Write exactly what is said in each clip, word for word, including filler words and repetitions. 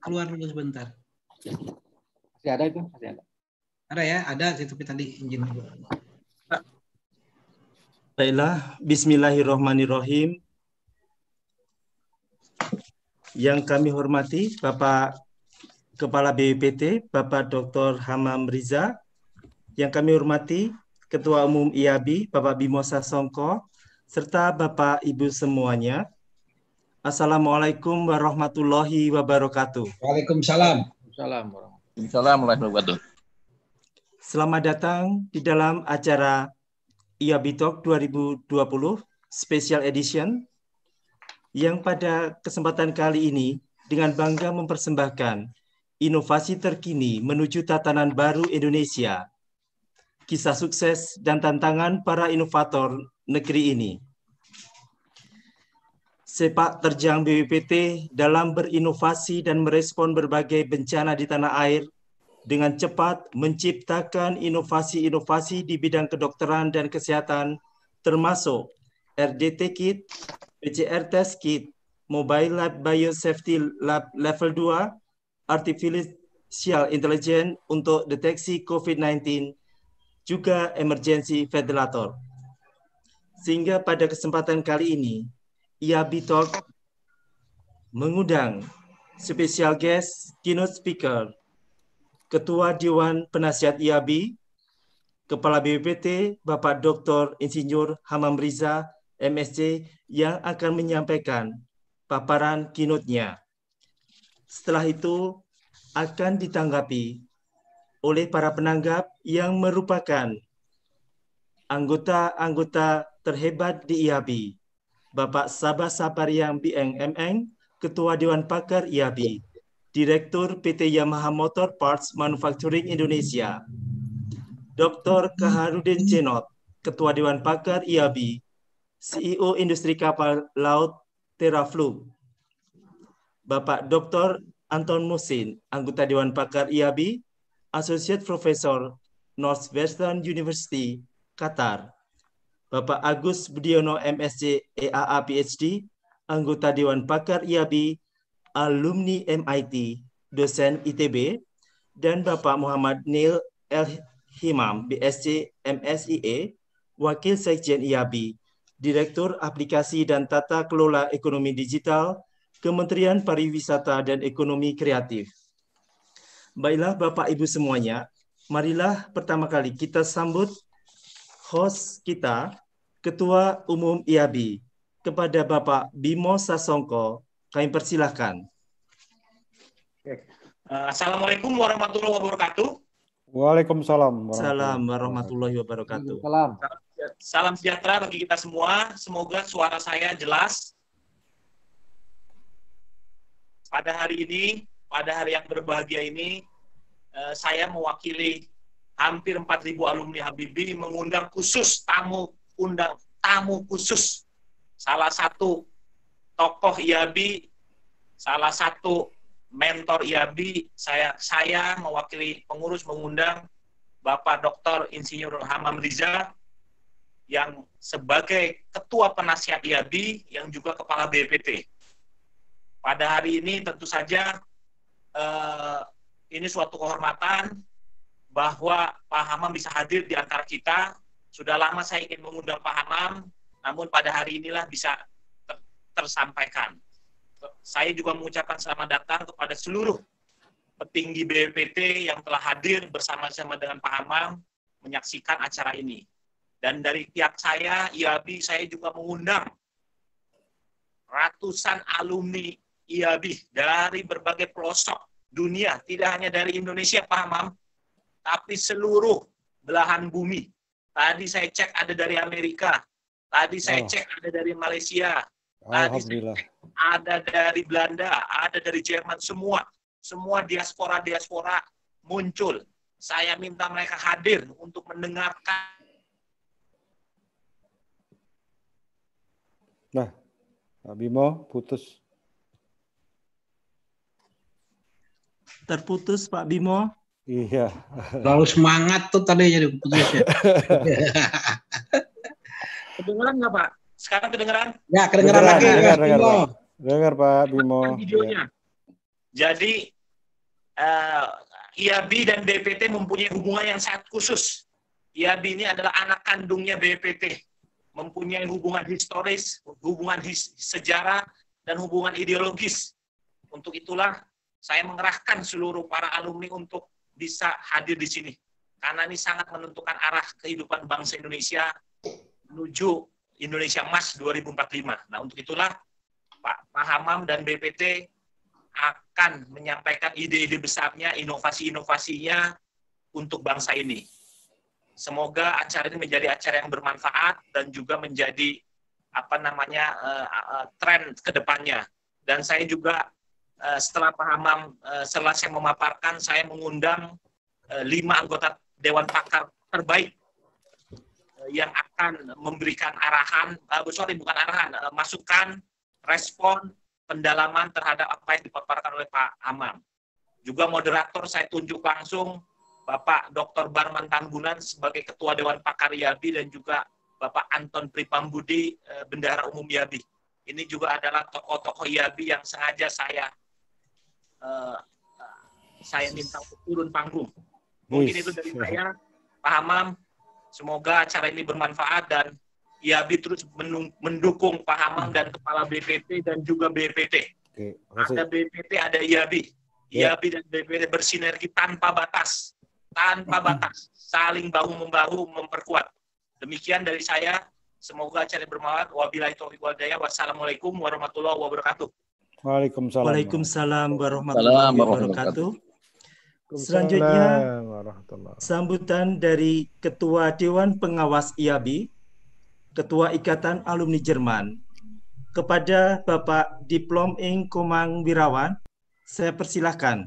keluar dulu sebentar. Masih ada itu? Masih ada. Ada ya, ada sih tapi tadi izin dulu. Baiklah, bismillahirrahmanirrahim. Yang kami hormati Bapak Kepala B P P T, Bapak Doktor Hamam Riza. Yang kami hormati Ketua Umum I A B I, Bapak Bimo Sasongko, serta Bapak Ibu semuanya. Assalamualaikum warahmatullahi wabarakatuh. Waalaikumsalam. Waalaikumsalam warahmatullahi wabarakatuh. Selamat datang di dalam acara I A B I Talk dua ribu dua puluh Special Edition yang pada kesempatan kali ini dengan bangga mempersembahkan inovasi terkini menuju tatanan baru Indonesia, kisah sukses dan tantangan para inovator negeri ini. Sepak terjang B P P T dalam berinovasi dan merespon berbagai bencana di tanah air dengan cepat menciptakan inovasi-inovasi di bidang kedokteran dan kesehatan, termasuk R D T Kit, P C R Test Kit, Mobile Lab Biosafety Lab Level dua, Artificial Intelligence untuk deteksi COVID sembilan belas, juga emergency ventilator. Sehingga pada kesempatan kali ini, I A B I Talk mengundang special guest keynote speaker, Ketua Dewan Penasihat I A B I, Kepala B P P T, Bapak Doktor Insinyur Hamam Riza, M Si, yang akan menyampaikan paparan keynote-nya. Setelah itu akan ditanggapi oleh para penanggap yang merupakan anggota-anggota terhebat di I A B I. Bapak Sabah Sapariang Bieng M Eng, Ketua Dewan Pakar I A B I, Direktur P T Yamaha Motor Parts Manufacturing Indonesia, Doktor Kaharudin Cenot, Ketua Dewan Pakar I A B I, C E O Industri Kapal Laut Teraflu, Bapak Doktor Anton Musin, Anggota Dewan Pakar I A B I, Associate Professor Northwestern University, Qatar, Bapak Agus Budiono M Si E A A P H D, Anggota Dewan Pakar I A B I, alumni M I T, dosen I T B, dan Bapak Muhammad Neil L. Himam, B Sc M Si E, Wakil Sekjen I A B I, Direktur Aplikasi dan Tata Kelola Ekonomi Digital, Kementerian Pariwisata dan Ekonomi Kreatif. Baiklah Bapak Ibu semuanya, marilah pertama kali kita sambut host kita, Ketua Umum I A B I, kepada Bapak Bimo Sasongko. Kami persilahkan. Assalamualaikum warahmatullahi wabarakatuh. Waalaikumsalam Salam warahmatullahi wabarakatuh. Salam. Salam sejahtera bagi kita semua. Semoga suara saya jelas. Pada hari ini, pada hari yang berbahagia ini, saya mewakili hampir empat ribu alumni Habibie mengundang khusus tamu undang tamu khusus, salah satu tokoh I A B I, salah satu mentor I A B I. Saya saya mewakili pengurus mengundang Bapak Doktor Insinyur Hamam Riza yang sebagai Ketua Penasihat I A B I yang juga Kepala B P P T. Pada hari ini tentu saja eh, ini suatu kehormatan bahwa Pak Hamam bisa hadir di antara kita. Sudah lama saya ingin mengundang Pak Hamam, namun pada hari inilah bisa ter tersampaikan. Saya juga mengucapkan selamat datang kepada seluruh petinggi B P P T yang telah hadir bersama-sama dengan Pak Hamam menyaksikan acara ini. Dan dari pihak saya, I A B I, saya juga mengundang ratusan alumni I A B I dari berbagai pelosok dunia, tidak hanya dari Indonesia, Pak Hamam, tapi seluruh belahan bumi. Tadi saya cek ada dari Amerika, tadi saya Oh. cek ada dari Malaysia, tadi saya cek ada dari Belanda, ada dari Jerman, semua, semua diaspora-diaspora muncul. Saya minta mereka hadir untuk mendengarkan. Nah, Pak Bimo putus. Terputus Pak Bimo. Iya. Terlalu semangat tuh tadi jadi putusnya. Kedengeran nggak Pak? Sekarang kedengeran? Ya, kedengeran lagi. Dengar, Mas dengar, Bimo. Pak. Dengar Pak Bimo. Videonya. Jadi uh, I A B dan B P T mempunyai hubungan yang sangat khusus. I A B ini adalah anak kandungnya B P T, mempunyai hubungan historis, hubungan his, sejarah, dan hubungan ideologis. Untuk itulah saya mengerahkan seluruh para alumni untuk bisa hadir di sini. Karena ini sangat menentukan arah kehidupan bangsa Indonesia menuju Indonesia Emas dua ribu empat puluh lima. Nah, untuk itulah Pak, Pak Hamam dan B P T akan menyampaikan ide-ide besarnya, inovasi-inovasinya untuk bangsa ini. Semoga acara ini menjadi acara yang bermanfaat dan juga menjadi apa namanya uh, uh, tren ke depannya. Dan saya juga uh, setelah Pak Hamam uh, selesai memaparkan, saya mengundang uh, lima anggota Dewan Pakar terbaik uh, yang akan memberikan arahan, uh, sorry bukan arahan, uh, masukan, respon, pendalaman terhadap apa yang dipaparkan oleh Pak Hamam. Juga moderator saya tunjuk langsung Bapak Doktor Barman Tambunan sebagai Ketua Dewan Pakar I A B dan juga Bapak Anton Pripambudi, uh, Bendahara Umum I A B. Ini juga adalah tokoh-tokoh I A B yang sengaja saya uh, uh, saya minta untuk turun panggung. Mungkin itu dari saya, Pak Hamam. Semoga acara ini bermanfaat dan I A B terus mendukung Pak Hamam dan Kepala B P T dan juga B P T. Oke, ada B P T, ada I A B. I A B dan B P T bersinergi tanpa batas, tanpa batas, saling bahu-membahu memperkuat. Demikian dari saya. Semoga acara bermanfaat. Wabillahi taufiq wal hidayah. Wassalamualaikum warahmatullahi wabarakatuh. Waalaikumsalam. Waalaikumsalam warahmatullahi wabarakatuh. Selanjutnya, sambutan dari Ketua Dewan Pengawas I A B, Ketua Ikatan Alumni Jerman, kepada Bapak Diplom Ing Komang Wirawan, saya persilahkan.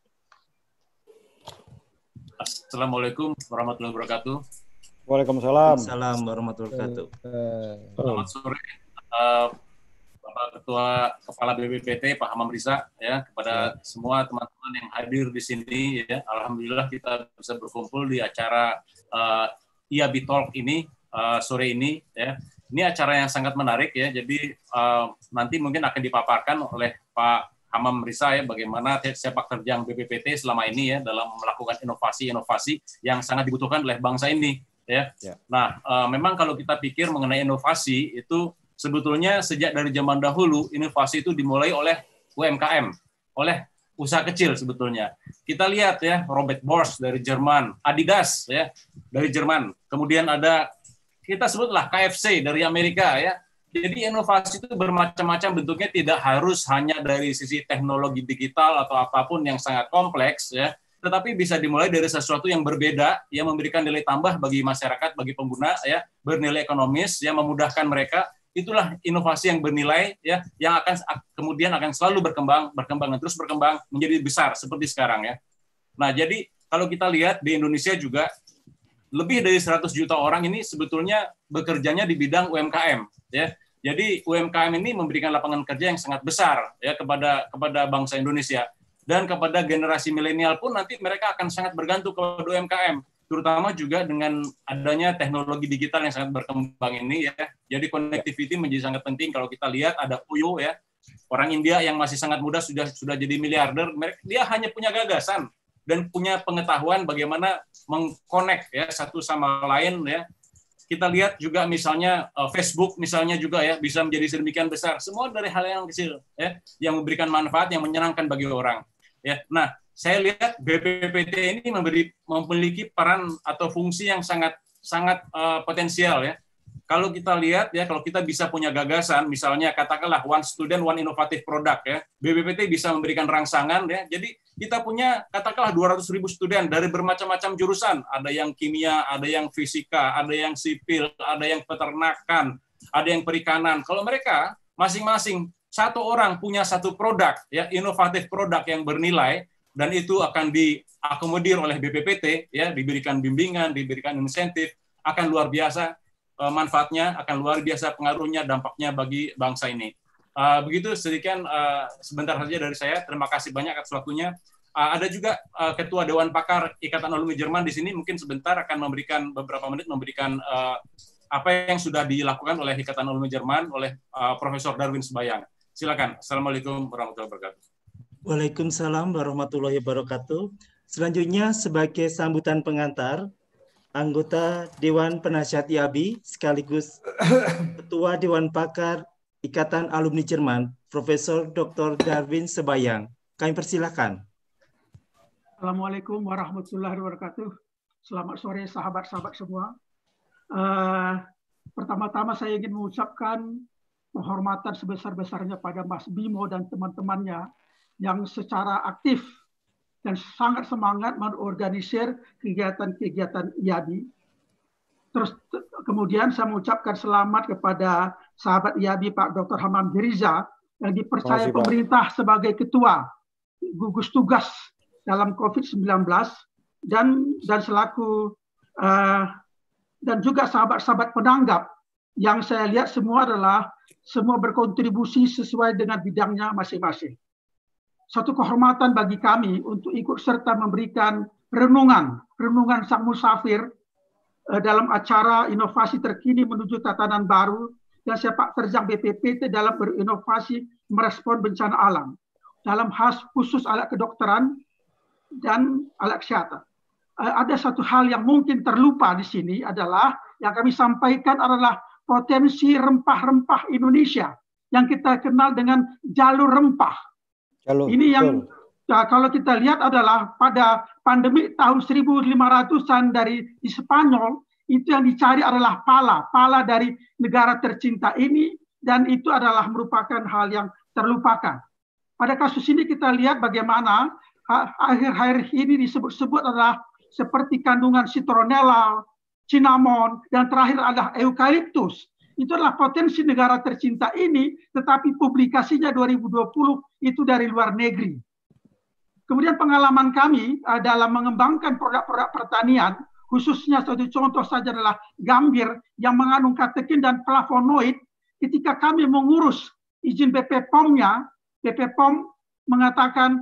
Assalamualaikum warahmatullahi wabarakatuh. Waalaikumsalam. Assalamualaikum warahmatullahi wabarakatuh. Selamat sore, uh, Bapak Ketua Kepala B P T Pak Hamam Riza, ya, kepada ya. Semua teman-teman yang hadir di sini, ya, alhamdulillah kita bisa berkumpul di acara uh, I A B Talk ini uh, sore ini, ya. Ini acara yang sangat menarik, ya. Jadi uh, nanti mungkin akan dipaparkan oleh Pak Hamam Riza, ya, bagaimana sepak terjang B P P T selama ini, ya, dalam melakukan inovasi-inovasi yang sangat dibutuhkan oleh bangsa ini. Ya. ya. Nah, uh, memang kalau kita pikir mengenai inovasi itu sebetulnya sejak dari zaman dahulu inovasi itu dimulai oleh U M K M, oleh usaha kecil sebetulnya. Kita lihat ya, Robert Bosch dari Jerman, Adidas ya dari Jerman, kemudian ada kita sebutlah K F C dari Amerika ya. Jadi inovasi itu bermacam-macam bentuknya, tidak harus hanya dari sisi teknologi digital atau apapun yang sangat kompleks ya. Tetapi bisa dimulai dari sesuatu yang berbeda, yang memberikan nilai tambah bagi masyarakat, bagi pengguna, ya, bernilai ekonomis, yang memudahkan mereka. Itulah inovasi yang bernilai, ya, yang akan kemudian akan selalu berkembang, berkembang dan terus berkembang menjadi besar seperti sekarang, ya. Nah, jadi kalau kita lihat di Indonesia juga lebih dari seratus juta orang ini sebetulnya bekerjanya di bidang U M K M, ya. Jadi U M K M ini memberikan lapangan kerja yang sangat besar, ya, kepada kepada bangsa Indonesia. Dan kepada generasi milenial pun nanti mereka akan sangat bergantung kepada U M K M, terutama juga dengan adanya teknologi digital yang sangat berkembang ini ya. Jadi connectivity menjadi sangat penting. Kalau kita lihat ada Puyo ya, orang India yang masih sangat muda sudah sudah jadi miliarder, dia hanya punya gagasan dan punya pengetahuan bagaimana mengkonek ya satu sama lain ya. Kita lihat juga misalnya uh, Facebook misalnya juga ya bisa menjadi sedemikian besar. Semua dari hal yang kecil ya yang memberikan manfaat yang menyenangkan bagi orang. Ya, nah saya lihat B P P T ini memberi, memiliki peran atau fungsi yang sangat sangat uh, potensial ya. Kalau kita lihat ya, kalau kita bisa punya gagasan, misalnya katakanlah one student one innovative product ya, B P P T bisa memberikan rangsangan ya. Jadi kita punya katakanlah dua ratus ribu student dari bermacam-macam jurusan, ada yang kimia, ada yang fisika, ada yang sipil, ada yang peternakan, ada yang perikanan. Kalau mereka masing-masing satu orang punya satu produk, ya inovatif produk yang bernilai, dan itu akan diakomodir oleh B P P T, ya diberikan bimbingan, diberikan insentif, akan luar biasa uh, manfaatnya, akan luar biasa pengaruhnya, dampaknya bagi bangsa ini. Uh, begitu sedikit uh, sebentar saja dari saya. Terima kasih banyak atas waktunya. Uh, ada juga uh, Ketua Dewan Pakar Ikatan Alumni Jerman di sini, mungkin sebentar akan memberikan beberapa menit memberikan uh, apa yang sudah dilakukan oleh Ikatan Alumni Jerman oleh uh, Profesor Darwin Sebayang. Silakan. Assalamualaikum warahmatullahi wabarakatuh. Waalaikumsalam warahmatullahi wabarakatuh. Selanjutnya sebagai sambutan pengantar, anggota Dewan Penasihat I A B I sekaligus Ketua Dewan Pakar Ikatan Alumni Jerman, Profesor Doktor Darwin Sebayang. Kami persilakan. Assalamualaikum warahmatullahi wabarakatuh. Selamat sore sahabat-sahabat semua. Uh, Pertama-tama saya ingin mengucapkan penghormatan sebesar-besarnya pada Mas Bimo dan teman-temannya yang secara aktif dan sangat semangat mengorganisir kegiatan-kegiatan I A B I. Terus kemudian saya mengucapkan selamat kepada sahabat I A B I Pak Doktor Hamam Riza yang dipercaya Masih, pemerintah sebagai ketua gugus tugas dalam COVID sembilan belas dan dan selaku uh, dan juga sahabat-sahabat penanggap yang saya lihat semua adalah semua berkontribusi sesuai dengan bidangnya masing-masing. Suatu kehormatan bagi kami untuk ikut serta memberikan renungan, renungan sang musafir eh, dalam acara inovasi terkini menuju tatanan baru dan sepak terjang B P P T dalam berinovasi merespon bencana alam dalam khas khusus alat kedokteran dan alat kesehatan. Ada satu hal yang mungkin terlupa di sini adalah yang kami sampaikan adalah potensi rempah-rempah Indonesia yang kita kenal dengan jalur rempah. Jalur, Ini yang nah, kalau kita lihat adalah pada pandemi tahun seribu lima ratusan dari di Spanyol itu yang dicari adalah pala, pala dari negara tercinta ini dan itu adalah merupakan hal yang terlupakan. Pada kasus ini kita lihat bagaimana akhir-akhir ini disebut-sebut adalah seperti kandungan citronella, cinnamon, dan terakhir adalah eukaliptus. Itu adalah potensi negara tercinta ini, tetapi publikasinya dua ribu dua puluh itu dari luar negeri. Kemudian pengalaman kami uh, dalam mengembangkan produk-produk pertanian, khususnya satu contoh saja adalah gambir yang mengandung katekin dan flavonoid. Ketika kami mengurus izin B P P O M-nya, B P P O M mengatakan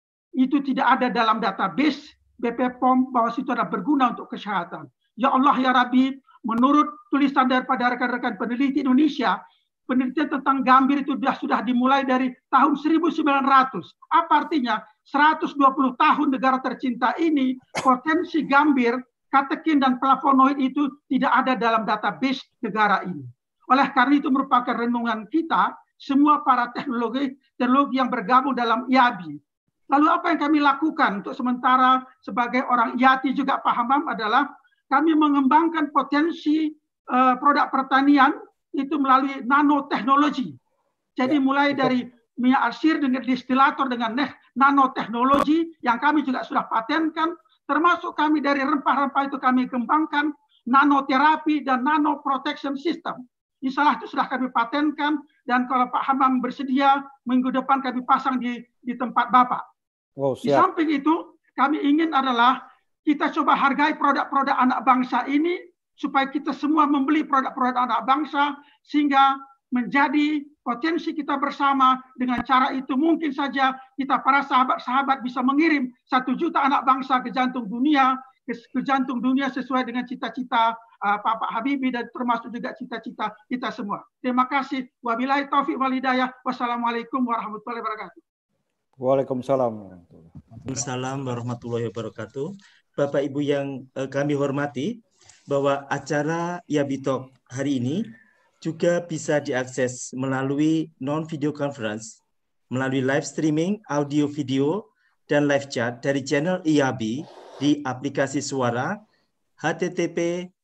itu tidak ada dalam database B P P O M bahwa itu adalah berguna untuk kesehatan. Ya Allah ya Rabbi, menurut tulisan daripada rekan-rekan peneliti Indonesia, penelitian tentang gambir itu sudah sudah dimulai dari tahun seribu sembilan ratus. Apa artinya? seratus dua puluh tahun negara tercinta ini, potensi gambir, katekin dan flavonoid itu tidak ada dalam database negara ini. Oleh karena itu merupakan renungan kita, semua para teknologi teknologi yang bergabung dalam I A B I. Lalu apa yang kami lakukan untuk sementara sebagai orang I A T I juga paham adalah kami mengembangkan potensi uh, produk pertanian itu melalui nanoteknologi. Jadi ya, mulai betul. Dari minyak arsir dengan distilator dengan nanoteknologi yang kami juga sudah patenkan, termasuk kami dari rempah-rempah itu kami kembangkan nanoterapi dan nano protection system. Insya Allah itu sudah kami patenkan dan kalau Pak Hamam bersedia minggu depan kami pasang di di tempat Bapak. Oh, di samping itu, kami ingin adalah kita coba hargai produk-produk anak bangsa ini supaya kita semua membeli produk-produk anak bangsa sehingga menjadi potensi kita bersama. Dengan cara itu mungkin saja kita para sahabat-sahabat bisa mengirim satu juta anak bangsa ke jantung dunia, ke, ke jantung dunia sesuai dengan cita-cita uh, Pak Habibie dan termasuk juga cita-cita kita semua. Terima kasih. Wabillahi taufiq wal hidayah. Wassalamualaikum warahmatullahi wabarakatuh. Waalaikumsalam. Waalaikumsalam warahmatullahi wabarakatuh. Bapak Ibu yang eh, kami hormati, bahwa acara I A B I Talk hari ini juga bisa diakses melalui non-video conference, melalui live streaming, audio, video, dan live chat dari channel I A B I di aplikasi suara H T T P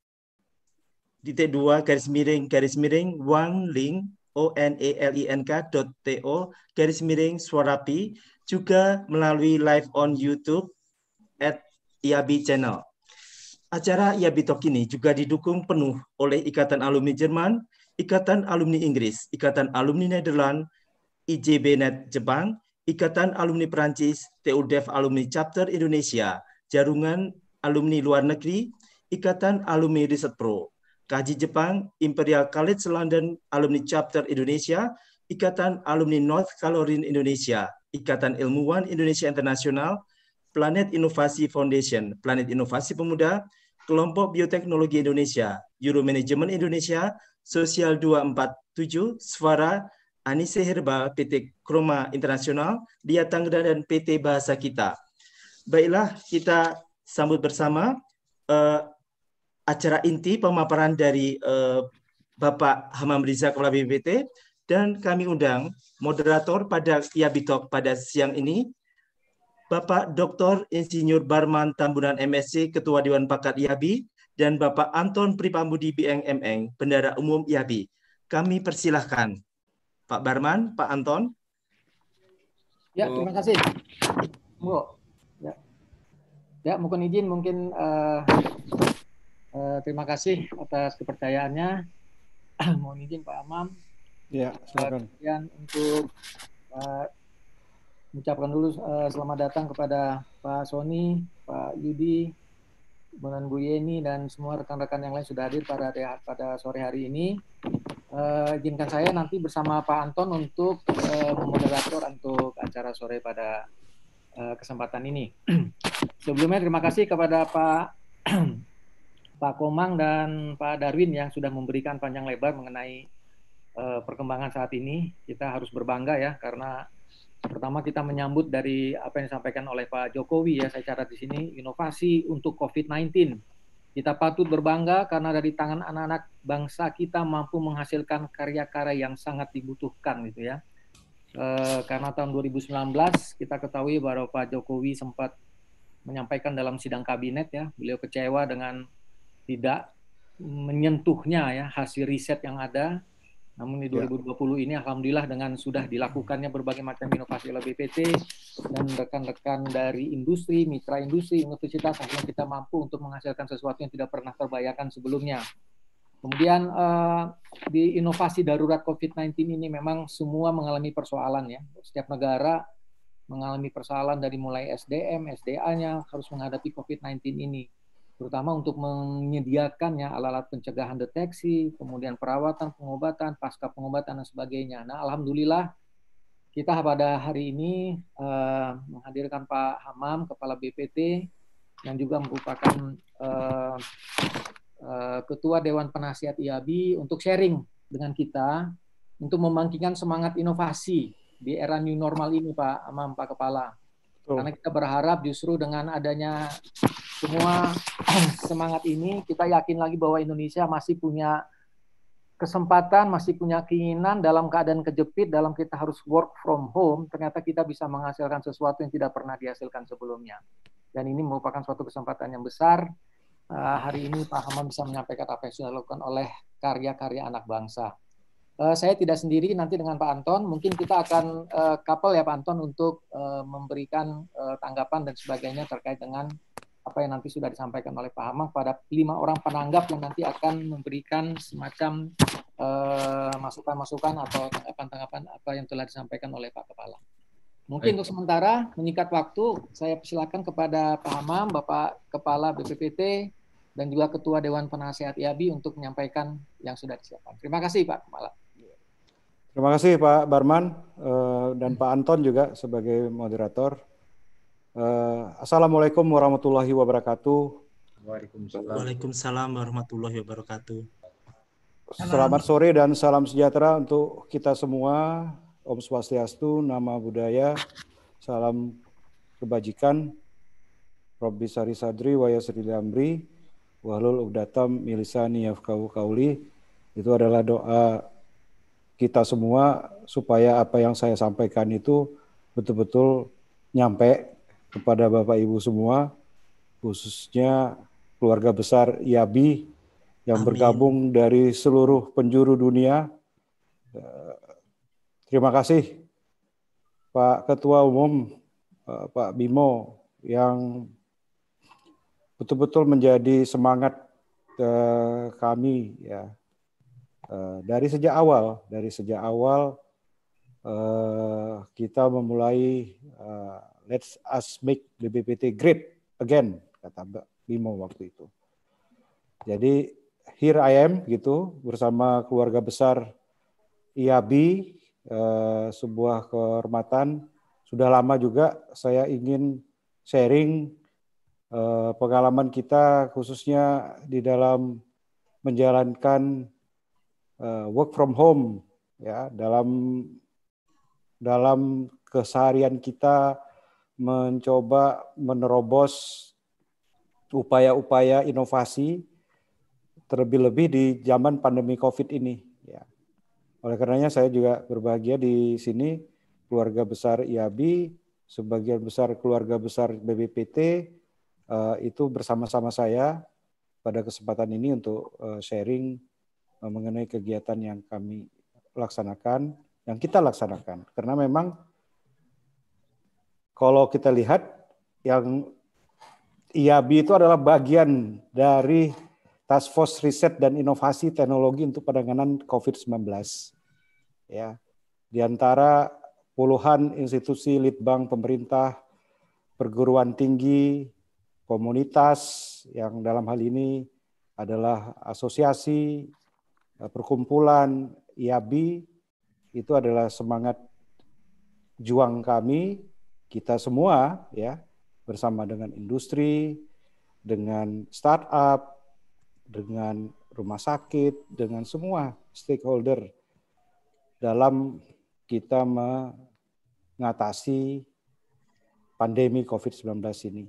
titik dua garis miring garis miring one link O N E L I N K dot T O garis miring Suarapi, juga melalui live on YouTube at I A B I Channel. Acara I A B I Talk ini juga didukung penuh oleh Ikatan Alumni Jerman, Ikatan Alumni Inggris, Ikatan Alumni Nederland, I J B Net Jepang, Ikatan Alumni Perancis, T U D E F Alumni Chapter Indonesia, Jarungan Alumni Luar Negeri, Ikatan Alumni Riset Pro, K J Jepang, Imperial College London Alumni Chapter Indonesia, Ikatan Alumni North Carolina Indonesia, Ikatan Ilmuwan Indonesia Internasional, Planet Inovasi Foundation, Planet Inovasi Pemuda, Kelompok Bioteknologi Indonesia, Euro Management Indonesia, Sosial dua empat tujuh, Suara, Anise Herba P T Kroma Internasional, Dia Tangerang, dan P T Bahasa Kita. Baiklah, kita sambut bersama uh, acara inti pemaparan dari uh, Bapak Hamam Riza, Kepala B P P T, dan kami undang moderator pada I A B Talk pada siang ini, Bapak Doktor Insinyur Barman Tambunan M Si, Ketua Dewan Pakar I A B, dan Bapak Anton Pripambudi B Eng M Eng, Bendahara Umum I A B. Kami persilahkan Pak Barman, Pak Anton. Ya, terima kasih. Monggo. Ya, ya mohon izin mungkin uh, uh, terima kasih atas kepercayaannya. Mohon izin Pak Hamam. Ya, silakan. Kemudian untuk uh, mengucapkan dulu uh, selamat datang kepada Pak Sony, Pak Yudi, kemudian Bu Yeni, dan semua rekan-rekan yang lain sudah hadir pada pada sore hari ini. Uh, izinkan saya nanti bersama Pak Anton untuk uh, memoderator untuk acara sore pada uh, kesempatan ini. Sebelumnya terima kasih kepada Pak Pak Komang dan Pak Darwin yang sudah memberikan panjang lebar mengenai uh, perkembangan saat ini. Kita harus berbangga ya, karena pertama kita menyambut dari apa yang disampaikan oleh Pak Jokowi ya, saya catat di sini, inovasi untuk COVID sembilan belas. Kita patut berbangga karena dari tangan anak-anak bangsa kita mampu menghasilkan karya-karya yang sangat dibutuhkan gitu ya. E, karena tahun dua ribu sembilan belas kita ketahui bahwa Pak Jokowi sempat menyampaikan dalam sidang kabinet ya, beliau kecewa dengan tidak menyentuhnya ya hasil riset yang ada. Namun di dua ribu dua puluh ini alhamdulillah dengan sudah dilakukannya berbagai macam inovasi oleh B P T dan rekan-rekan dari industri, mitra industri, universitas, akhirnya kita mampu untuk menghasilkan sesuatu yang tidak pernah terbayangkan sebelumnya. Kemudian eh, di inovasi darurat COVID sembilan belas ini memang semua mengalami persoalan ya. Setiap negara mengalami persoalan dari mulai S D M, S D A-nya harus menghadapi COVID sembilan belas ini. Terutama untuk menyediakannya alat-alat pencegahan deteksi, kemudian perawatan, pengobatan, pasca pengobatan, dan sebagainya. Nah, alhamdulillah kita pada hari ini uh, menghadirkan Pak Hamam, Kepala B P T, yang juga merupakan uh, uh, Ketua Dewan Penasihat I A B untuk sharing dengan kita, untuk membangkitkan semangat inovasi di era new normal ini, Pak Hamam, Pak Kepala. Karena kita berharap justru dengan adanya semua semangat ini, kita yakin lagi bahwa Indonesia masih punya kesempatan, masih punya keinginan dalam keadaan kejepit, dalam kita harus work from home, ternyata kita bisa menghasilkan sesuatu yang tidak pernah dihasilkan sebelumnya. Dan ini merupakan suatu kesempatan yang besar. Uh, hari ini Pak Hamam bisa menyampaikan apa yang sudah dilakukan oleh karya-karya anak bangsa. Uh, saya tidak sendiri, nanti dengan Pak Anton, mungkin kita akan uh, couple ya Pak Anton untuk uh, memberikan uh, tanggapan dan sebagainya terkait dengan apa yang nanti sudah disampaikan oleh Pak Hamam pada lima orang penanggap yang nanti akan memberikan semacam uh, masukan-masukan atau tanggapan-tanggapan apa yang telah disampaikan oleh Pak Kepala. Mungkin Baik. Untuk sementara, menyingkat waktu, saya persilakan kepada Pak Hamam, Bapak Kepala B P P T, dan juga Ketua Dewan Penasihat I A B untuk menyampaikan yang sudah disiapkan. Terima kasih Pak Kepala. Terima kasih Pak Barman uh, dan Pak Anton juga sebagai moderator. Uh, Assalamualaikum warahmatullahi wabarakatuh. Waalaikumsalam. Waalaikumsalam warahmatullahi wabarakatuh. Selamat sore dan salam sejahtera untuk kita semua. Om Swastiastu, Nama Budaya, salam kebajikan. Robbi Sari Sadri, Waya Sri Amri, Wahlul Uqdatam Milisani Yafqahu Qauli. Itu adalah doa kita semua supaya apa yang saya sampaikan itu betul-betul nyampe kepada Bapak Ibu semua, khususnya keluarga besar I A B yang Amin. Bergabung dari seluruh penjuru dunia. Terima kasih Pak Ketua Umum, Pak Bimo, yang betul-betul menjadi semangat kami ya. Uh, dari sejak awal, dari sejak awal uh, kita memulai uh, let's us make B P P T great again, kata Mbak Bimo waktu itu. Jadi here I am gitu bersama keluarga besar I A B, uh, sebuah kehormatan. Sudah lama juga saya ingin sharing uh, pengalaman kita khususnya di dalam menjalankan Uh, work from home ya dalam dalam keseharian kita mencoba menerobos upaya-upaya inovasi, terlebih-lebih di zaman pandemi COVID ini. Ya. Oleh karenanya saya juga berbahagia di sini, keluarga besar I A B I, sebagian besar keluarga besar B B P T, uh, itu bersama-sama saya pada kesempatan ini untuk uh, sharing uh, mengenai kegiatan yang kami laksanakan, yang kita laksanakan. Karena memang kalau kita lihat yang I A B I itu adalah bagian dari Task Force Riset dan Inovasi Teknologi untuk Penanganan COVID sembilan belas. Ya, di antara puluhan institusi litbang pemerintah, perguruan tinggi, komunitas yang dalam hal ini adalah asosiasi, perkumpulan I A B I, itu adalah semangat juang kami, kita semua ya, bersama dengan industri, dengan startup, dengan rumah sakit, dengan semua stakeholder dalam kita mengatasi pandemi COVID sembilan belas ini.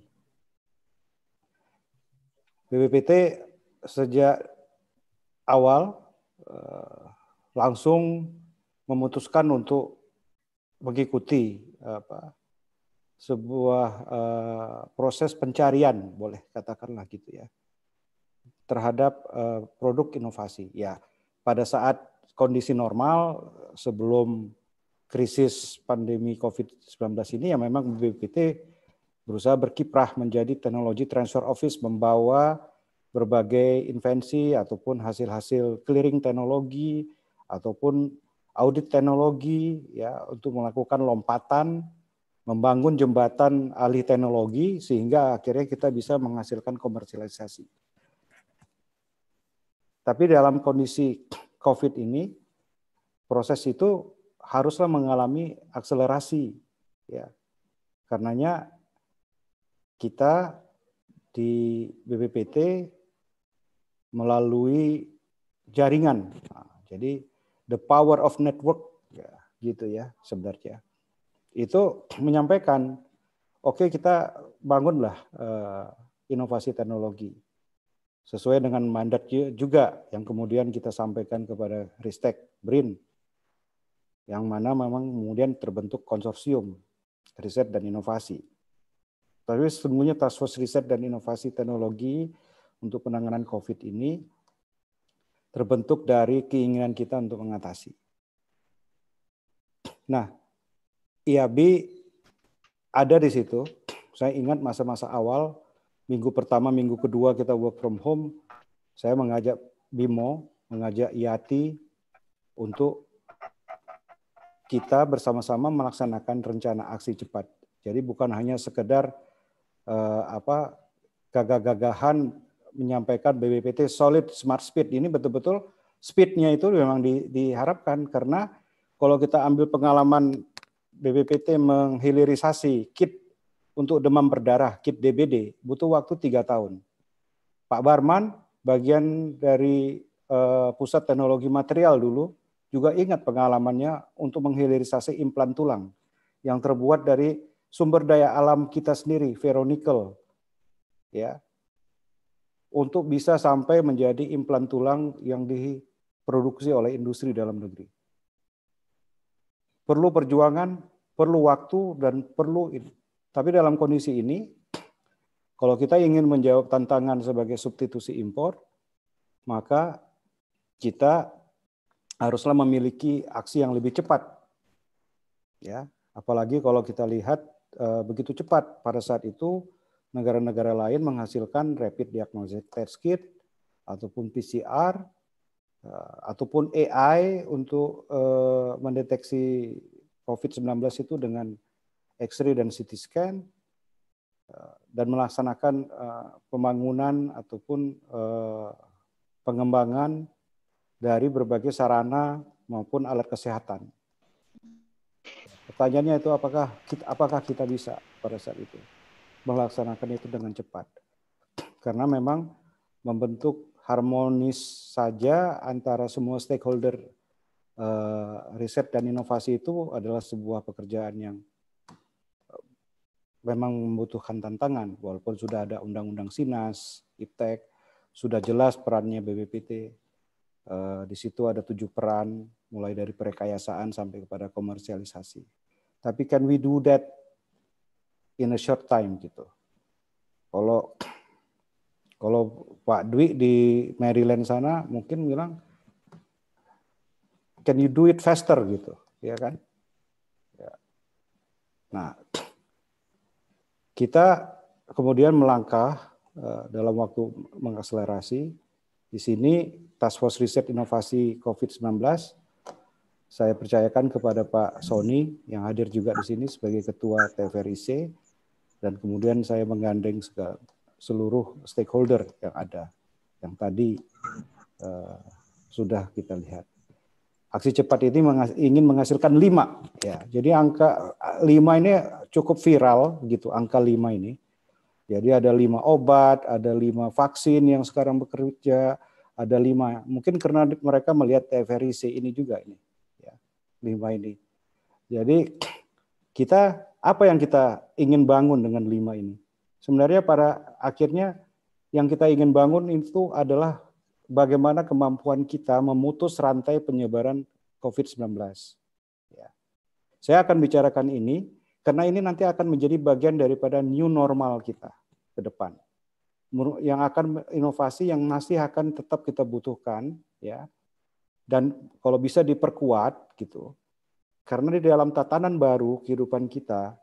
B B P T sejak awal eh, langsung memutuskan untuk mengikuti apa, sebuah uh, proses pencarian, boleh katakanlah gitu ya, terhadap uh, produk inovasi. Ya, pada saat kondisi normal sebelum krisis pandemi COVID sembilan belas ini, ya memang B B P T berusaha berkiprah menjadi teknologi transfer office, membawa berbagai invensi ataupun hasil-hasil clearing teknologi ataupun audit teknologi ya untuk melakukan lompatan, membangun jembatan alih teknologi sehingga akhirnya kita bisa menghasilkan komersialisasi. Tapi dalam kondisi COVID ini, proses itu haruslah mengalami akselerasi, ya. Karenanya kita di B B P T melalui jaringan, nah, jadi the power of network, ya, gitu ya sebenarnya. Itu menyampaikan, oke okay, kita bangunlah uh, inovasi teknologi sesuai dengan mandat juga yang kemudian kita sampaikan kepada Ristek BRIN, yang mana memang kemudian terbentuk konsorsium riset dan inovasi. Tapi sesungguhnya Task Force Riset dan Inovasi Teknologi untuk penanganan COVID ini terbentuk dari keinginan kita untuk mengatasi. Nah, I A B I ada di situ. Saya ingat masa-masa awal, minggu pertama, minggu kedua kita work from home, saya mengajak Bimo, mengajak I A T I untuk kita bersama-sama melaksanakan rencana aksi cepat. Jadi bukan hanya sekedar eh, apa gagah-gagahan menyampaikan B B P T solid smart speed. Ini betul-betul speednya itu memang di, diharapkan, karena kalau kita ambil pengalaman B B P T menghilirisasi kit untuk demam berdarah, kit D B D, butuh waktu tiga tahun. Pak Barman, bagian dari uh, Pusat Teknologi Material dulu, juga ingat pengalamannya untuk menghilirisasi implan tulang yang terbuat dari sumber daya alam kita sendiri, ferronikel, ya, untuk bisa sampai menjadi implan tulang yang diproduksi oleh industri dalam negeri. Perlu perjuangan, perlu waktu, dan perlu ini. Tapi dalam kondisi ini, kalau kita ingin menjawab tantangan sebagai substitusi impor, maka kita haruslah memiliki aksi yang lebih cepat. Ya, apalagi kalau kita lihat uh, begitu cepat pada saat itu negara-negara lain menghasilkan rapid diagnostic test kit ataupun P C R uh, ataupun A I untuk uh, mendeteksi COVID sembilan belas itu dengan X-ray dan C T scan uh, dan melaksanakan uh, pembangunan ataupun uh, pengembangan dari berbagai sarana maupun alat kesehatan. Pertanyaannya itu apakah kita, apakah kita bisa pada saat itu melaksanakan itu dengan cepat? Karena memang membentuk harmonis saja antara semua stakeholder uh, riset dan inovasi itu adalah sebuah pekerjaan yang memang membutuhkan tantangan, walaupun sudah ada undang-undang SINAS, IPTEK, sudah jelas perannya B B P T. Uh, di situ ada tujuh peran, mulai dari perekayasaan sampai kepada komersialisasi. Tapi can we do that in a short time gitu? Kalau kalau Pak Dwi di Maryland sana mungkin bilang, can you do it faster gitu, ya kan? Ya. Nah, kita kemudian melangkah uh, dalam waktu mengakselerasi. Di sini Task Force Riset Inovasi COVID sembilan belas, saya percayakan kepada Pak Sony yang hadir juga di sini sebagai Ketua T F R I C, dan kemudian saya menggandeng segala, seluruh stakeholder yang ada, yang tadi uh, sudah kita lihat. Aksi cepat ini mengas ingin menghasilkan lima, ya. Jadi angka lima ini cukup viral gitu, angka lima ini. Jadi ada lima obat, ada lima vaksin yang sekarang bekerja, ada lima. Mungkin karena mereka melihat T F R I C ini juga ini, ya, lima ini. Jadi kita apa yang kita ingin bangun dengan lima ini? Sebenarnya pada akhirnya yang kita ingin bangun itu adalah bagaimana kemampuan kita memutus rantai penyebaran COVID sembilan belas. Ya. Saya akan bicarakan ini karena ini nanti akan menjadi bagian daripada new normal kita ke depan. Yang akan inovasi yang masih akan tetap kita butuhkan, ya. Dan kalau bisa diperkuat gitu. Karena di dalam tatanan baru kehidupan kita,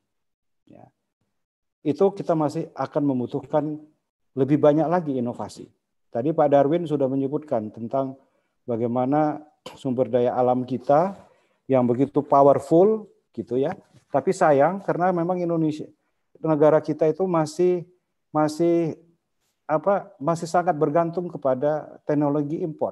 ya, itu kita masih akan membutuhkan lebih banyak lagi inovasi. Tadi Pak Darwin sudah menyebutkan tentang bagaimana sumber daya alam kita yang begitu powerful gitu ya. Tapi sayang karena memang Indonesia, negara kita itu masih masih apa masih sangat bergantung kepada teknologi import.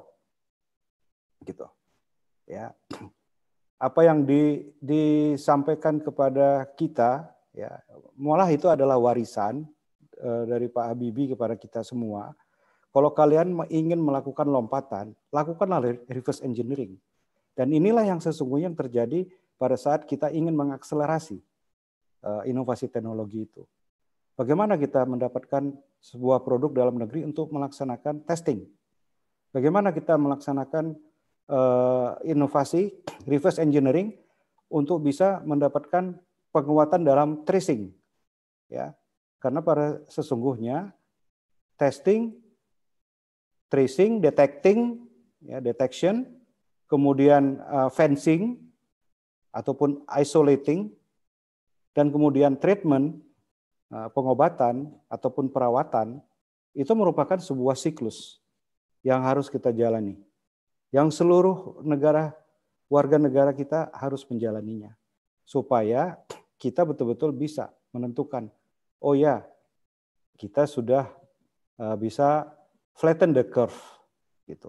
Gitu. Ya. Apa yang di, disampaikan kepada kita ya, malah itu adalah warisan uh, dari Pak Habibie kepada kita semua. Kalau kalian ingin melakukan lompatan, lakukanlah reverse engineering. Dan inilah yang sesungguhnya yang terjadi pada saat kita ingin mengakselerasi uh, inovasi teknologi itu. Bagaimana kita mendapatkan sebuah produk dalam negeri untuk melaksanakan testing? Bagaimana kita melaksanakan uh, inovasi reverse engineering untuk bisa mendapatkan penguatan dalam tracing? Ya, karena pada sesungguhnya testing, tracing, detecting, ya, detection, kemudian uh, fencing ataupun isolating, dan kemudian treatment, uh, pengobatan ataupun perawatan, itu merupakan sebuah siklus yang harus kita jalani. Yang seluruh negara, warga negara kita harus menjalaninya. Supaya kita betul-betul bisa menentukan, oh ya, kita sudah uh, bisa flatten the curve, gitu.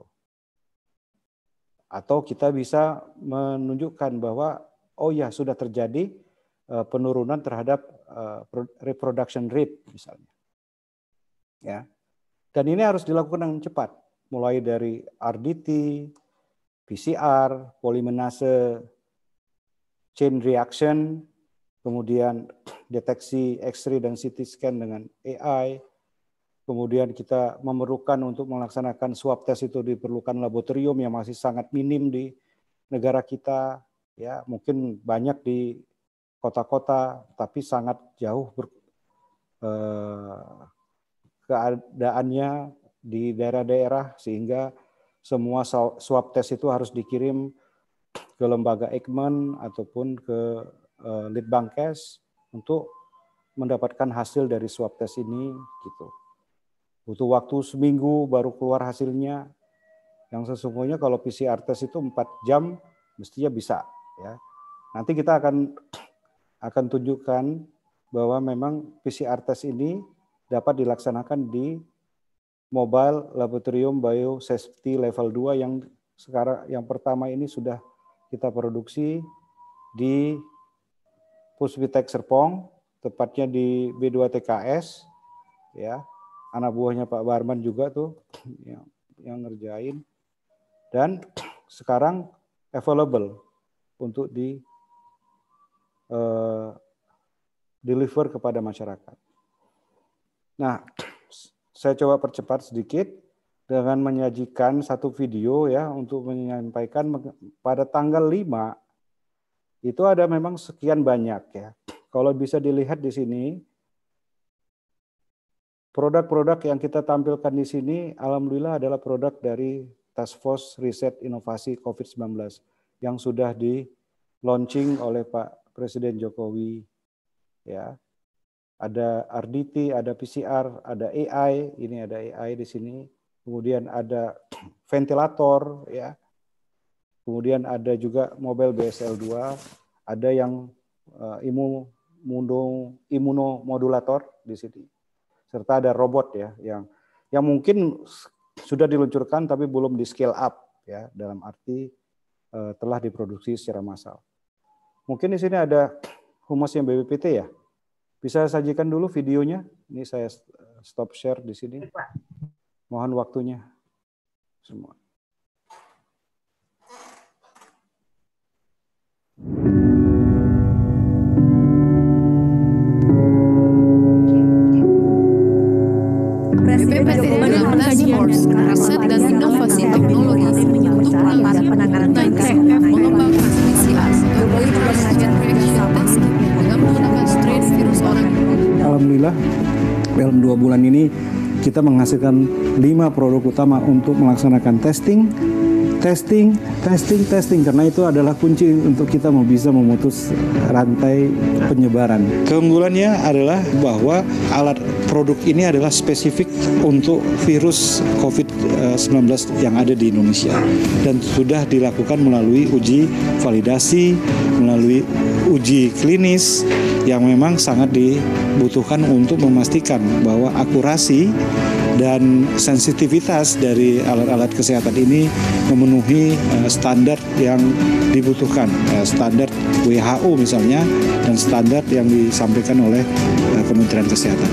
Atau kita bisa menunjukkan bahwa oh ya sudah terjadi uh, penurunan terhadap uh, reproduction rate misalnya. Ya. Dan ini harus dilakukan dengan cepat, mulai dari R D T, P C R, polimerase chain reaction, kemudian deteksi X-ray dan C T scan dengan A I. Kemudian kita memerlukan untuk melaksanakan swab test itu diperlukan laboratorium yang masih sangat minim di negara kita, ya mungkin banyak di kota-kota, tapi sangat jauh ber, eh, keadaannya di daerah-daerah sehingga semua swab test itu harus dikirim ke lembaga Eijkman ataupun ke eh, Litbangkes untuk mendapatkan hasil dari swab test ini, gitu. Butuh waktu seminggu baru keluar hasilnya. Yang sesungguhnya kalau P C R test itu empat jam mestinya bisa, ya. Nanti kita akan akan tunjukkan bahwa memang P C R test ini dapat dilaksanakan di Mobile Laboratorium Biosafety Level dua yang sekarang yang pertama ini sudah kita produksi di Puspitek Serpong, tepatnya di B dua T K S, ya. Anak buahnya Pak Barman juga tuh yang, yang ngerjain. Dan sekarang available untuk di uh, deliver kepada masyarakat. Nah, saya coba percepat sedikit dengan menyajikan satu video ya untuk menyampaikan pada tanggal lima itu ada memang sekian banyak ya. Kalau bisa dilihat di sini, produk-produk yang kita tampilkan di sini alhamdulillah adalah produk dari Task Force Riset Inovasi COVID sembilan belas yang sudah di launching oleh Pak Presiden Jokowi. Ya, ada R D T, ada P C R, ada A I, ini ada A I di sini. Kemudian ada ventilator, ya. Kemudian ada juga mobile B S L dua, ada yang uh, imun, imunomodulator di sini, serta ada robot ya, yang yang mungkin sudah diluncurkan tapi belum di scale up ya, dalam arti uh, telah diproduksi secara massal. Mungkin di sini ada humas yang B P P T ya. Bisa sajikan dulu videonya. Ini saya stop share di sini. Mohon waktunya semua. B P P T dalam Task Force Riset dan Inovasi Teknologi untuk penanganan mengembangkan P C R dengan menggunakan strain virus orang. Alhamdulillah dalam dua bulan ini kita menghasilkan lima produk utama untuk melaksanakan testing, testing, testing, testing karena itu adalah kunci untuk kita mau bisa memutus rantai penyebaran. Keunggulannya adalah bahwa alat produk ini adalah spesifik untuk virus COVID sembilan belas yang ada di Indonesia dan sudah dilakukan melalui uji validasi, melalui uji klinis yang memang sangat dibutuhkan untuk memastikan bahwa akurasi dan sensitivitas dari alat-alat kesehatan ini memenuhi uh, standar yang dibutuhkan, uh, standar W H O misalnya, dan standar yang disampaikan oleh uh, Kementerian Kesehatan.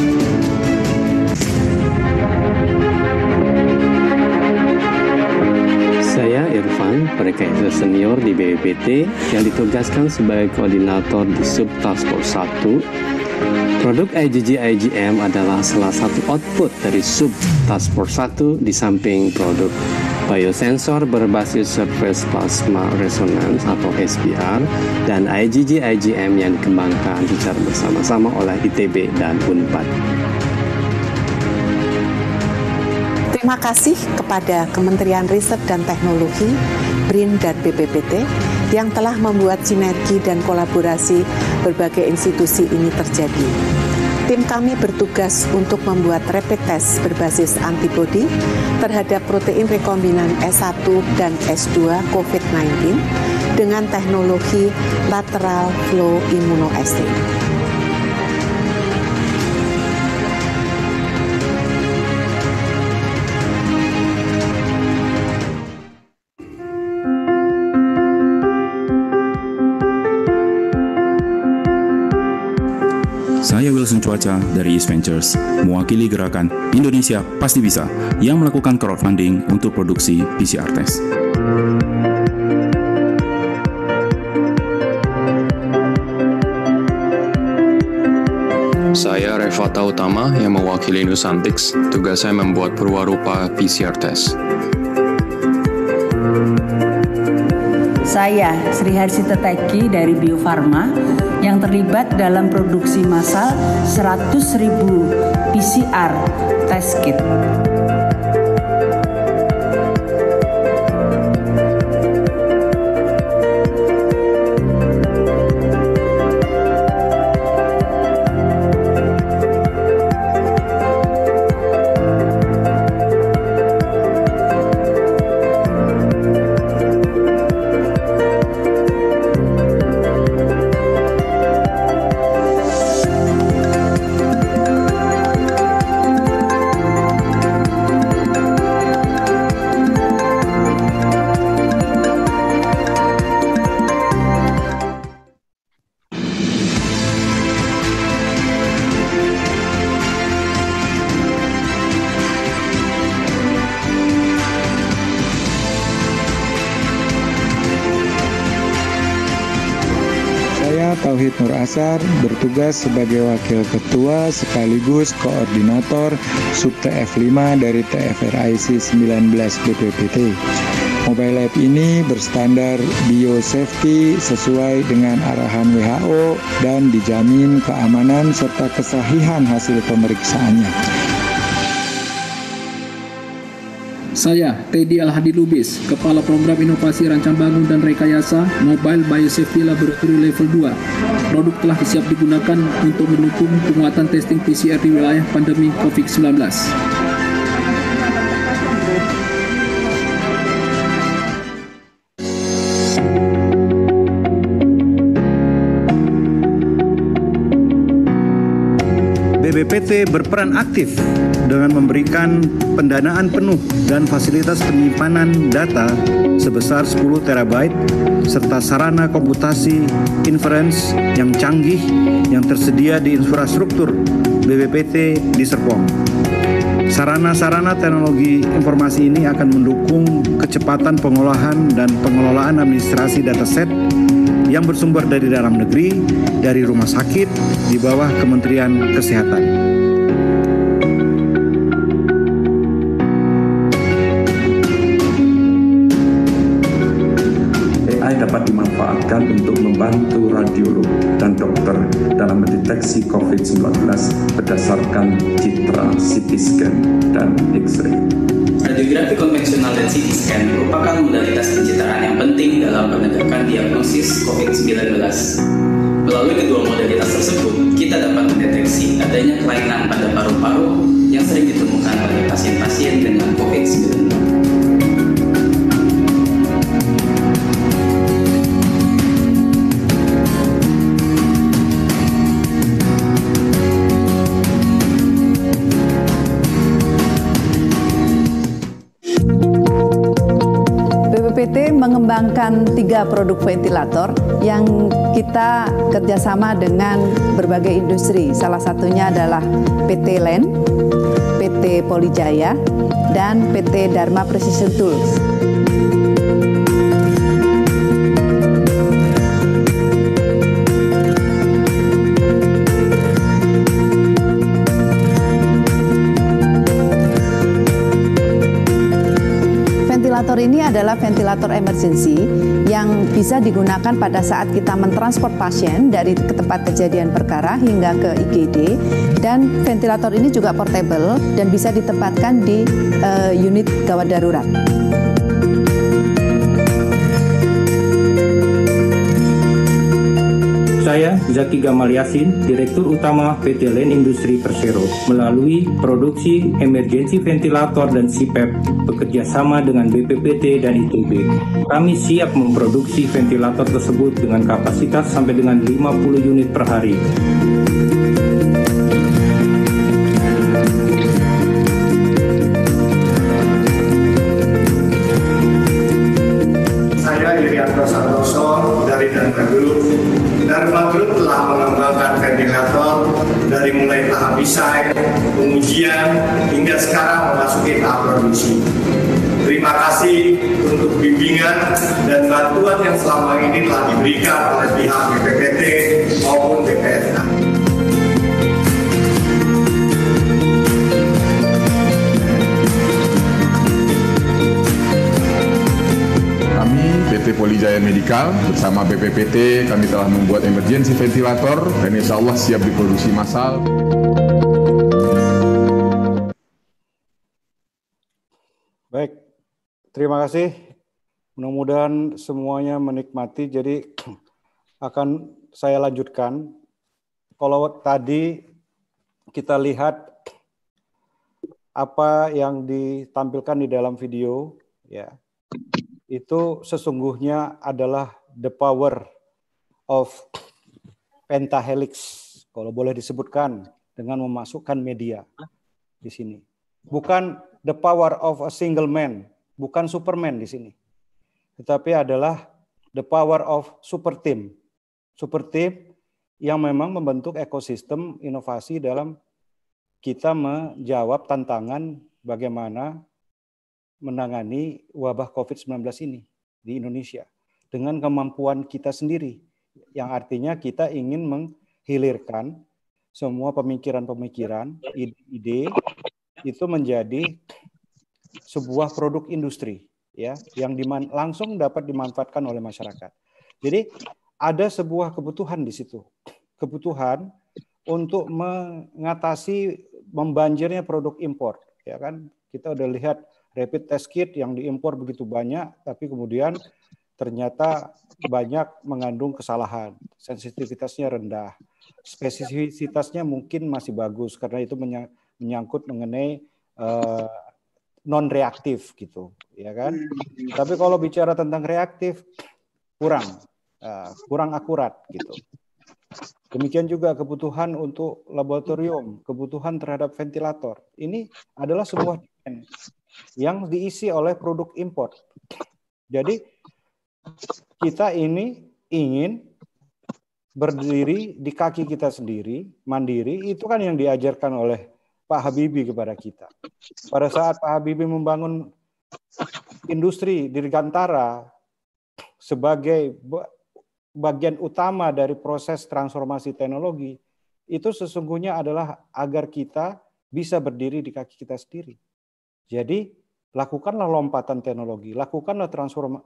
Saya Irfan, Prekaisa Senior di B P P T yang ditugaskan sebagai koordinator di Sub Task Force satu. Produk I G G I G M adalah salah satu output dari Sub Task Force satu di samping produk biosensor berbasis surface plasma resonance atau S P R dan I G G I G M yang dikembangkan secara bersama-sama oleh I T B dan Unpad. Terima kasih kepada Kementerian Riset dan Teknologi, B R I N dan B P P T yang telah membuat sinergi dan kolaborasi berbagai institusi ini terjadi. Tim kami bertugas untuk membuat rapid test berbasis antibodi terhadap protein rekombinan S satu dan S dua COVID sembilan belas dengan teknologi lateral flow immunoassay. Saya Wilson Cuaca dari East Ventures, mewakili gerakan Indonesia Pasti Bisa yang melakukan crowdfunding untuk produksi P C R test. Saya Revata Utama yang mewakili Nusantix, tugas saya membuat perwarupa P C R test. Saya Sri Harsita Teki dari Bio Farma yang terlibat dalam produksi massal seratus ribu P C R test kit. Tauhid Nur Asar bertugas sebagai Wakil Ketua sekaligus Koordinator Sub T F lima dari T F R I C sembilan belas B P P T. Mobile Lab ini berstandar biosafety sesuai dengan arahan W H O dan dijamin keamanan serta kesahihan hasil pemeriksaannya. Saya, Teddy Al-Hadi Lubis, Kepala Program Inovasi Rancang Bangun dan Rekayasa Mobile Biosafety Laboratory Level dua. Produk telah siap digunakan untuk mendukung penguatan testing P C R di wilayah pandemi COVID sembilan belas. B B P T berperan aktif dengan memberikan pendanaan penuh dan fasilitas penyimpanan data sebesar sepuluh terabyte serta sarana komputasi inference yang canggih yang tersedia di infrastruktur B B P T di Serpong. Sarana-sarana teknologi informasi ini akan mendukung kecepatan pengolahan dan pengelolaan administrasi dataset yang bersumber dari dalam negeri, dari rumah sakit, di bawah Kementerian Kesehatan. A I dapat dimanfaatkan untuk membantu radiolog dan dokter dalam mendeteksi COVID sembilan belas berdasarkan citra C T scan dan X-ray. Radiografi konvensional dan C T scan merupakan modalitas pencitraan yang penting dalam penegakan diagnosis COVID sembilan belas. Melalui kedua modalitas tersebut, kita dapat mendeteksi adanya kelainan pada paru-paru yang sering ditemukan pada pasien-pasien dengan COVID sembilan belas. Mengembangkan tiga produk ventilator yang kita kerjasama dengan berbagai industri. Salah satunya adalah P T L E N, P T Polijaya, dan P T Dharma Precision Tools. Ventilator ini adalah ventilator emergency yang bisa digunakan pada saat kita mentransport pasien dari ke tempat kejadian perkara hingga ke I G D, dan ventilator ini juga portable dan bisa ditempatkan di uh, unit gawat darurat. Saya, Zaki Gamal Yasin, Direktur Utama P T L E N Industri Persero, melalui produksi emergensi ventilator dan C PAP bekerja sama dengan B P P T dan I T B. Kami siap memproduksi ventilator tersebut dengan kapasitas sampai dengan lima puluh unit per hari. Saya Irianto Santoso dari Dharma Group. Dharma Group telah mengembangkan ventilator dari mulai tahap desain, pengujian, hingga sekarang memasuki tahap produksi. Terima kasih untuk bimbingan dan bantuan yang selama ini telah diberikan oleh pihak B P P T maupun B P S K. Kami P T Polijaya Medical bersama B P P T kami telah membuat emergency ventilator dan insya Allah siap diproduksi massal. Baik, terima kasih. Mudah-mudahan semuanya menikmati. Jadi akan saya lanjutkan. Kalau tadi kita lihat apa yang ditampilkan di dalam video, ya, itu sesungguhnya adalah the power of pentahelix, kalau boleh disebutkan dengan memasukkan media di sini. Bukan the power of a single man, bukan Superman di sini, tetapi adalah the power of super team. Super team yang memang membentuk ekosistem inovasi dalam kita menjawab tantangan bagaimana menangani wabah COVID sembilan belas ini di Indonesia dengan kemampuan kita sendiri yang artinya kita ingin menghilirkan semua pemikiran-pemikiran, ide-ide itu menjadi sebuah produk industri, ya, yang diman, langsung dapat dimanfaatkan oleh masyarakat. Jadi ada sebuah kebutuhan di situ, kebutuhan untuk mengatasi membanjirnya produk impor, ya kan? Kita udah lihat rapid test kit yang diimpor begitu banyak, tapi kemudian ternyata banyak mengandung kesalahan, sensitivitasnya rendah, spesifisitasnya mungkin masih bagus karena itu menyangkut mengenai uh, non reaktif gitu, ya kan? Tapi kalau bicara tentang reaktif kurang, uh, kurang akurat gitu. Demikian juga kebutuhan untuk laboratorium, kebutuhan terhadap ventilator. Ini adalah sebuah demand yang diisi oleh produk impor. Jadi kita ini ingin berdiri di kaki kita sendiri, mandiri, itu kan yang diajarkan oleh Pak Habibie kepada kita. Pada saat Pak Habibie membangun industri Dirgantara sebagai bagian utama dari proses transformasi teknologi, itu sesungguhnya adalah agar kita bisa berdiri di kaki kita sendiri. Jadi lakukanlah lompatan teknologi, lakukanlah transforma,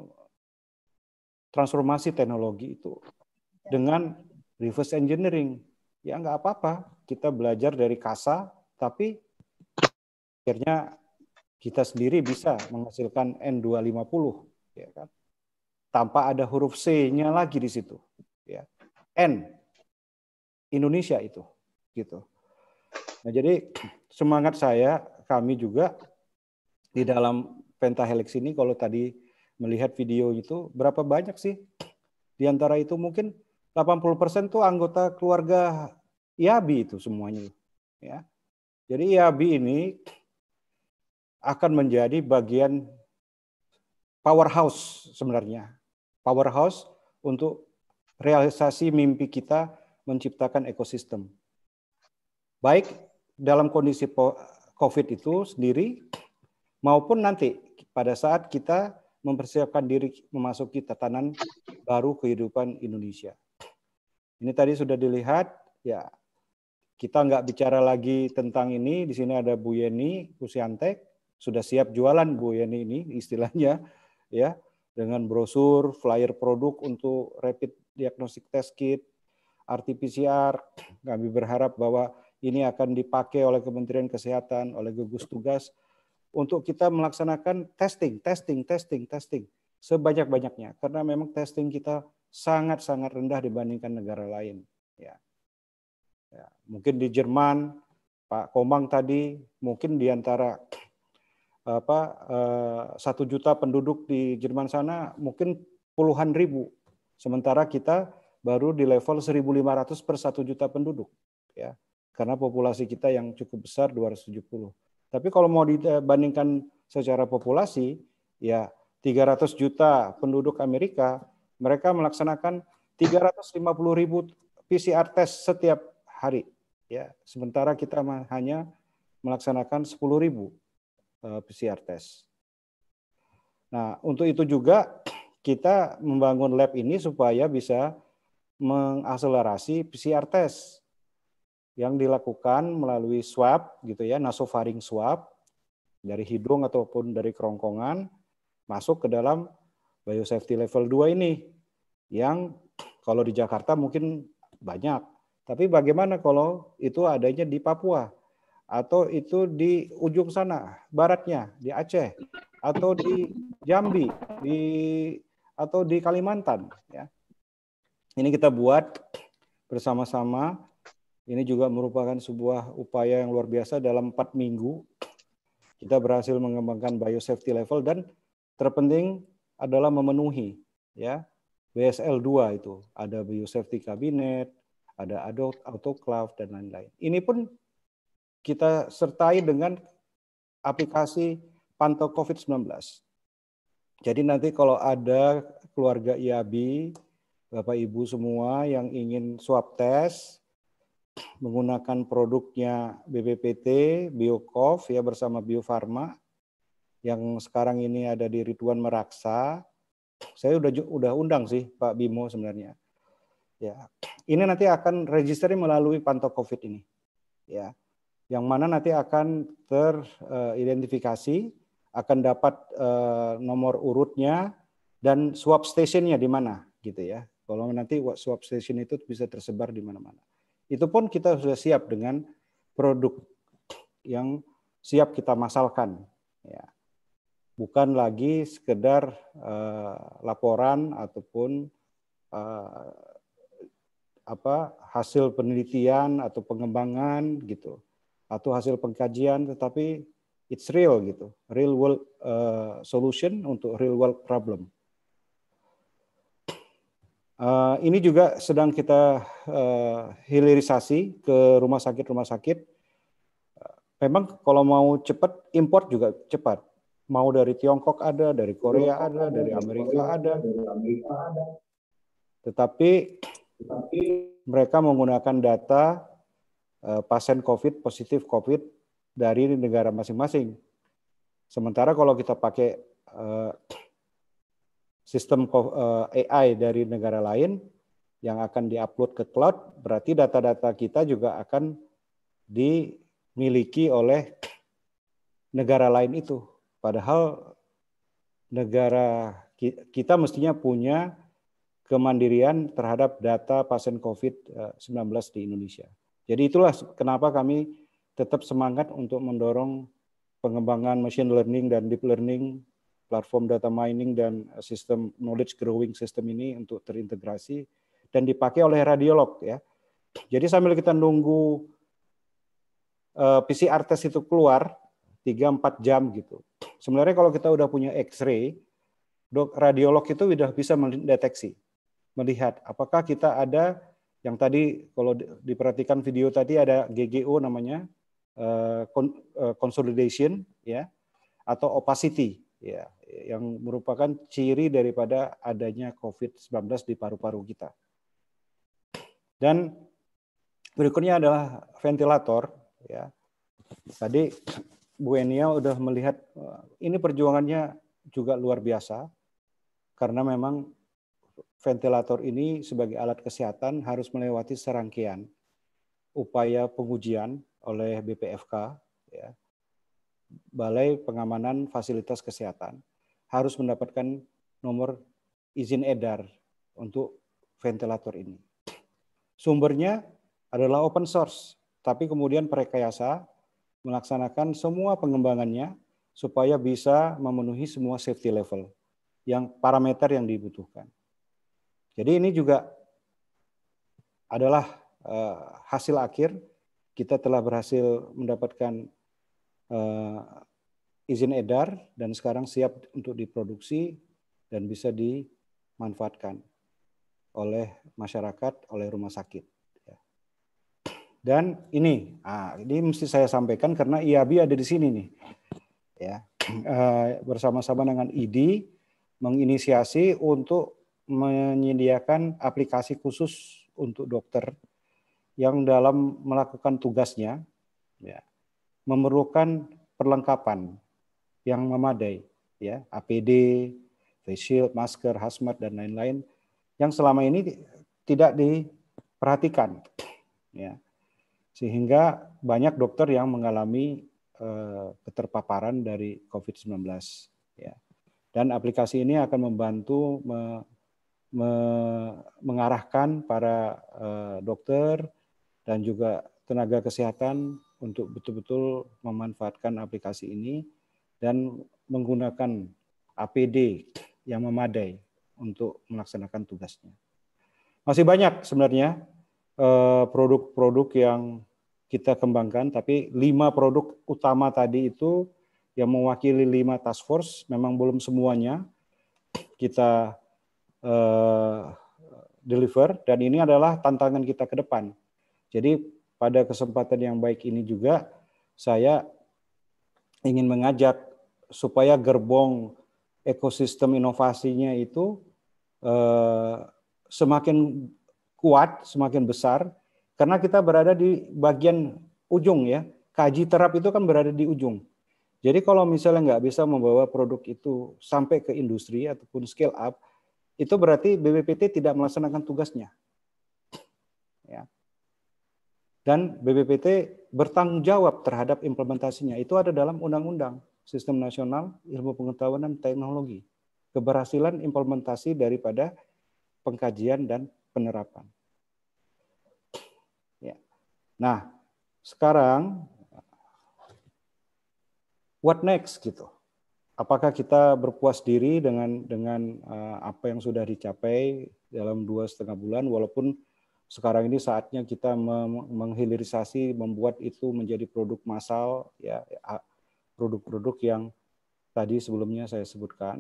transformasi teknologi itu dengan reverse engineering. Ya nggak apa-apa, kita belajar dari kasa, tapi akhirnya kita sendiri bisa menghasilkan N dua lima nol, ya kan? Tanpa ada huruf C-nya lagi di situ, ya. N Indonesia itu, gitu. Nah, jadi semangat saya, kami juga di dalam Pentahelix ini, kalau tadi melihat video itu, berapa banyak sih? Di antara itu mungkin delapan puluh persen tuh anggota keluarga I A B I itu semuanya, ya. Jadi I A B I ini akan menjadi bagian powerhouse sebenarnya, powerhouse untuk realisasi mimpi kita menciptakan ekosistem. Baik dalam kondisi COVID itu sendiri, maupun nanti pada saat kita mempersiapkan diri memasuki tatanan baru kehidupan Indonesia. Ini tadi sudah dilihat, ya kita nggak bicara lagi tentang ini, di sini ada Bu Yeni Kusiantek, sudah siap jualan Bu Yeni ini istilahnya, ya, dengan brosur, flyer produk untuk rapid diagnostic test kit, R T P C R. Kami berharap bahwa ini akan dipakai oleh Kementerian Kesehatan, oleh gugus tugas untuk kita melaksanakan testing, testing, testing, testing sebanyak-banyaknya, karena memang testing kita sangat-sangat rendah dibandingkan negara lain. Ya. Ya, mungkin di Jerman, Pak Komang tadi, mungkin di antara apa satu juta penduduk di Jerman sana mungkin puluhan ribu, sementara kita baru di level seribu lima ratus per satu juta penduduk, ya, karena populasi kita yang cukup besar dua ratus tujuh puluh. Tapi kalau mau dibandingkan secara populasi, ya tiga ratus juta penduduk Amerika, mereka melaksanakan tiga ratus lima puluh ribu P C R test setiap hari, ya, sementara kita hanya melaksanakan sepuluh ribu P C R test. Nah, untuk itu juga kita membangun lab ini supaya bisa mengakselerasi P C R test yang dilakukan melalui swab, gitu ya, nasofaring swab dari hidung ataupun dari kerongkongan masuk ke dalam biosafety level dua ini, yang kalau di Jakarta mungkin banyak. Tapi bagaimana kalau itu adanya di Papua, atau itu di ujung sana, baratnya, di Aceh, atau di Jambi, di atau di Kalimantan. Ya. Ini kita buat bersama-sama. Ini juga merupakan sebuah upaya yang luar biasa. Dalam empat minggu kita berhasil mengembangkan biosafety level, dan terpenting adalah memenuhi, ya, B S L dua itu. Ada biosafety cabinet, ada adult autoclave, dan lain-lain. Ini pun kita sertai dengan aplikasi pantau COVID sembilan belas. Jadi nanti kalau ada keluarga I A B I, Bapak Ibu semua yang ingin swab test menggunakan produknya B P P T, Biocov, ya, bersama Bio Farma, yang sekarang ini ada di Ridwan Meraksa. Saya udah udah undang sih Pak Bimo sebenarnya Ya, ini nanti akan registry melalui pantau COVID ini, ya, yang mana nanti akan teridentifikasi, akan dapat uh, nomor urutnya dan swab stationnya di mana, gitu ya. Kalau nanti swab station itu bisa tersebar di mana-mana. Itu pun kita sudah siap dengan produk yang siap kita masalkan, ya. Bukan lagi sekedar uh, laporan ataupun uh, apa hasil penelitian atau pengembangan gitu atau hasil pengkajian, tetapi it's real gitu, real world uh, solution untuk real world problem. Uh, ini juga sedang kita uh, hilirisasi ke rumah sakit-rumah sakit. Memang kalau mau cepat import juga cepat. Mau dari Tiongkok ada, dari Korea ada, dari Amerika ada. Tetapi mereka menggunakan data uh, pasien COVID, positif COVID dari negara masing-masing. Sementara kalau kita pakai uh, sistem uh, A I dari negara lain yang akan diupload ke cloud, berarti data-data kita juga akan dimiliki oleh negara lain itu. Padahal negara kita mestinya punya kemandirian terhadap data pasien COVID sembilan belas di Indonesia. Jadi itulah kenapa kami tetap semangat untuk mendorong pengembangan machine learning dan deep learning, platform data mining dan sistem knowledge growing system ini untuk terintegrasi dan dipakai oleh radiolog ya. Jadi sambil kita nunggu uh, P C R test itu keluar tiga sampai empat jam gitu. Sebenarnya kalau kita udah punya X-ray, dok radiolog itu udah bisa mendeteksi, melihat apakah kita ada yang tadi kalau diperhatikan video tadi ada G G O namanya uh, consolidation ya atau opacity ya yang merupakan ciri daripada adanya COVID sembilan belas di paru-paru kita. Dan berikutnya adalah ventilator ya. Tadi Bu Enia udah melihat ini perjuangannya juga luar biasa karena memang ventilator ini sebagai alat kesehatan harus melewati serangkaian upaya pengujian oleh B P F K ya. Balai Pengamanan Fasilitas Kesehatan harus mendapatkan nomor izin edar untuk ventilator ini. Sumbernya adalah open source, tapi kemudian Prekayasa melaksanakan semua pengembangannya supaya bisa memenuhi semua safety level yang parameter yang dibutuhkan. Jadi ini juga adalah uh, hasil akhir kita telah berhasil mendapatkan uh, izin edar dan sekarang siap untuk diproduksi dan bisa dimanfaatkan oleh masyarakat, oleh rumah sakit. Dan ini, ah, ini mesti saya sampaikan karena I A B I ada di sini nih, ya uh, bersama-sama dengan I D I menginisiasi untuk menyediakan aplikasi khusus untuk dokter yang dalam melakukan tugasnya, ya, memerlukan perlengkapan yang memadai, ya A P D, face shield, masker, hazmat dan lain-lain yang selama ini tidak diperhatikan, ya. Sehingga banyak dokter yang mengalami uh, keterpaparan dari COVID sembilan belas. Ya. Dan aplikasi ini akan membantu me, me, mengarahkan para uh, dokter dan juga tenaga kesehatan untuk betul-betul memanfaatkan aplikasi ini dan menggunakan A P D yang memadai untuk melaksanakan tugasnya. Masih banyak sebenarnya produk-produk yang kita kembangkan, tapi lima produk utama tadi itu yang mewakili lima task force, memang belum semuanya kita uh, deliver, dan ini adalah tantangan kita ke depan. Jadi pada kesempatan yang baik ini juga, saya ingin mengajak supaya gerbong ekosistem inovasinya itu uh, semakin kuat, semakin besar, karena kita berada di bagian ujung ya. Kaji terap itu kan berada di ujung. Jadi kalau misalnya nggak bisa membawa produk itu sampai ke industri ataupun scale up, itu berarti B P P T tidak melaksanakan tugasnya. Dan B P P T bertanggung jawab terhadap implementasinya. Itu ada dalam Undang-Undang Sistem Nasional Ilmu Pengetahuan dan Teknologi. Keberhasilan implementasi daripada pengkajian dan penerapan. Ya. Nah, sekarang what next gitu? Apakah kita berpuas diri dengan dengan uh, apa yang sudah dicapai dalam dua setengah bulan, walaupun sekarang ini saatnya kita menghilirisasi, membuat itu menjadi produk massal, ya, produk-produk yang tadi sebelumnya saya sebutkan.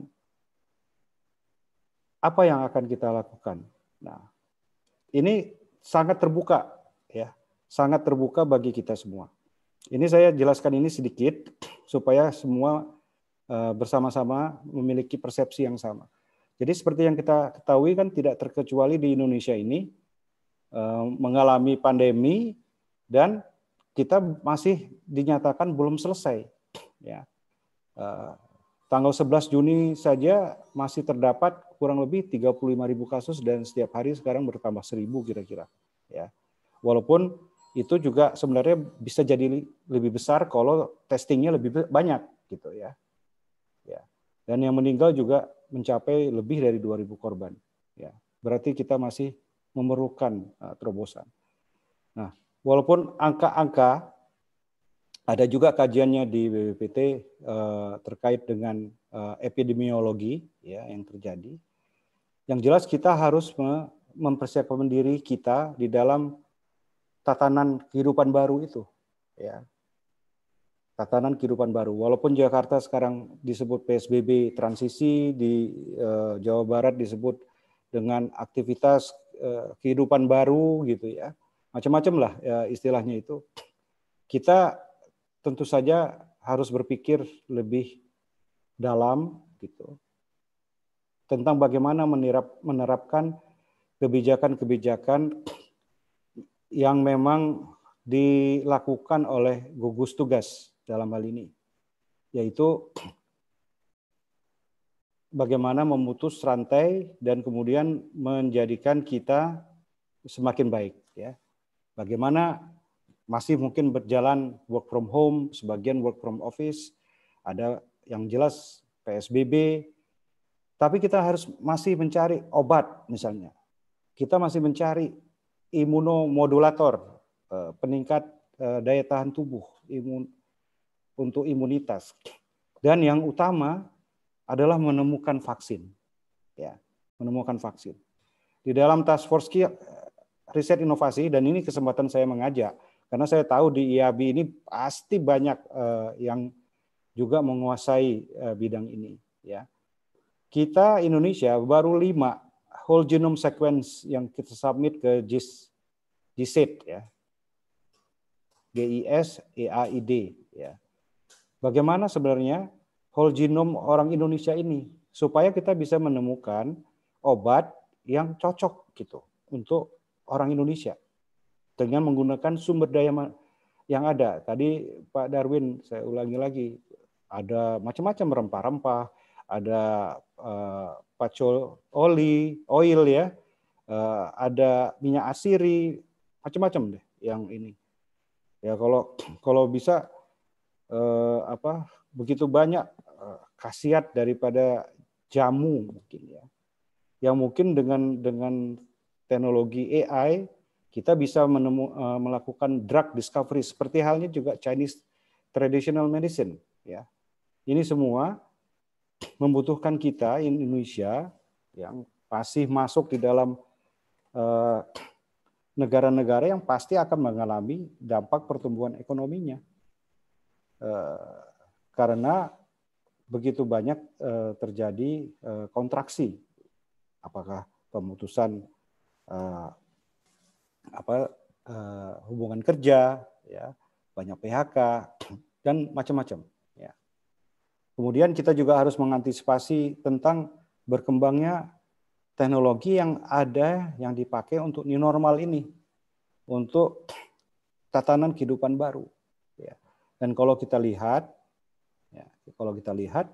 Apa yang akan kita lakukan? Nah, ini sangat terbuka, ya, sangat terbuka bagi kita semua. Ini saya jelaskan ini sedikit supaya semua uh, bersama-sama memiliki persepsi yang sama. Jadi seperti yang kita ketahui kan tidak terkecuali di Indonesia ini mengalami pandemi dan kita masih dinyatakan belum selesai. Ya. Tanggal sebelas Juni saja masih terdapat kurang lebih tiga puluh lima ribu kasus dan setiap hari sekarang bertambah seribu kira-kira. Ya. Walaupun itu juga sebenarnya bisa jadi lebih besar kalau testingnya lebih banyak gitu ya. Ya. Dan yang meninggal juga mencapai lebih dari dua ribu korban. Ya. Berarti kita masih memerlukan uh, terobosan. Nah, walaupun angka-angka ada juga kajiannya di B P P T uh, terkait dengan uh, epidemiologi ya yang terjadi. Yang jelas kita harus mempersiapkan diri kita di dalam tatanan kehidupan baru itu, ya. Tatanan kehidupan baru. Walaupun Jakarta sekarang disebut P S B B transisi, di uh, Jawa Barat disebut dengan aktivitas kehidupan baru gitu ya, macam-macam lah ya, istilahnya itu. Kita tentu saja harus berpikir lebih dalam gitu tentang bagaimana menerap, menerapkan kebijakan-kebijakan yang memang dilakukan oleh gugus tugas dalam hal ini, yaitu bagaimana memutus rantai dan kemudian menjadikan kita semakin baik. Ya. Bagaimana masih mungkin berjalan work from home, sebagian work from office, ada yang jelas P S B B, tapi kita harus masih mencari obat misalnya. Kita masih mencari imunomodulator, peningkat daya tahan tubuh imun, untuk imunitas. Dan yang utama adalah menemukan vaksin, ya, menemukan vaksin. Di dalam Task Force Riset Inovasi, dan ini kesempatan saya mengajak, karena saya tahu di I A B ini pasti banyak uh, yang juga menguasai uh, bidang ini, ya. Kita Indonesia baru lima whole genome sequence yang kita submit ke G I S E D, ya, G I S E A I D, ya. Bagaimana sebenarnya whole genome orang Indonesia ini supaya kita bisa menemukan obat yang cocok gitu untuk orang Indonesia dengan menggunakan sumber daya yang ada. Tadi Pak Darwin saya ulangi lagi, ada macam-macam rempah-rempah, ada uh, pacul oli, oil ya, uh, ada minyak asiri, macam-macam deh yang ini. Ya kalau kalau bisa uh, apa begitu banyak khasiat daripada jamu mungkin ya, yang mungkin dengan dengan teknologi A I kita bisa menemu, uh, melakukan drug discovery seperti halnya juga Chinese traditional medicine ya. Ini semua membutuhkan kita Indonesia yang masih masuk di dalam uh, negara-negara yang pasti akan mengalami dampak pertumbuhan ekonominya uh, karena begitu banyak uh, terjadi uh, kontraksi, apakah pemutusan uh, apa uh, hubungan kerja, ya, banyak P H K dan macam-macam. Ya. Kemudian kita juga harus mengantisipasi tentang berkembangnya teknologi yang ada yang dipakai untuk new normal ini, untuk tatanan kehidupan baru. Ya. Dan kalau kita lihat Ya, kalau kita lihat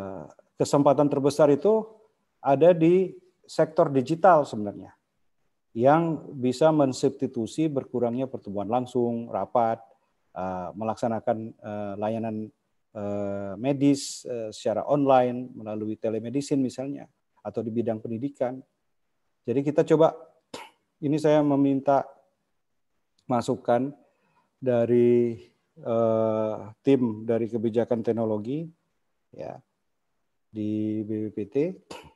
kesempatan terbesar itu ada di sektor digital sebenarnya. yang bisa mensubstitusi berkurangnya pertemuan langsung, rapat, uh, melaksanakan uh, layanan uh, medis uh, secara online melalui telemedicine misalnya, atau di bidang pendidikan. Jadi kita coba, ini saya meminta masukan dari uh, tim dari kebijakan teknologi ya di B P P T.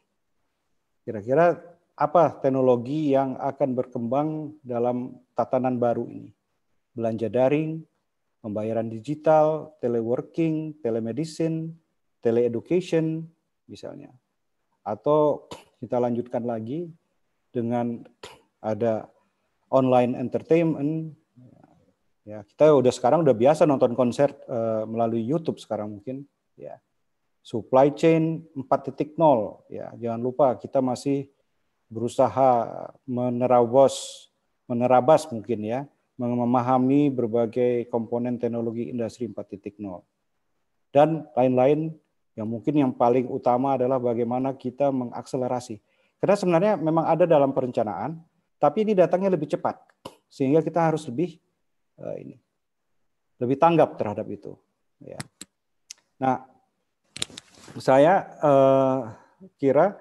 Kira-kira apa teknologi yang akan berkembang dalam tatanan baru ini? Belanja daring, pembayaran digital, teleworking, telemedicine, teleeducation misalnya. Atau kita lanjutkan lagi dengan ada online entertainment. Ya, kita udah sekarang udah biasa nonton konser uh, melalui YouTube sekarang mungkin ya. Supply chain empat titik nol ya, jangan lupa kita masih berusaha menerabas, menerabas mungkin ya, memahami berbagai komponen teknologi industri empat titik nol. Dan lain-lain yang mungkin yang paling utama adalah bagaimana kita mengakselerasi. Karena sebenarnya memang ada dalam perencanaan, tapi ini datangnya lebih cepat. Sehingga kita harus lebih uh, ini lebih tanggap terhadap itu. Ya. Nah, saya uh, kira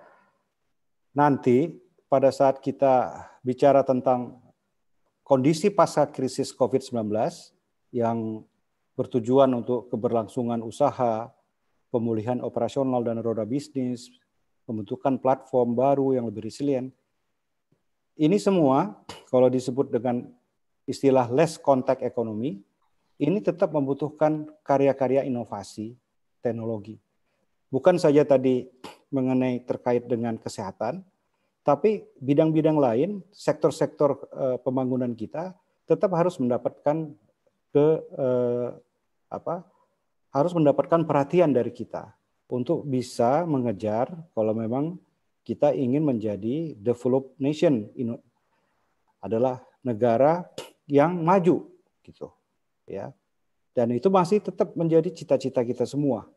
nanti pada saat kita bicara tentang kondisi pasca krisis COVID sembilan belas yang bertujuan untuk keberlangsungan usaha, pemulihan operasional dan roda bisnis, pembentukan platform baru yang lebih resilient, ini semua kalau disebut dengan istilah less contact economy, ini tetap membutuhkan karya-karya inovasi teknologi. Bukan saja tadi mengenai terkait dengan kesehatan, tapi bidang-bidang lain, sektor-sektor uh, pembangunan kita tetap harus mendapatkan ke uh, apa? Harus mendapatkan perhatian dari kita untuk bisa mengejar kalau memang kita ingin menjadi developed nation, adalah negara yang maju gitu, ya. Dan itu masih tetap menjadi cita-cita kita semua.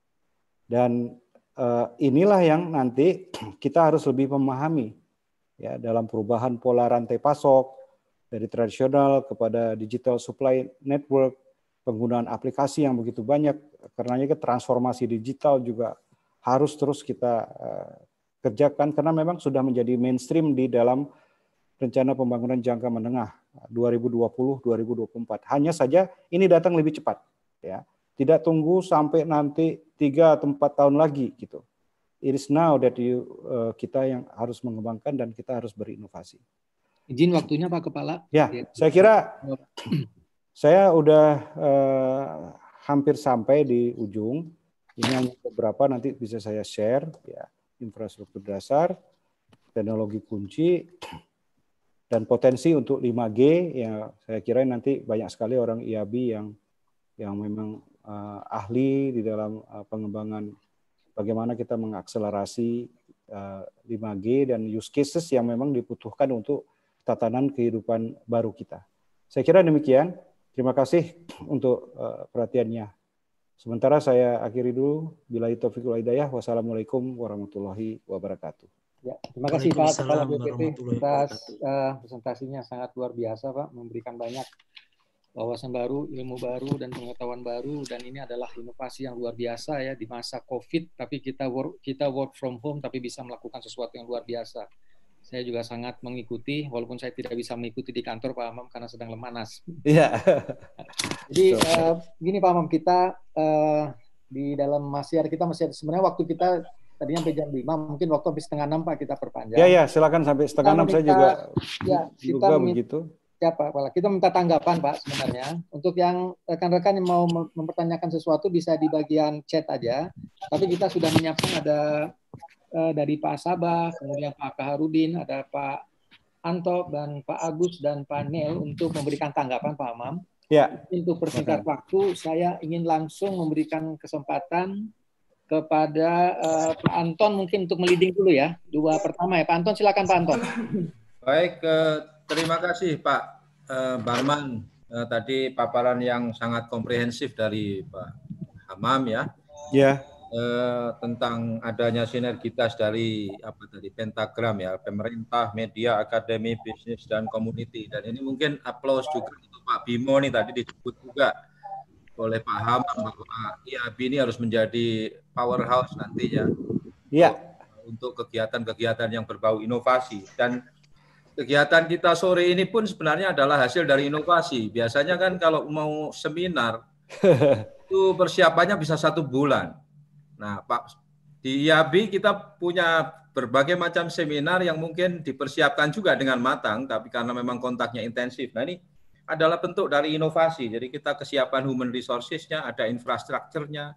Dan Uh, inilah yang nanti kita harus lebih memahami ya dalam perubahan pola rantai pasok dari tradisional kepada digital supply network, penggunaan aplikasi yang begitu banyak, karenanya transformasi digital juga harus terus kita uh, kerjakan karena memang sudah menjadi mainstream di dalam rencana pembangunan jangka menengah dua ribu dua puluh sampai dua ribu dua puluh empat. Hanya saja ini datang lebih cepat ya. Tidak tunggu sampai nanti tiga atau empat tahun lagi gitu. It is now that you, uh, kita yang harus mengembangkan dan kita harus berinovasi. Izin waktunya Pak Kepala. Ya, saya kira saya udah uh, hampir sampai di ujung. Ini hanya beberapa nanti bisa saya share ya, infrastruktur dasar, teknologi kunci, dan potensi untuk lima G. Ya, saya kira nanti banyak sekali orang I A B yang yang memang Uh, ahli di dalam uh, pengembangan bagaimana kita mengakselerasi uh, lima G dan use cases yang memang dibutuhkan untuk tatanan kehidupan baru kita. Saya kira demikian. Terima kasih untuk uh, perhatiannya. Sementara saya akhiri dulu. Billahi taufiq wal hidayah. Wassalamualaikum warahmatullahi wabarakatuh. Ya, terima kasih Pak Kepala B P P atas uh, presentasinya sangat luar biasa Pak, memberikan banyak wawasan baru, ilmu baru, dan pengetahuan baru, dan ini adalah inovasi yang luar biasa ya di masa COVID, tapi kita work, kita work from home, tapi bisa melakukan sesuatu yang luar biasa. Saya juga sangat mengikuti, walaupun saya tidak bisa mengikuti di kantor Pak Amam karena sedang lemanas. Iya. Jadi uh, gini Pak Amam, kita uh, di dalam masih ada kita masih ada sebenarnya waktu kita tadinya sampai jam lima, mungkin waktu habis setengah enam Pak kita perpanjang. Ya ya, silakan sampai setengah enam, saya juga ya, juga kita begitu. Ya Pak, kita minta tanggapan Pak sebenarnya. Untuk yang rekan-rekan yang mau mempertanyakan sesuatu bisa di bagian chat aja. Tapi kita sudah menyiapkan ada uh, dari Pak Sabah, kemudian Pak Kaharudin, ada Pak Anto dan Pak Agus dan Pak Nel untuk memberikan tanggapan Pak Amam. Ya. Untuk persingkat waktu, saya ingin langsung memberikan kesempatan kepada uh, Pak Anton mungkin untuk meliding dulu ya. Dua pertama ya. Pak Anton, silakan Pak Anton. Baik, uh... terima kasih Pak eh, Barman. Eh, tadi paparan yang sangat komprehensif dari Pak Hamam ya. Ya. eh, tentang adanya sinergitas dari apa tadi pentagram ya, pemerintah, media, akademi, bisnis dan community. Dan ini mungkin aplaus juga untuk Pak Bimo nih, tadi disebut juga oleh Pak Hamam bahwa I A B ini harus menjadi powerhouse nantinya. Iya. Untuk kegiatan-kegiatan yang berbau inovasi. Dan kegiatan kita sore ini pun sebenarnya adalah hasil dari inovasi. Biasanya kan kalau mau seminar itu persiapannya bisa satu bulan. Nah, Pak, di I A B kita punya berbagai macam seminar yang mungkin dipersiapkan juga dengan matang, tapi karena memang kontaknya intensif. Nah, ini adalah bentuk dari inovasi. Jadi kita kesiapan human resources-nya, ada infrastrukturnya,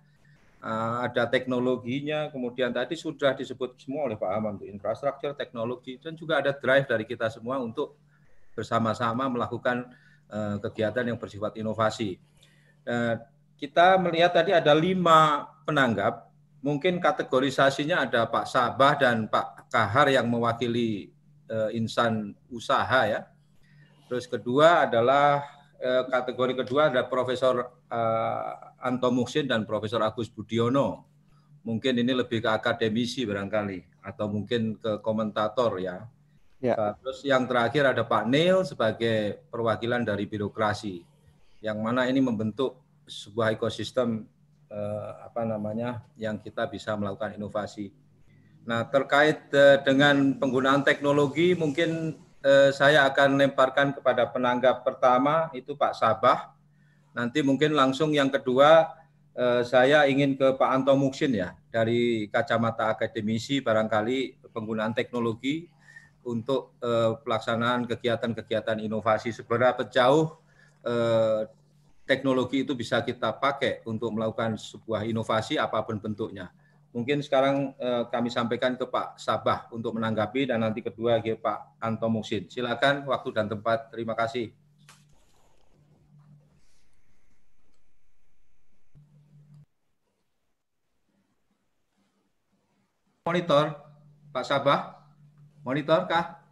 ada teknologinya, kemudian tadi sudah disebut semua oleh Pak Hamam, infrastruktur, teknologi, dan juga ada drive dari kita semua untuk bersama-sama melakukan uh, kegiatan yang bersifat inovasi. Uh, kita melihat tadi ada lima penanggap, mungkin kategorisasinya ada Pak Sabah dan Pak Kahar yang mewakili uh, insan usaha ya. Terus kedua adalah uh, kategori kedua ada Profesor uh, Anto Muhsin dan Profesor Agus Budiono. Mungkin ini lebih ke akademisi barangkali, atau mungkin ke komentator ya. Ya. Terus yang terakhir ada Pak Neil sebagai perwakilan dari birokrasi, yang mana ini membentuk sebuah ekosistem eh, apa namanya yang kita bisa melakukan inovasi. Nah, terkait eh, dengan penggunaan teknologi, mungkin eh, saya akan lemparkan kepada penanggap pertama itu Pak Sabah. Nanti mungkin langsung yang kedua eh, saya ingin ke Pak Anto Muhsin ya, dari kacamata akademisi barangkali penggunaan teknologi untuk eh, pelaksanaan kegiatan-kegiatan inovasi, seberapa jauh eh, teknologi itu bisa kita pakai untuk melakukan sebuah inovasi apapun bentuknya. Mungkin sekarang eh, kami sampaikan ke Pak Sabah untuk menanggapi, dan nanti kedua ke Pak Anto Muhsin. Silakan waktu dan tempat. Terima kasih. Monitor, Pak Sabah, monitor kah?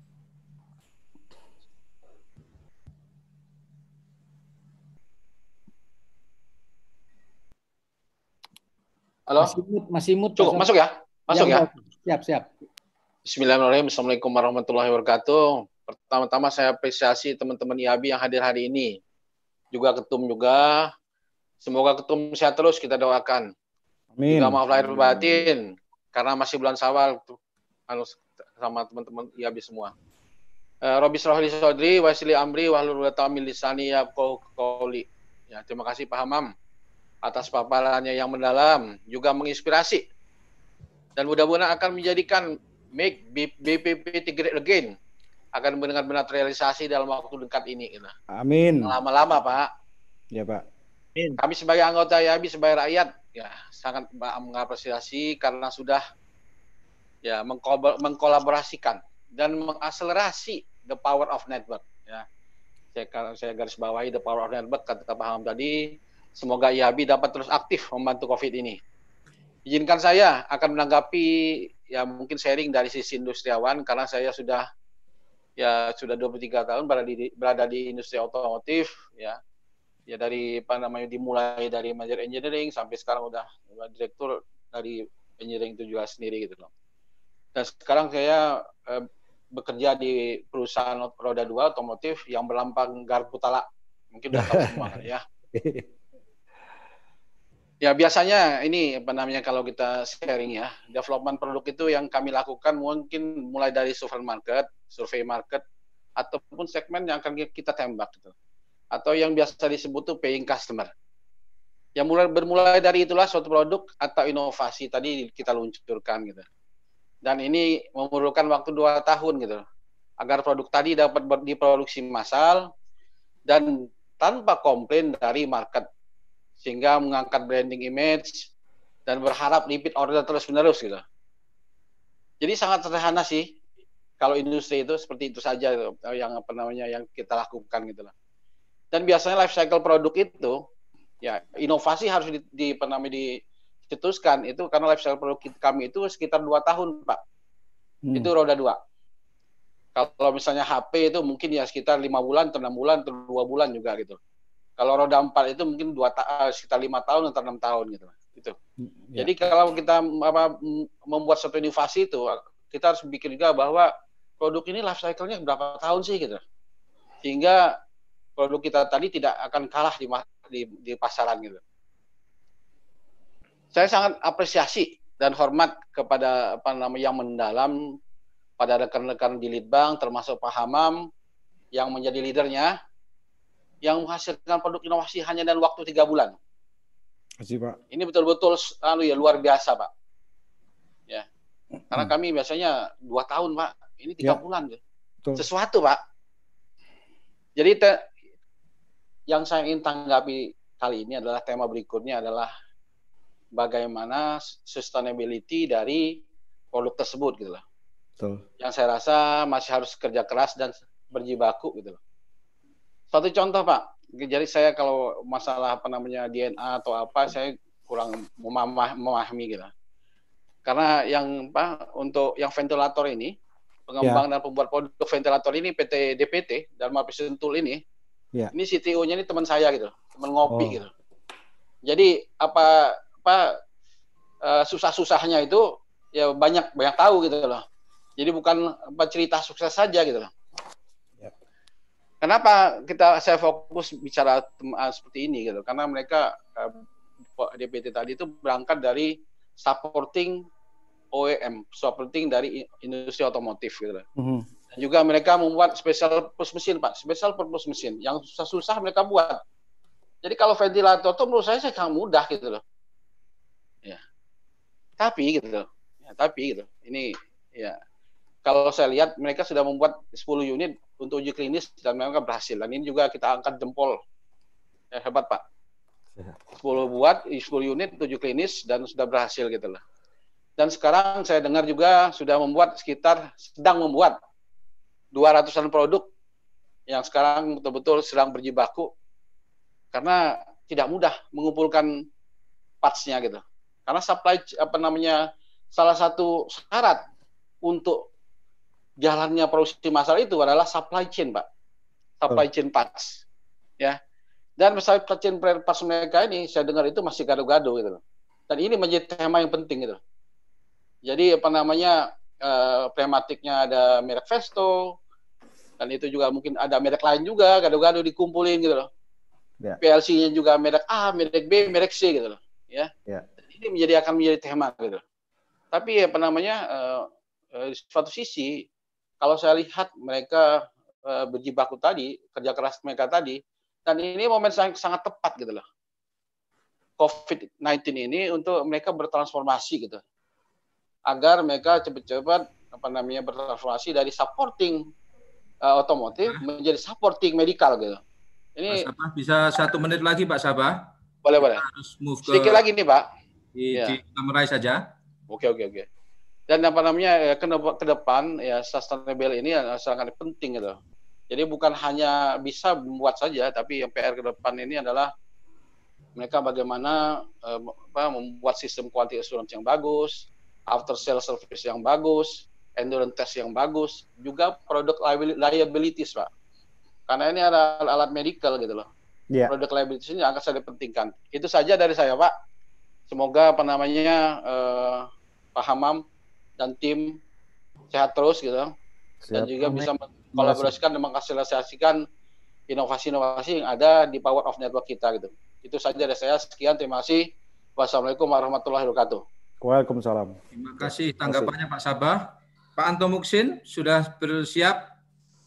Halo? Masih mut, masih mut. Cukup, masuk ya? Masuk ya? Siap, siap. Bismillahirrahmanirrahim. Assalamualaikum warahmatullahi wabarakatuh. Pertama-tama saya apresiasi teman-teman I A B yang hadir hari ini. Juga ketum juga. Semoga ketum sehat terus, kita doakan. Amin. Juga maaf lahir batin. Karena masih bulan Syawal sama teman-teman I A B semua. Uh, Robi Srohli Sodri, Wasili Amri, Wahlul Tamil Lisani Yabqauli. Ya, terima kasih Pak Hamam atas paparannya yang mendalam, juga menginspirasi. Dan mudah-mudahan akan menjadikan make B P P T great again, akan benar-benar terrealisasi dalam waktu dekat ini. Gitu. Amin. Lama-lama Pak. Ya Pak. Amin. Kami sebagai anggota I A B, sebagai rakyat, ya sangat mengapresiasi karena sudah ya mengkolaborasikan dan mengakselerasi the power of network. Ya, saya, saya garis bawahi the power of network, kata Pak Hamam tadi. Semoga I A B dapat terus aktif membantu COVID ini. Izinkan saya akan menanggapi ya mungkin sharing dari sisi industriawan, karena saya sudah ya sudah dua puluh tiga tahun berada di, berada di industri otomotif ya. Ya dari apa namanya dimulai dari manajer engineering sampai sekarang udah, udah direktur dari engineering itu juga sendiri gitu loh. Dan sekarang saya eh, bekerja di perusahaan roda dua otomotif yang berlambang garpu talak. Mungkin udah tahu semua kan ya. Ya biasanya ini apa namanya kalau kita sharing ya, development produk itu yang kami lakukan mungkin mulai dari survei market, survei market, ataupun segmen yang akan kita tembak gitu. Atau yang biasa disebut tuh paying customer. Yang mulai bermulai dari itulah suatu produk atau inovasi tadi kita luncurkan gitu. Dan ini memerlukan waktu dua tahun gitu, agar produk tadi dapat diproduksi massal dan tanpa komplain dari market, sehingga mengangkat branding image dan berharap repeat order terus-menerus gitu. Jadi sangat sederhana sih kalau industri itu seperti itu saja gitu, yang apa namanya yang kita lakukan gitu lah. Dan biasanya life cycle produk itu ya inovasi harus di, di apa namanya dicetuskan itu karena life cycle produk kami itu sekitar dua tahun Pak. Hmm. Itu roda dua. Kalau misalnya H P itu mungkin ya sekitar lima bulan, enam bulan, dua bulan juga gitu. Kalau roda empat itu mungkin dua ta sekitar lima tahun atau enam tahun gitu. gitu. Ya. Jadi kalau kita apa, membuat suatu inovasi itu, kita harus bikin juga bahwa produk ini life cycle-nya berapa tahun sih gitu. Sehingga produk kita tadi tidak akan kalah di, di, di pasaran gitu. Saya sangat apresiasi dan hormat kepada apa namanya yang mendalam pada rekan-rekan di Litbang, termasuk Pak Hamam yang menjadi leadernya, yang menghasilkan produk inovasi hanya dalam waktu tiga bulan. Kasih, Pak. Ini betul-betul anu ya luar biasa, Pak. Ya, karena kami biasanya dua tahun, Pak. Ini tiga Ya. bulan, Betul. sesuatu, Pak. Jadi te- yang saya ingin tanggapi kali ini adalah tema berikutnya adalah bagaimana sustainability dari produk tersebut gitu loh. Betul. Yang saya rasa masih harus kerja keras dan berjibaku gitu loh. Satu contoh Pak, jadi saya kalau masalah apa namanya D N A atau apa saya kurang memah- memahami gitu. Karena yang Pak untuk yang ventilator ini, pengembang Ya. dan pembuat produk ventilator ini P T D P T Dharma Pisentul ini, Ya. ini C T O-nya ini teman saya gitu, teman ngopi Oh. gitu. Jadi apa apa uh, susah-susahnya itu ya banyak banyak tahu gitu loh. Jadi bukan apa cerita sukses saja gitu loh. Ya. Kenapa kita saya fokus bicara uh, seperti ini gitu? Karena mereka uh, D P T tadi itu berangkat dari supporting O E M, supporting dari industri otomotif gitu loh. Mhm. Dan juga mereka membuat special purpose mesin Pak, special purpose mesin yang susah-susah mereka buat. Jadi kalau ventilator itu menurut saya sangat mudah gitu loh. Ya. Tapi gitu loh. Ya, tapi gitu. Ini ya kalau saya lihat mereka sudah membuat sepuluh unit untuk uji klinis dan mereka berhasil. Dan ini juga kita angkat jempol. Ya, hebat Pak. sepuluh buat, sepuluh unit uji klinis dan sudah berhasil gitu loh. Dan sekarang saya dengar juga sudah membuat sekitar sedang membuat dua ratusan produk yang sekarang betul-betul sedang berjibaku. Karena tidak mudah mengumpulkan parts-nya gitu. Karena supply apa namanya salah satu syarat untuk jalannya produksi massal itu adalah supply chain, Pak. Supply Oh. chain parts. Ya. Dan supply chain parts mereka ini saya dengar itu masih gado-gado gitu loh. Dan ini menjadi tema yang penting gitu. Jadi apa namanya eh, tematiknya ada merek Vesto dan itu juga mungkin ada merek lain juga gado-gado dikumpulin gitu loh. Ya. P L C-nya juga merek A, merek B, merek C gitu loh, ya. Ya. Ini menjadi akan menjadi tema gitu. Tapi apa namanya uh, uh, di suatu sisi kalau saya lihat mereka uh, berjibaku tadi, kerja keras mereka tadi, dan ini momen sangat, sangat tepat gitu loh. COVID sembilan belas ini untuk mereka bertransformasi gitu. Agar mereka cepat-cepat apa namanya bertransformasi dari supporting uh, otomotif menjadi supporting medical gitu. Ini Pak Sabah bisa satu menit lagi Pak Sabah. Boleh, boleh. Harus move ke sedikit lagi nih Pak. di, Ya. di samurai saja. Oke, oke, oke. Dan apa namanya ke, ke depan ya sustainable ini sangat penting gitu. Jadi bukan hanya bisa membuat saja, tapi yang P R ke depan ini adalah mereka bagaimana eh, apa, membuat sistem quality assurance yang bagus, after sales service yang bagus, endurance test yang bagus, juga produk liabilities Pak. Karena ini ada alat medical gitu loh. Ya. Produk liabilities ini akan saya pentingkan. Itu saja dari saya Pak. Semoga apa namanya eh, Pak Hamam dan tim sehat terus gitu. Dan Siap. juga Amin. bisa mengkolaborasikan dan menghasilkan inovasi-inovasi yang ada di power of network kita gitu. Itu saja dari saya. Sekian, terima kasih. Wassalamualaikum warahmatullahi wabarakatuh. Waalaikumsalam. Terima kasih tanggapannya Pak Sabah. Pak Anto Muksin sudah bersiap.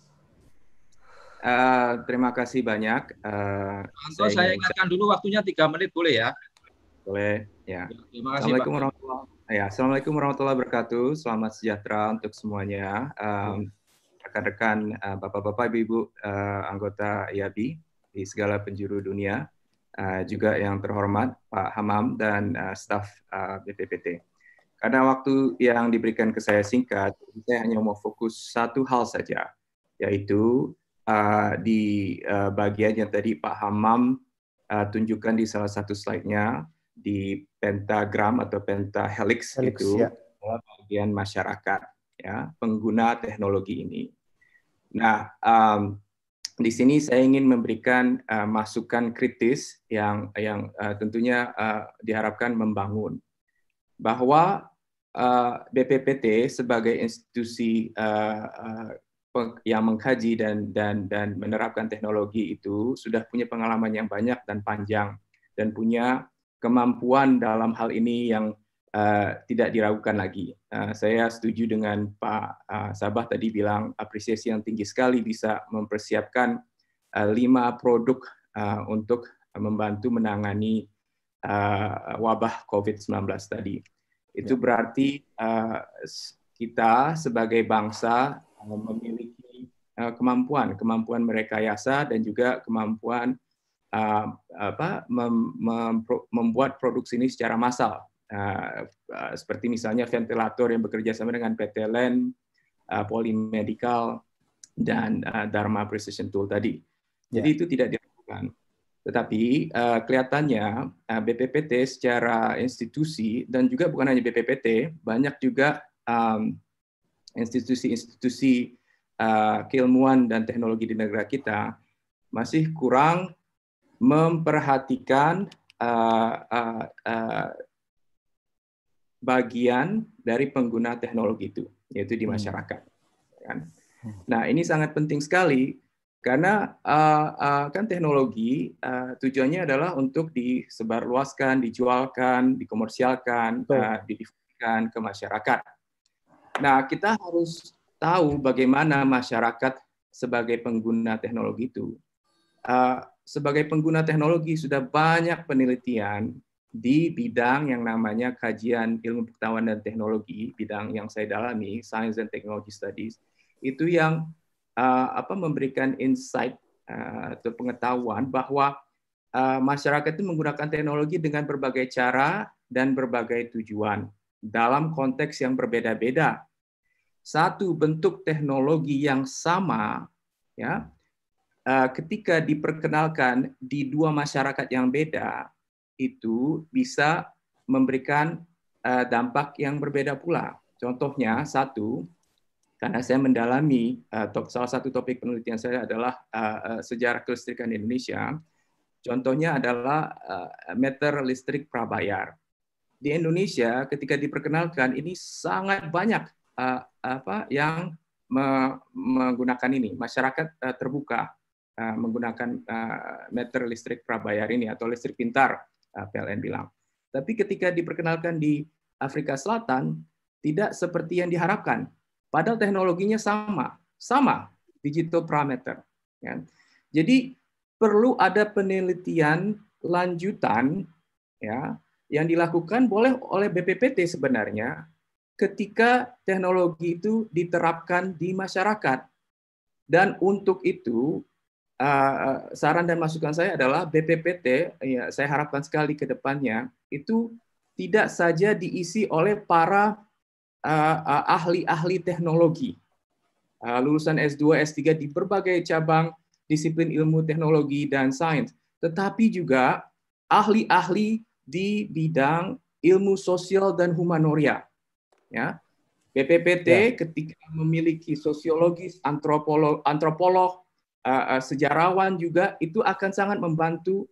Uh, terima kasih banyak. Uh, Pak Anto, saya, saya ingatkan dulu waktunya tiga menit boleh ya? Boleh, ya. Terima kasih Assalamualaikum Pak. warahmatullahi, ya, Assalamualaikum warahmatullahi wabarakatuh. Selamat sejahtera untuk semuanya. Um, rekan-rekan, uh, bapak-bapak, ibu-ibu, uh, anggota I A B di segala penjuru dunia, uh, juga yang terhormat Pak Hamam dan uh, staf uh, B P P T. Karena waktu yang diberikan ke saya singkat, saya hanya mau fokus satu hal saja, yaitu uh, di uh, bagian yang tadi Pak Hamam uh, tunjukkan di salah satu slide-nya, di pentagram atau pentahelix Helix, itu ya. adalah bagian masyarakat, ya, pengguna teknologi ini. Nah, um, di sini saya ingin memberikan uh, masukan kritis yang yang uh, tentunya uh, diharapkan membangun bahwa uh, B P P T sebagai institusi uh, uh, yang mengkaji dan dan dan menerapkan teknologi itu sudah punya pengalaman yang banyak dan panjang dan punya kemampuan dalam hal ini yang uh, tidak diragukan lagi. Uh, saya setuju dengan Pak uh, Sabah tadi bilang apresiasi yang tinggi sekali bisa mempersiapkan uh, lima produk uh, untuk membantu menangani uh, wabah COVID sembilan belas tadi. Itu berarti uh, kita sebagai bangsa memiliki uh, kemampuan, kemampuan merekayasa dan juga kemampuan uh, apa, mem, mem, membuat produksi ini secara massal. Uh, uh, seperti misalnya ventilator yang bekerja sama dengan P T L N, uh, Polymedical, dan uh, Dharma Precision Tool tadi. Jadi yeah. itu tidak dilakukan. Tetapi uh, kelihatannya uh, B P P T secara institusi dan juga bukan hanya B P P T, banyak juga um, institusi-institusi uh, keilmuan dan teknologi di negara kita masih kurang memperhatikan uh, uh, uh, bagian dari pengguna teknologi itu, yaitu di masyarakat. Hmm. Nah, ini sangat penting sekali karena uh, uh, kan teknologi uh, tujuannya adalah untuk disebarluaskan, dijualkan, dikomersialkan, uh, didifusikan ke masyarakat. Nah, kita harus tahu bagaimana masyarakat sebagai pengguna teknologi itu. Uh, sebagai pengguna teknologi sudah banyak penelitian di bidang yang namanya kajian ilmu pengetahuan dan teknologi, bidang yang saya dalami, Science and Technology Studies, itu yang uh, apa memberikan insight uh, atau pengetahuan bahwa uh, masyarakat itu menggunakan teknologi dengan berbagai cara dan berbagai tujuan dalam konteks yang berbeda-beda. Satu bentuk teknologi yang sama, ya, uh, ketika diperkenalkan di dua masyarakat yang beda, itu bisa memberikan uh, dampak yang berbeda pula. Contohnya satu, karena saya mendalami uh, top, salah satu topik penelitian saya adalah uh, uh, sejarah kelistrikan di Indonesia. Contohnya adalah uh, meter listrik prabayar. Di Indonesia ketika diperkenalkan ini sangat banyak uh, apa yang me menggunakan ini. Masyarakat uh, terbuka uh, menggunakan uh, meter listrik prabayar ini atau listrik pintar, uh, P L N bilang. Tapi ketika diperkenalkan di Afrika Selatan tidak seperti yang diharapkan. Padahal teknologinya sama, sama digital parameter. Ya. Jadi perlu ada penelitian lanjutan, ya, yang dilakukan boleh oleh B P P T sebenarnya ketika teknologi itu diterapkan di masyarakat. Dan untuk itu uh, saran dan masukan saya adalah B P P T, ya, saya harapkan sekali ke depannya itu tidak saja diisi oleh para ahli-ahli uh, uh, teknologi, uh, lulusan S dua, S tiga di berbagai cabang disiplin ilmu teknologi dan sains, tetapi juga ahli-ahli di bidang ilmu sosial dan humanoria. Ya. B P P T ya. Ketika memiliki sosiologis, antropolog, antropolog uh, uh, sejarawan juga, itu akan sangat membantu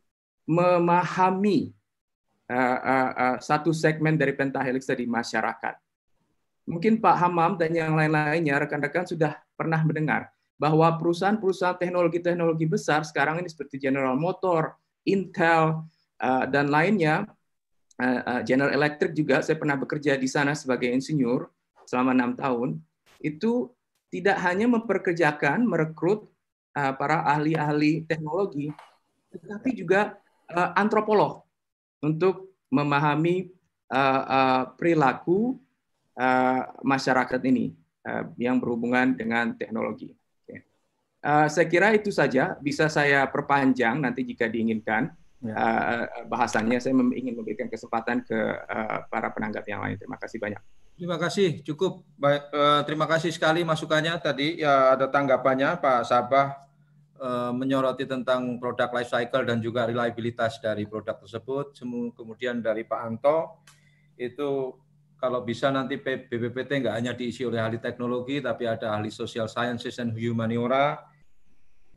memahami uh, uh, uh, satu segmen dari pentahelix di masyarakat. Mungkin Pak Hamam dan yang lain-lainnya, rekan-rekan sudah pernah mendengar bahwa perusahaan-perusahaan teknologi-teknologi besar sekarang ini seperti General Motor, Intel, uh, dan lainnya, uh, uh, General Electric juga, saya pernah bekerja di sana sebagai insinyur selama enam tahun, itu tidak hanya memperkerjakan, merekrut uh, para ahli-ahli teknologi, tetapi juga uh, antropolog untuk memahami uh, uh, perilaku Uh, masyarakat ini uh, yang berhubungan dengan teknologi. Okay. Uh, saya kira itu saja, bisa saya perpanjang nanti jika diinginkan ya. uh, bahasannya. Saya ingin memberikan kesempatan ke uh, para penanggap yang lain. Terima kasih banyak. Terima kasih, cukup baik. Uh, terima kasih sekali masukannya tadi. Ya, ada tanggapannya Pak Sabah uh, menyoroti tentang produk life cycle dan juga reliabilitas dari produk tersebut. Kemudian dari Pak Anto itu kalau bisa nanti B P P T nggak hanya diisi oleh ahli teknologi, tapi ada ahli social sciences dan humaniora.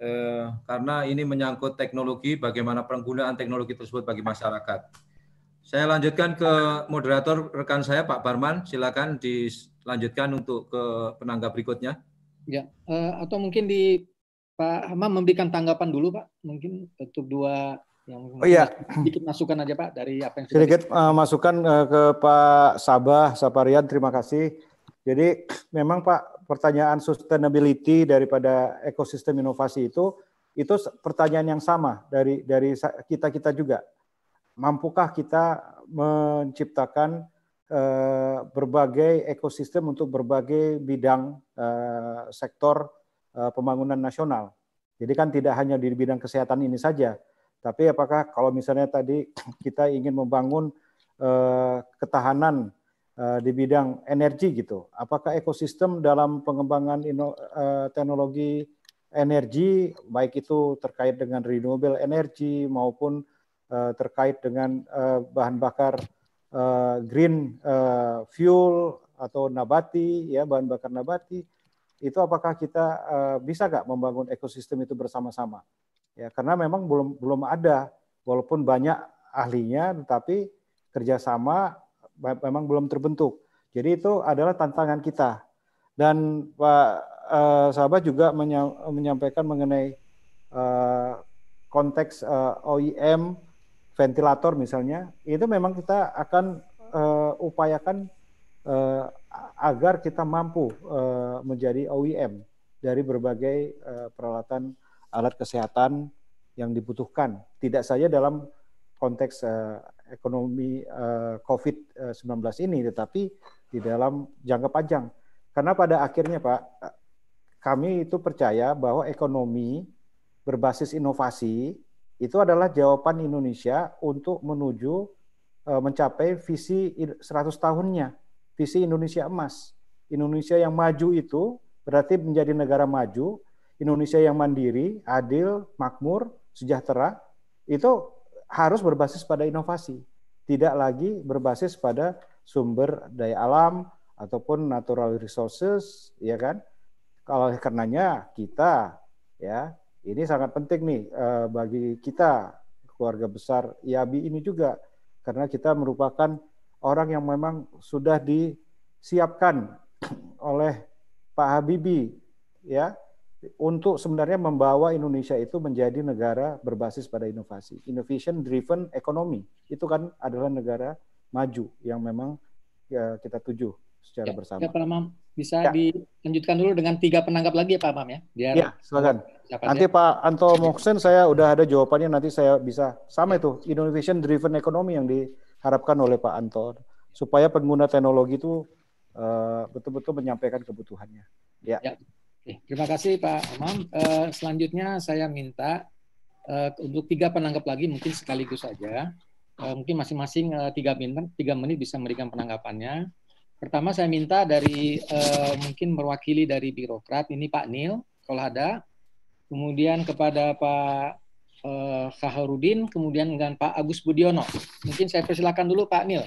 eh, karena ini menyangkut teknologi, bagaimana penggunaan teknologi tersebut bagi masyarakat. Saya lanjutkan ke moderator rekan saya Pak Barman, silakan dilanjutkan untuk ke penanggap berikutnya. Ya, eh, atau mungkin di Pak Hamam memberikan tanggapan dulu Pak, mungkin untuk dua yang oh, iya. sedikit masukan aja Pak dari apa yang sudah sedikit uh, masukan uh, ke Pak Sabah Saparian, terima kasih. Jadi memang Pak, pertanyaan sustainability daripada ekosistem inovasi itu itu pertanyaan yang sama dari dari kita kita juga. Mampukah kita menciptakan uh, berbagai ekosistem untuk berbagai bidang uh, sektor uh, pembangunan nasional. Jadi kan tidak hanya di bidang kesehatan ini saja, tapi apakah kalau misalnya tadi kita ingin membangun uh, ketahanan uh, di bidang energi gitu, apakah ekosistem dalam pengembangan ino, uh, teknologi energi, baik itu terkait dengan renewable energy maupun uh, terkait dengan uh, bahan bakar uh, green uh, fuel atau nabati, ya bahan bakar nabati, itu apakah kita uh, bisa nggak membangun ekosistem itu bersama-sama? Ya, karena memang belum belum ada, walaupun banyak ahlinya, tetapi kerjasama memang belum terbentuk. Jadi itu adalah tantangan kita. Dan Pak uh, Sahabat juga menyampaikan mengenai uh, konteks uh, O E M ventilator misalnya, itu memang kita akan uh, upayakan uh, agar kita mampu uh, menjadi O E M dari berbagai uh, peralatan alat kesehatan yang dibutuhkan, tidak saja dalam konteks uh, ekonomi uh, COVID sembilan belas ini, tetapi di dalam jangka panjang. Karena pada akhirnya Pak, kami itu percaya bahwa ekonomi berbasis inovasi itu adalah jawaban Indonesia untuk menuju uh, mencapai visi seratus tahunnya, visi Indonesia emas. Indonesia yang maju itu berarti menjadi negara maju. Indonesia yang mandiri, adil, makmur, sejahtera, itu harus berbasis pada inovasi. Tidak lagi berbasis pada sumber daya alam ataupun natural resources, ya kan? Kalau karenanya kita, ya, ini sangat penting nih eh, bagi kita, keluarga besar I A B I ini juga, karena kita merupakan orang yang memang sudah disiapkan oleh Pak Habibie, ya, untuk sebenarnya membawa Indonesia itu menjadi negara berbasis pada inovasi. Innovation driven economy. Itu kan adalah negara maju yang memang ya, kita tuju secara ya, bersama. Ya, Pak Amam, bisa ya. dilanjutkan dulu dengan tiga penanggap lagi ya Pak Amam ya? Biar ya, silakan. Nanti Pak Anto Moksen saya udah ada jawabannya, nanti saya bisa sama ya. Itu innovation driven economy yang diharapkan oleh Pak Anto supaya pengguna teknologi itu uh, betul-betul menyampaikan kebutuhannya. Ya. ya. Oke, terima kasih Pak Amam. Uh, selanjutnya saya minta uh, untuk tiga penanggap lagi, mungkin sekaligus saja. Uh, mungkin masing-masing uh, tiga menit, tiga menit bisa memberikan penanggapannya. Pertama saya minta dari uh, mungkin mewakili dari birokrat, ini Pak Nil, kalau ada. Kemudian kepada Pak uh, Khairudin, kemudian dengan Pak Agus Budiono. Mungkin saya persilakan dulu Pak Nil.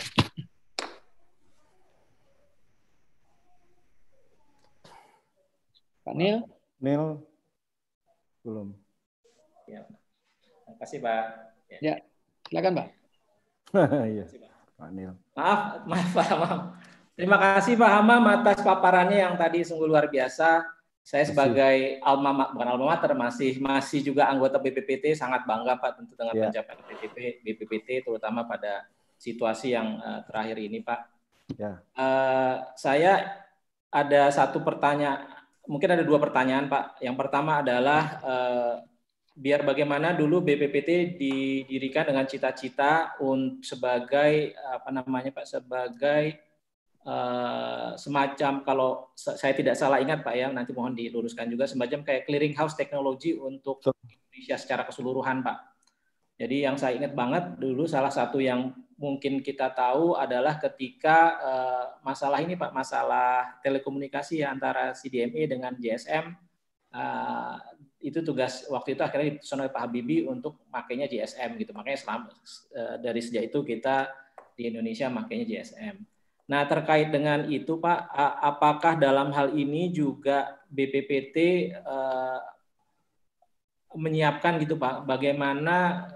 Pak Nil? Nil? Belum. Ya. Terima kasih Pak. Ya, ya. Silakan Pak. Iya. Pak Nil. Maaf, maaf Pak Hamam. Terima kasih Pak Hamam atas paparannya yang tadi sungguh luar biasa. Saya sebagai alma bukan alma mater masih masih juga anggota B P P T sangat bangga Pak tentu dengan ya. pencapaian B P P T terutama pada situasi yang uh, terakhir ini Pak. Ya. Uh, saya ada satu pertanyaan. Mungkin ada dua pertanyaan, Pak. Yang pertama adalah eh, biar bagaimana dulu B P P T didirikan dengan cita-cita untuk sebagai apa namanya, Pak, sebagai eh, semacam kalau saya tidak salah ingat, Pak ya, nanti mohon diluruskan juga semacam kayak clearing house teknologi untuk Indonesia secara keseluruhan, Pak. Jadi yang saya ingat banget dulu salah satu yang mungkin kita tahu adalah ketika uh, masalah ini Pak, masalah telekomunikasi antara C D M A dengan J S M, uh, itu tugas waktu itu akhirnya diputuskan oleh Pak Habibie untuk makainya J S M gitu. Makanya selama, uh, dari sejak itu kita di Indonesia makainya J S M. Nah terkait dengan itu Pak, uh, apakah dalam hal ini juga B P P T uh, menyiapkan gitu Pak, bagaimana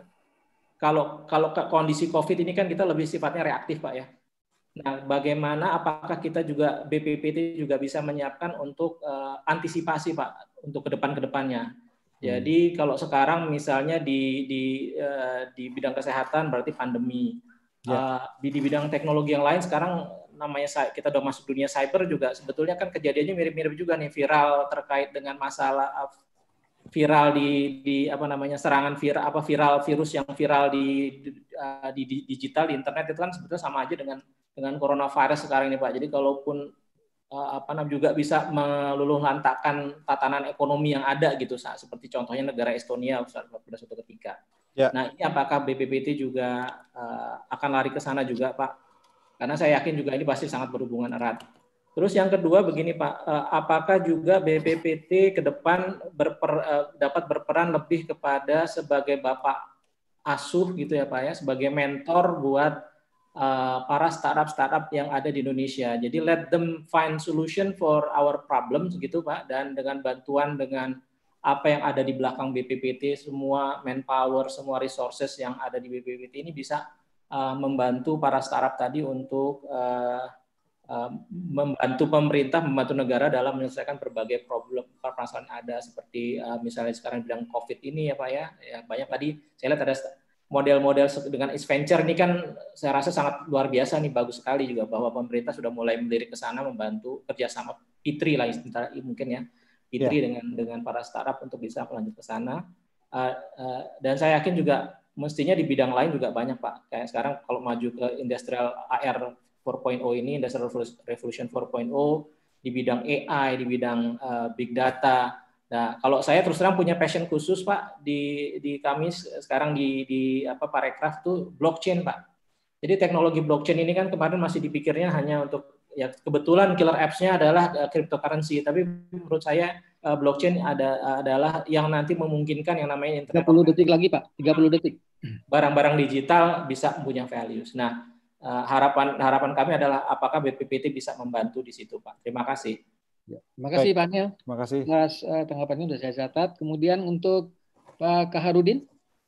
kalau kalau kondisi COVID ini kan kita lebih sifatnya reaktif Pak ya. Nah, bagaimana apakah kita juga B P P T juga bisa menyiapkan untuk uh, antisipasi Pak untuk ke depan ke depannya. Jadi kalau sekarang misalnya di di uh, di bidang kesehatan berarti pandemi. Ya. Uh, di, di bidang teknologi yang lain sekarang namanya kita udah masuk dunia cyber juga sebetulnya kan kejadiannya mirip-mirip juga nih, viral terkait dengan masalah uh, viral di di apa namanya serangan viral apa viral virus yang viral di uh, di, di digital di internet itu kan sebetulnya sama aja dengan dengan coronavirus sekarang ini Pak. Jadi kalaupun uh, apa namanya juga bisa meluluhlantakkan tatanan ekonomi yang ada gitu, seperti contohnya negara Estonia pada suatu ketika. Ya. Nah, ini apakah B P P T juga uh, akan lari ke sana juga Pak? Karena saya yakin juga ini pasti sangat berhubungan erat. Terus yang kedua begini Pak, uh, apakah juga B P P T ke depan berper, uh, dapat berperan lebih kepada sebagai bapak asuh gitu ya Pak ya, sebagai mentor buat Uh, para startup-startup yang ada di Indonesia. Jadi let them find solution for our problems gitu Pak, dan dengan bantuan dengan apa yang ada di belakang B P P T, semua manpower, semua resources yang ada di B P P T ini bisa uh, membantu para startup tadi untuk uh, uh, membantu pemerintah, membantu negara dalam menyelesaikan berbagai problem permasalahan ada seperti uh, misalnya sekarang bidang COVID ini ya Pak ya, ya banyak tadi saya lihat ada model-model dengan East Venture ini kan saya rasa sangat luar biasa nih, bagus sekali juga bahwa pemerintah sudah mulai melirik ke sana membantu kerjasama P tiga lah sebentar mungkin ya P tiga yeah. dengan dengan para startup untuk bisa melanjut ke sana uh, uh, dan saya yakin juga mestinya di bidang lain juga banyak Pak, kayak sekarang kalau maju ke industrial A R empat titik nol ini, Industrial Revolution empat titik nol di bidang A I, di bidang uh, big data. Nah, kalau saya terus terang punya passion khusus Pak di di kami sekarang di di apa Parekraf tuh blockchain Pak. Jadi teknologi blockchain ini kan kemarin masih dipikirnya hanya untuk ya kebetulan killer apps-nya adalah uh, cryptocurrency, tapi menurut saya uh, blockchain ada uh, adalah yang nanti memungkinkan yang namanya internet. tiga puluh detik lagi Pak, tiga puluh detik. Barang-barang digital bisa punya values. Nah, uh, harapan harapan kami adalah apakah B P P T bisa membantu di situ Pak. Terima kasih. Ya, terima kasih Pak Nil. Terima kasih. Atas uh, tanggapannya sudah saya catat. Kemudian untuk Pak Kaharudin.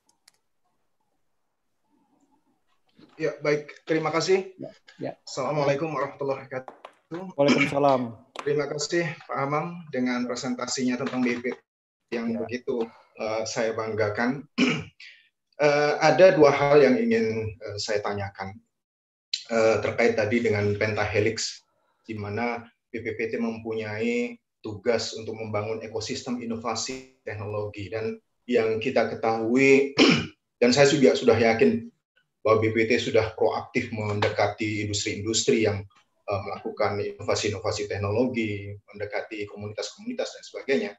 Ya, baik. Terima kasih. Ya, ya. Assalamualaikum warahmatullahi wabarakatuh. Waalaikumsalam. Terima kasih Pak Amam dengan presentasinya tentang B P P T yang ya. begitu uh, saya banggakan. uh, ada dua hal yang ingin uh, saya tanyakan uh, terkait tadi dengan pentahelix, di mana B P P T mempunyai tugas untuk membangun ekosistem inovasi teknologi, dan yang kita ketahui dan saya juga sudah yakin bahwa B P P T sudah proaktif mendekati industri-industri yang uh, melakukan inovasi-inovasi teknologi, mendekati komunitas-komunitas dan sebagainya.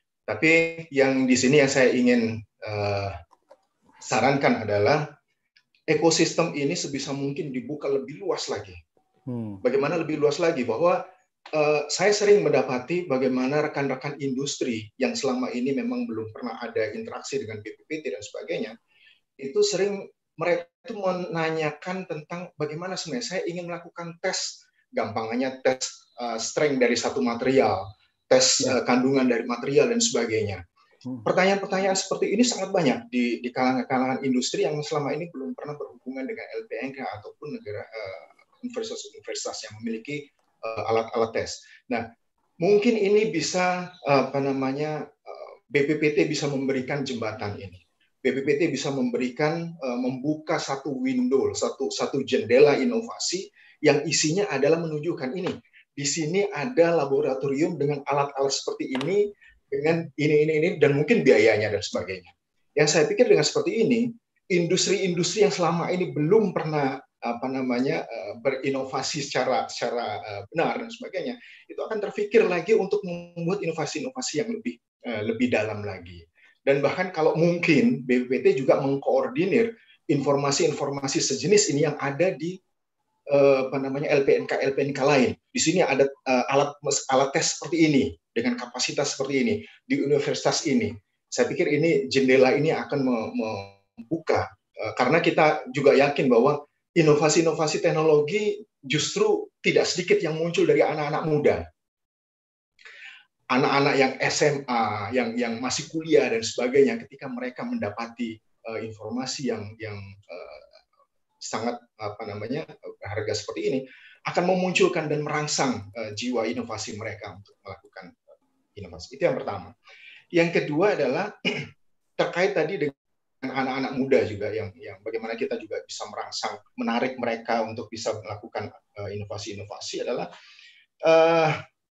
Tapi yang di sini yang saya ingin uh, sarankan adalah ekosistem ini sebisa mungkin dibuka lebih luas lagi. Hmm. Bagaimana lebih luas lagi? Bahwa Uh, saya sering mendapati bagaimana rekan-rekan industri yang selama ini memang belum pernah ada interaksi dengan B P P T dan sebagainya, itu sering mereka itu menanyakan tentang bagaimana sebenarnya saya ingin melakukan tes, gampangannya tes uh, strength dari satu material, tes uh, kandungan dari material dan sebagainya. Pertanyaan-pertanyaan seperti ini sangat banyak di, di kalangan-kalangan industri yang selama ini belum pernah berhubungan dengan L P N K ataupun negara uh, universitas-universitas yang memiliki alat-alat tes. Nah, mungkin ini bisa apa namanya B P P T bisa memberikan jembatan ini. B P P T bisa memberikan membuka satu window, satu satu jendela inovasi yang isinya adalah menunjukkan ini. Di sini ada laboratorium dengan alat-alat seperti ini, dengan ini ini ini dan mungkin biayanya dan sebagainya. Yang saya pikir dengan seperti ini, industri-industri yang selama ini belum pernah apa namanya berinovasi secara secara benar dan sebagainya, itu akan terpikir lagi untuk membuat inovasi-inovasi yang lebih lebih dalam lagi. Dan bahkan kalau mungkin B P P T juga mengkoordinir informasi-informasi sejenis ini yang ada di apa namanya L P N K L P N K lain. Di sini ada alat alat tes seperti ini dengan kapasitas seperti ini di universitas ini. Saya pikir ini jendela ini akan membuka, karena kita juga yakin bahwa inovasi-inovasi teknologi justru tidak sedikit yang muncul dari anak-anak muda. anak-anak yang S M A, yang yang masih kuliah dan sebagainya, ketika mereka mendapati uh, informasi yang yang uh, sangat apa namanya berharga seperti ini, akan memunculkan dan merangsang uh, jiwa inovasi mereka untuk melakukan uh, inovasi. Itu yang pertama. Yang kedua adalah terkait tadi dengan anak-anak muda juga, yang yang bagaimana kita juga bisa merangsang, menarik mereka untuk bisa melakukan uh, inovasi-inovasi adalah uh,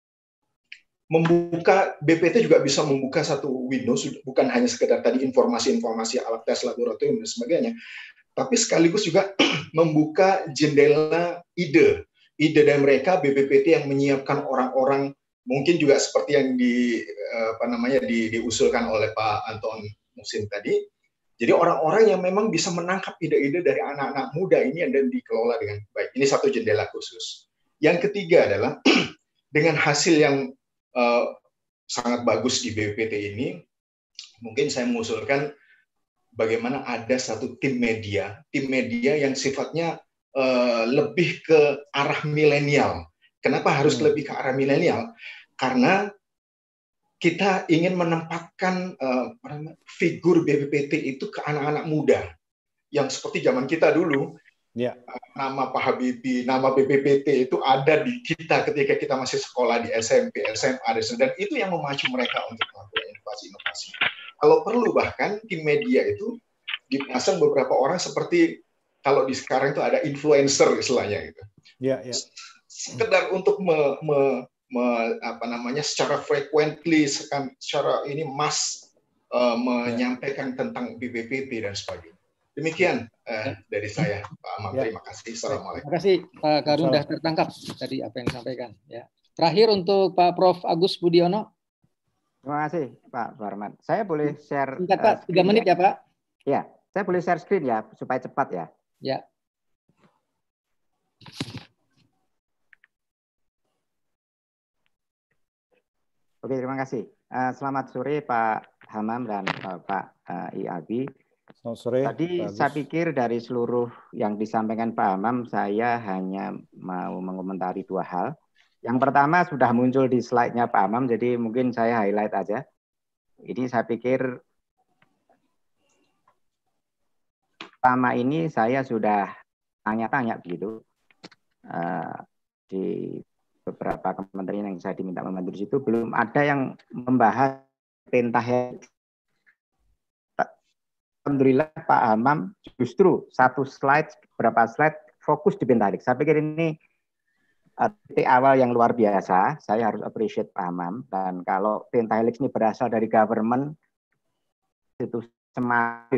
membuka, B P T juga bisa membuka satu window, bukan hanya sekedar tadi informasi-informasi alat tes laboratorium dan sebagainya, tapi sekaligus juga membuka jendela ide, ide dari mereka, B P P T yang menyiapkan orang-orang, mungkin juga seperti yang di apa namanya di, diusulkan oleh Pak Anton Musin tadi. Jadi orang-orang yang memang bisa menangkap ide-ide dari anak-anak muda ini dan dikelola dengan baik. Ini satu jendela khusus. Yang ketiga adalah dengan hasil yang uh, sangat bagus di B P P T ini, mungkin saya mengusulkan bagaimana ada satu tim media, tim media yang sifatnya uh, lebih ke arah milenial. Kenapa harus hmm. lebih ke arah milenial? Karena kita ingin menempatkan uh, figur B P P T itu ke anak-anak muda yang seperti zaman kita dulu. Ya. Uh, nama Pak Habibie, nama B P P T itu ada di kita ketika kita masih sekolah di S M P, S M A, dan itu yang memacu mereka untuk melakukan inovasi-inovasi. Kalau perlu bahkan tim media itu dipasang beberapa orang seperti kalau di sekarang itu ada influencer istilahnya gitu. Ya, ya. Sekedar untuk me, me, me, apa namanya secara frequently, secara ini mass uh, menyampaikan ya. Tentang B P P T dan sebagainya. Demikian uh, dari saya, Pak Amam. Ya. Terima kasih. Assalamualaikum. Terima kasih Pak Karun, sudah tertangkap tadi apa yang disampaikan. Ya. Terakhir untuk Pak Prof Agus Budiono. Terima kasih Pak Farman. Saya boleh share. Singkat Pak, tiga menit ya, ya Pak. Ya, saya boleh share screen ya supaya cepat ya. Ya. Oke, terima kasih. Uh, selamat sore Pak Hamam dan uh, Pak uh, I Abi. Selamat sore. Tadi bagus. Saya pikir dari seluruh yang disampaikan Pak Hamam, saya hanya mau mengomentari dua hal. Yang pertama sudah muncul di slide-nya Pak Hamam, jadi mungkin saya highlight aja. Ini saya pikir selama ini saya sudah tanya-tanya begitu uh, di beberapa kementerian yang saya diminta membantu di situ, belum ada yang membahas pentahelix. Alhamdulillah Pak Hamam justru satu slide, beberapa slide fokus di pentahelix. Saya pikir ini titik awal yang luar biasa. Saya harus appreciate Pak Hamam. Dan kalau pentahelix ini berasal dari government, itu semakin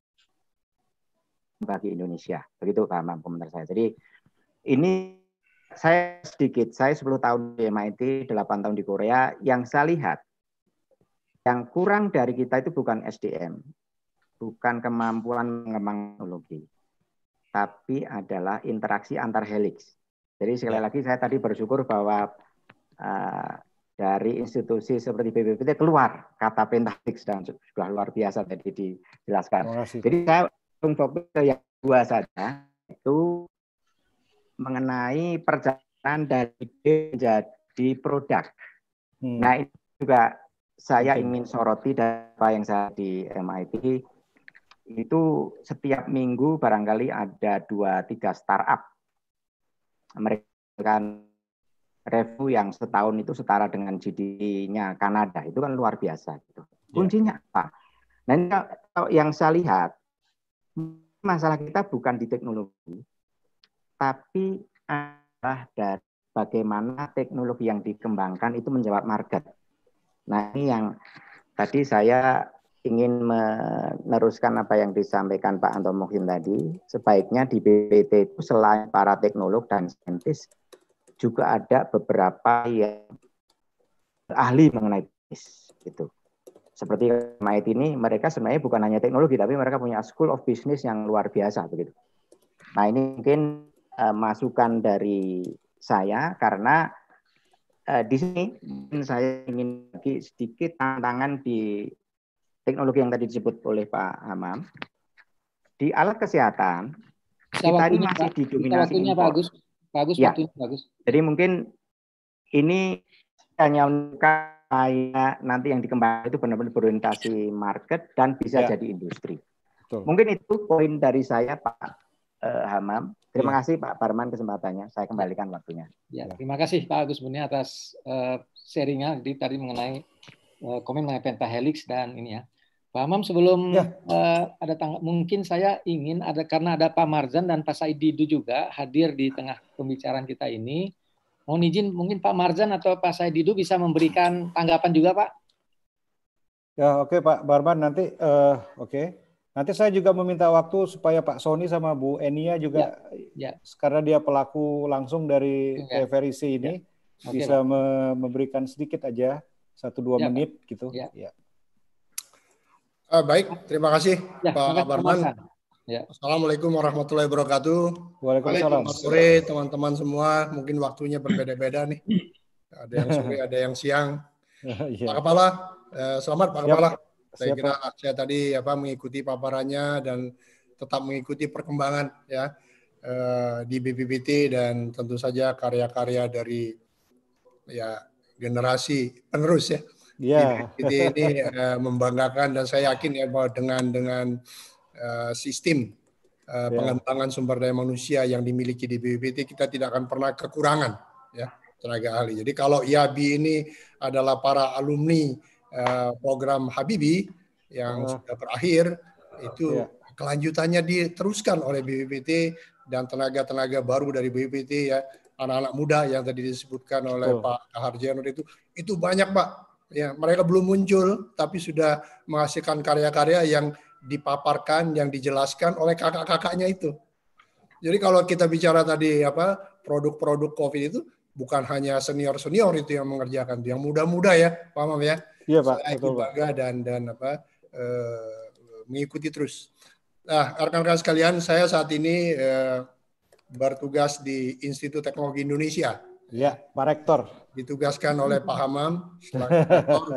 bagi Indonesia. Begitu Pak Hamam komentar saya. Jadi ini saya sedikit, saya sepuluh tahun di M I T, delapan tahun di Korea, yang saya lihat, yang kurang dari kita itu bukan S D M, bukan kemampuan mengembang teknologi, tapi adalah interaksi antar helix. Jadi sekali lagi saya tadi bersyukur bahwa uh, dari institusi seperti B P P T keluar kata pentahelix dan sudah luar biasa tadi dijelaskan. Jadi saya fokus ke yang dua saja, itu mengenai perjalanan dari ide menjadi produk. Hmm. Nah itu juga saya ingin soroti dari apa yang saya di M I T, itu setiap minggu barangkali ada dua tiga startup. Mereka kan review yang setahun itu setara dengan G D P-nya Kanada, itu kan luar biasa. Gitu. Kuncinya apa? Nah kalau yang saya lihat, masalah kita bukan di teknologi, tapi adalah dari bagaimana teknologi yang dikembangkan itu menjawab market. Nah ini yang tadi saya ingin meneruskan apa yang disampaikan Pak Anton Muhsin tadi. Sebaiknya di B P P T itu selain para teknolog dan saintis, juga ada beberapa yang ahli mengenai bisnis. Gitu. Seperti M I T ini, mereka sebenarnya bukan hanya teknologi, tapi mereka punya School of Business yang luar biasa. Begitu. Nah ini mungkin uh, masukan dari saya, karena uh, di sini saya ingin bagi sedikit tantangan di teknologi yang tadi disebut oleh Pak Hamam. Di alat kesehatan, kita, kita ini masih Pak, didominasi impor. Pak Agus, Pak Agus, ya. Waktunya, Pak Agus. Jadi mungkin ini hanya supaya nanti yang dikembangkan itu benar-benar berorientasi market dan bisa Ya. jadi industri. Betul. Mungkin itu poin dari saya, Pak eh, Hamam. Terima Ya. kasih Pak Barman kesempatannya. Saya kembalikan waktunya. Ya, terima kasih Pak Agus Murni atas uh, sharingnya di tadi mengenai uh, komen mengenai pentahelix dan ini ya. Pak Hamam, sebelum Ya. uh, ada tangga, mungkin saya ingin ada karena ada Pak Marzan dan Pak Saididu juga hadir di tengah pembicaraan kita ini. Mohon izin mungkin Pak Marzan atau Pak Saididu bisa memberikan tanggapan juga, Pak. Ya, oke Pak Barman, nanti eh, oke. Nanti saya juga meminta waktu supaya Pak Sony sama Bu Enia juga, Ya. karena dia pelaku langsung dari Ya. T V R I C ini, Ya. Oke, bisa Pak. me- memberikan sedikit aja, satu dua Ya, Pak. menit gitu. Ya. Ya. Ah, baik, terima kasih Ya, Pak terima kasih, Pak Barman. Marzan. Ya. Assalamualaikum warahmatullahi wabarakatuh. Waalaikumsalam. Selamat sore teman-teman semua. Mungkin waktunya berbeda-beda nih. Ada yang sore, ada yang siang. Iya. Pak Kepala, eh, selamat Pak Siap. Kepala. Saya Siap, kira saya tadi apa mengikuti paparannya dan tetap mengikuti perkembangan ya eh, di B P P T dan tentu saja karya-karya dari ya generasi penerus ya. Iya. B P P T ini eh, membanggakan dan saya yakin ya bahwa dengan dengan eh, sistem eh, Ya. pengembangan sumber daya manusia yang dimiliki di B P P T kita tidak akan pernah kekurangan ya tenaga ahli. Jadi kalau I A B I ini adalah para alumni eh, program Habibie yang Uh, sudah berakhir, itu ya. kelanjutannya diteruskan oleh B P P T dan tenaga-tenaga baru dari B P P T ya, anak-anak muda yang tadi disebutkan oleh Betul. Pak Harjono itu itu banyak Pak. Ya, mereka belum muncul tapi sudah menghasilkan karya-karya yang dipaparkan, yang dijelaskan oleh kakak-kakaknya itu. Jadi kalau kita bicara tadi apa produk-produk COVID itu bukan hanya senior-senior itu yang mengerjakan, yang muda-muda ya, paham ya? Iya Pak, Saya ikut betul Pak. bangga dan dan apa eh, mengikuti terus. Nah, rekan-rekan sekalian, saya saat ini eh, bertugas di Institut Teknologi Indonesia. Ya, Pak Rektor. Ditugaskan oleh Pak Hamam selaku rektor.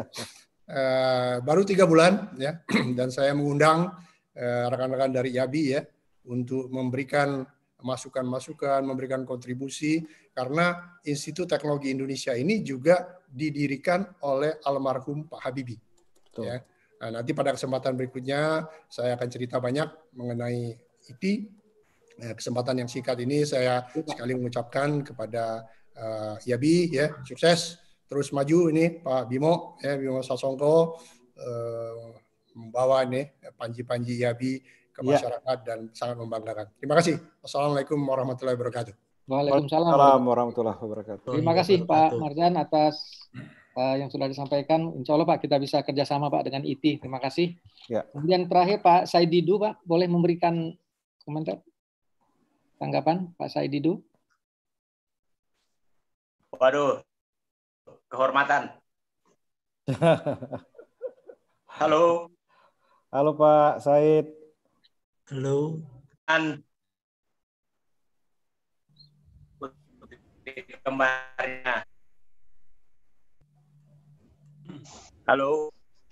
Eh, baru tiga bulan ya, dan saya mengundang eh, rekan-rekan dari I A B I ya untuk memberikan masukan-masukan, memberikan kontribusi karena Institut Teknologi Indonesia ini juga didirikan oleh almarhum Pak Habibie. Betul. Ya. Nah, nanti pada kesempatan berikutnya saya akan cerita banyak mengenai I T. Nah, kesempatan yang singkat ini saya sekali mengucapkan kepada uh, I A B I ya, sukses terus maju ini Pak Bimo ya, Bimo Sasongko uh, membawa ini panji-panji I A B I ke Ya. masyarakat dan sangat membanggakan. Terima kasih. Wassalamualaikum warahmatullahi wabarakatuh. Waalaikumsalam. Waalaikumsalam warahmatullahi wabarakatuh. Terima kasih Pak Marzan atas uh, yang sudah disampaikan. Insya Allah Pak kita bisa kerjasama Pak dengan I T. Terima kasih. Ya. Kemudian terakhir Pak Saididu Pak boleh memberikan komentar tanggapan Pak Saididu. Waduh, kehormatan. Halo. Halo Pak Said. Halo. Dan kembarnya. Halo.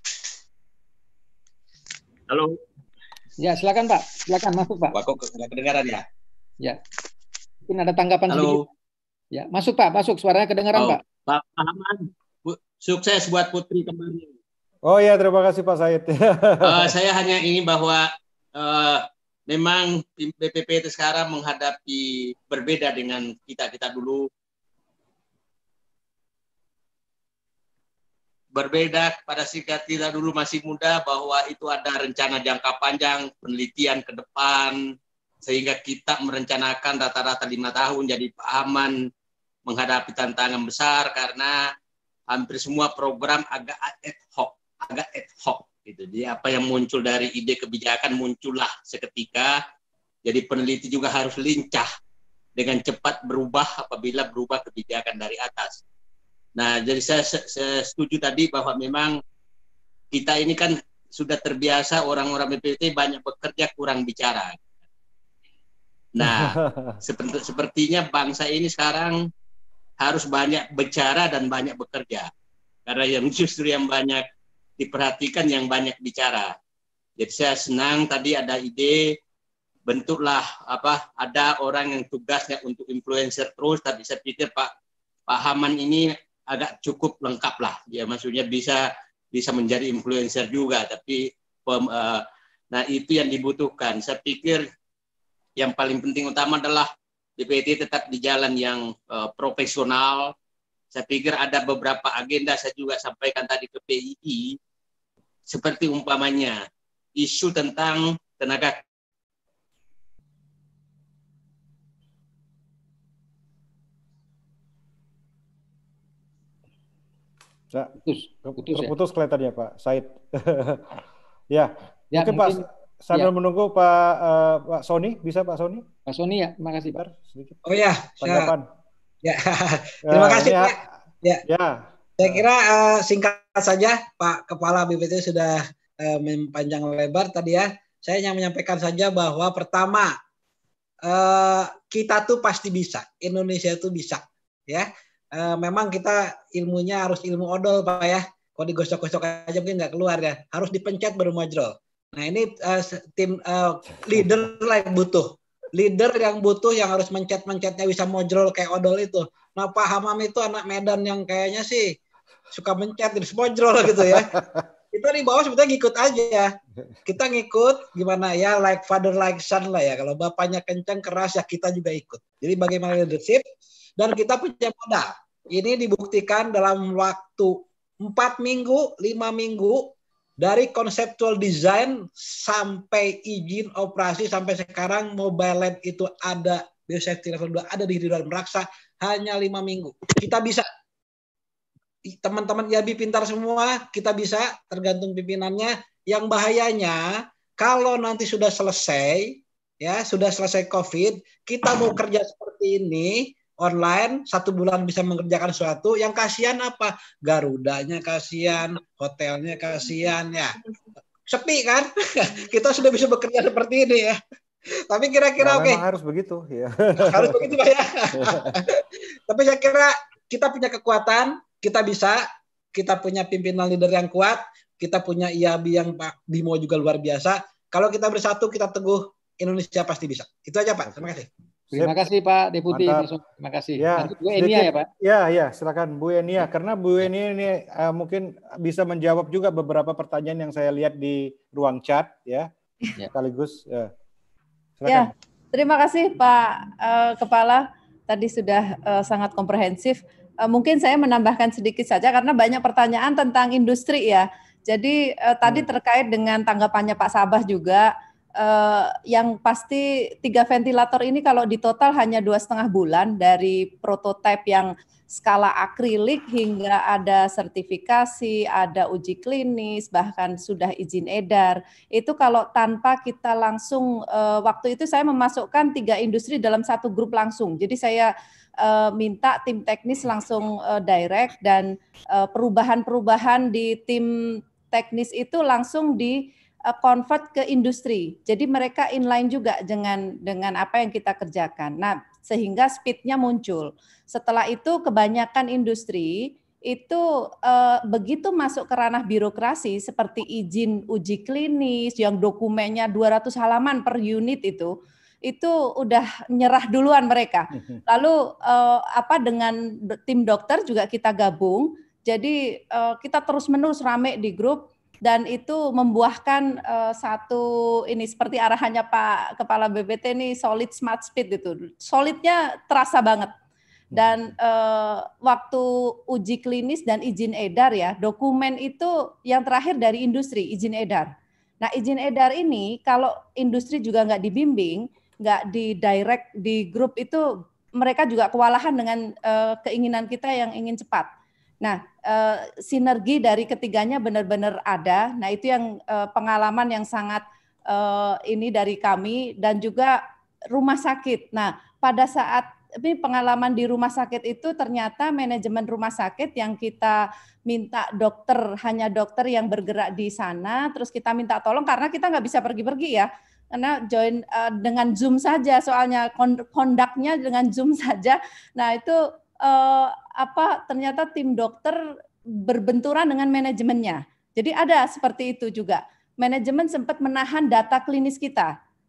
Halo. Ya silakan Pak, silakan masuk Pak. Wah, kok nggak kedengaran ya? Ya. Mungkin ada tanggapan Halo. sedikit. Ya, masuk Pak, masuk. Suaranya kedengaran Oh, Pak. Pak Haman, Bu- sukses buat putri kembarnya. Oh ya, terima kasih Pak Said. Eh, saya hanya ingin bahwa eh, memang tim B P P T sekarang menghadapi berbeda dengan kita-kita dulu. Berbeda pada sikap kita dulu masih muda bahwa itu ada rencana jangka panjang, penelitian ke depan, sehingga kita merencanakan rata-rata lima tahun. Jadi Pak Aman menghadapi tantangan besar karena hampir semua program agak ad hoc, agak ad hoc. Gitu. Jadi apa yang muncul dari ide kebijakan muncullah seketika. Jadi peneliti juga harus lincah dengan cepat berubah apabila berubah kebijakan dari atas. Nah, jadi saya, saya setuju tadi bahwa memang kita ini kan sudah terbiasa orang-orang B P P T banyak bekerja kurang bicara. Nah, seperti, sepertinya bangsa ini sekarang harus banyak bicara dan banyak bekerja. Karena yang justru yang banyak diperhatikan yang banyak bicara. Jadi saya senang tadi ada ide bentuklah apa ada orang yang tugasnya untuk influencer terus, tapi saya pikir Pak Pak Haman ini agak cukup lengkap lah. Ya maksudnya bisa bisa menjadi influencer juga, tapi pem, uh, nah itu yang dibutuhkan. Saya pikir yang paling penting utama adalah B P P T tetap di jalan yang uh, profesional. Saya pikir ada beberapa agenda saya juga sampaikan tadi ke P I I, seperti umpamanya isu tentang tenaga Nah, putus, putus terputus ya? Kelihatannya Pak Said. ya, ya, mungkin, mungkin Pak sambil ya. menunggu Pak uh, Pak Sony, bisa Pak Sony? Pak Sony ya, terima kasih Pak. Sedikit. Oh ya, tanggapan. Ya, terima kasih ya, Pak. Ya, ya. Saya kira uh, singkat saja Pak Kepala B P P T sudah uh, mempanjang lebar tadi ya. Saya hanya menyampaikan saja bahwa pertama uh, kita tuh pasti bisa, Indonesia itu bisa, ya. Uh, memang kita ilmunya harus ilmu odol Pak ya. Kalau digosok-gosok aja mungkin nggak keluar ya. Harus dipencet baru mojrol. Nah ini uh, tim uh, leader lah yang butuh. Leader yang butuh yang harus mencet-mencetnya bisa mojrol kayak odol itu. Nah Pak Hamam itu anak Medan yang kayaknya sih suka mencet terus mojrol gitu ya. Kita di bawah sebetulnya ngikut aja. Kita ngikut gimana ya, like father like son lah ya. Kalau bapaknya kencang keras ya kita juga ikut. Jadi bagaimana leadership. Dan kita punya modal. Ini dibuktikan dalam waktu empat minggu, lima minggu, dari conceptual design sampai izin operasi, sampai sekarang mobile lab itu ada, biosafety level dua ada di Hidrodan Meraksa, hanya lima minggu. Kita bisa. Teman-teman I A B I pintar semua, kita bisa, tergantung pimpinannya. Yang bahayanya, kalau nanti sudah selesai, ya sudah selesai COVID, kita mau kerja seperti ini, online, satu bulan bisa mengerjakan sesuatu, yang kasihan apa? Garudanya kasihan, hotelnya kasihan, ya. Sepi kan? Kita sudah bisa bekerja seperti ini ya. Tapi kira-kira nah, oke. Okay. Memang harus begitu. Ya. Harus begitu Pak ya. Tapi saya kira kita punya kekuatan, kita bisa, kita punya pimpinan leader yang kuat, kita punya I A B I yang Pak Bimo juga luar biasa. Kalau kita bersatu, kita teguh, Indonesia pasti bisa. Itu aja Pak, terima kasih. Terima kasih Pak Deputi. Mantap. Terima kasih. Ya, Bu Enia ya Pak. Ya, ya, silakan Bu Enia. Karena Bu Enia ini uh, mungkin bisa menjawab juga beberapa pertanyaan yang saya lihat di ruang chat, ya. ya. Sekaligus. Ya. Silakan. Ya, terima kasih Pak uh, Kepala. Tadi sudah uh, sangat komprehensif. Uh, mungkin saya menambahkan sedikit saja karena banyak pertanyaan tentang industri ya. Jadi uh, tadi terkait dengan tanggapannya Pak Sabah juga. Uh, yang pasti tiga ventilator ini kalau di total hanya dua setengah bulan dari prototipe yang skala akrilik hingga ada sertifikasi, ada uji klinis, bahkan sudah izin edar. Itu kalau tanpa kita langsung, uh, waktu itu saya memasukkan tiga industri dalam satu grup langsung. Jadi saya uh, minta tim teknis langsung uh, direct dan uh, perubahan-perubahan di tim teknis itu langsung di convert ke industri. Jadi mereka inline juga dengan dengan apa yang kita kerjakan. Nah, sehingga speed-nya muncul. Setelah itu kebanyakan industri itu eh, begitu masuk ke ranah birokrasi seperti izin uji klinis yang dokumennya dua ratus halaman per unit itu, itu udah nyerah duluan mereka. Lalu eh, apa dengan tim dokter juga kita gabung. Jadi eh, kita terus-menerus rame di grup. Dan itu membuahkan uh, satu ini seperti arahannya Pak Kepala B P T ini solid smart speed itu. Solidnya terasa banget. Dan uh, waktu uji klinis dan izin edar ya, dokumen itu yang terakhir dari industri, izin edar. Nah izin edar ini kalau industri juga nggak dibimbing, nggak di direct di grup itu mereka juga kewalahan dengan uh, keinginan kita yang ingin cepat. Nah, eh, sinergi dari ketiganya benar-benar ada. Nah, itu yang eh, pengalaman yang sangat eh, ini dari kami dan juga rumah sakit. Nah, pada saat ini pengalaman di rumah sakit itu ternyata manajemen rumah sakit yang kita minta dokter, hanya dokter yang bergerak di sana, terus kita minta tolong karena kita nggak bisa pergi-pergi ya. Karena join uh, dengan Zoom saja, soalnya kondaknya dengan Zoom saja. Nah, itu Uh, apa ternyata tim dokter berbenturan dengan manajemennya. Jadi ada seperti itu juga. Manajemen sempat menahan data klinis kita.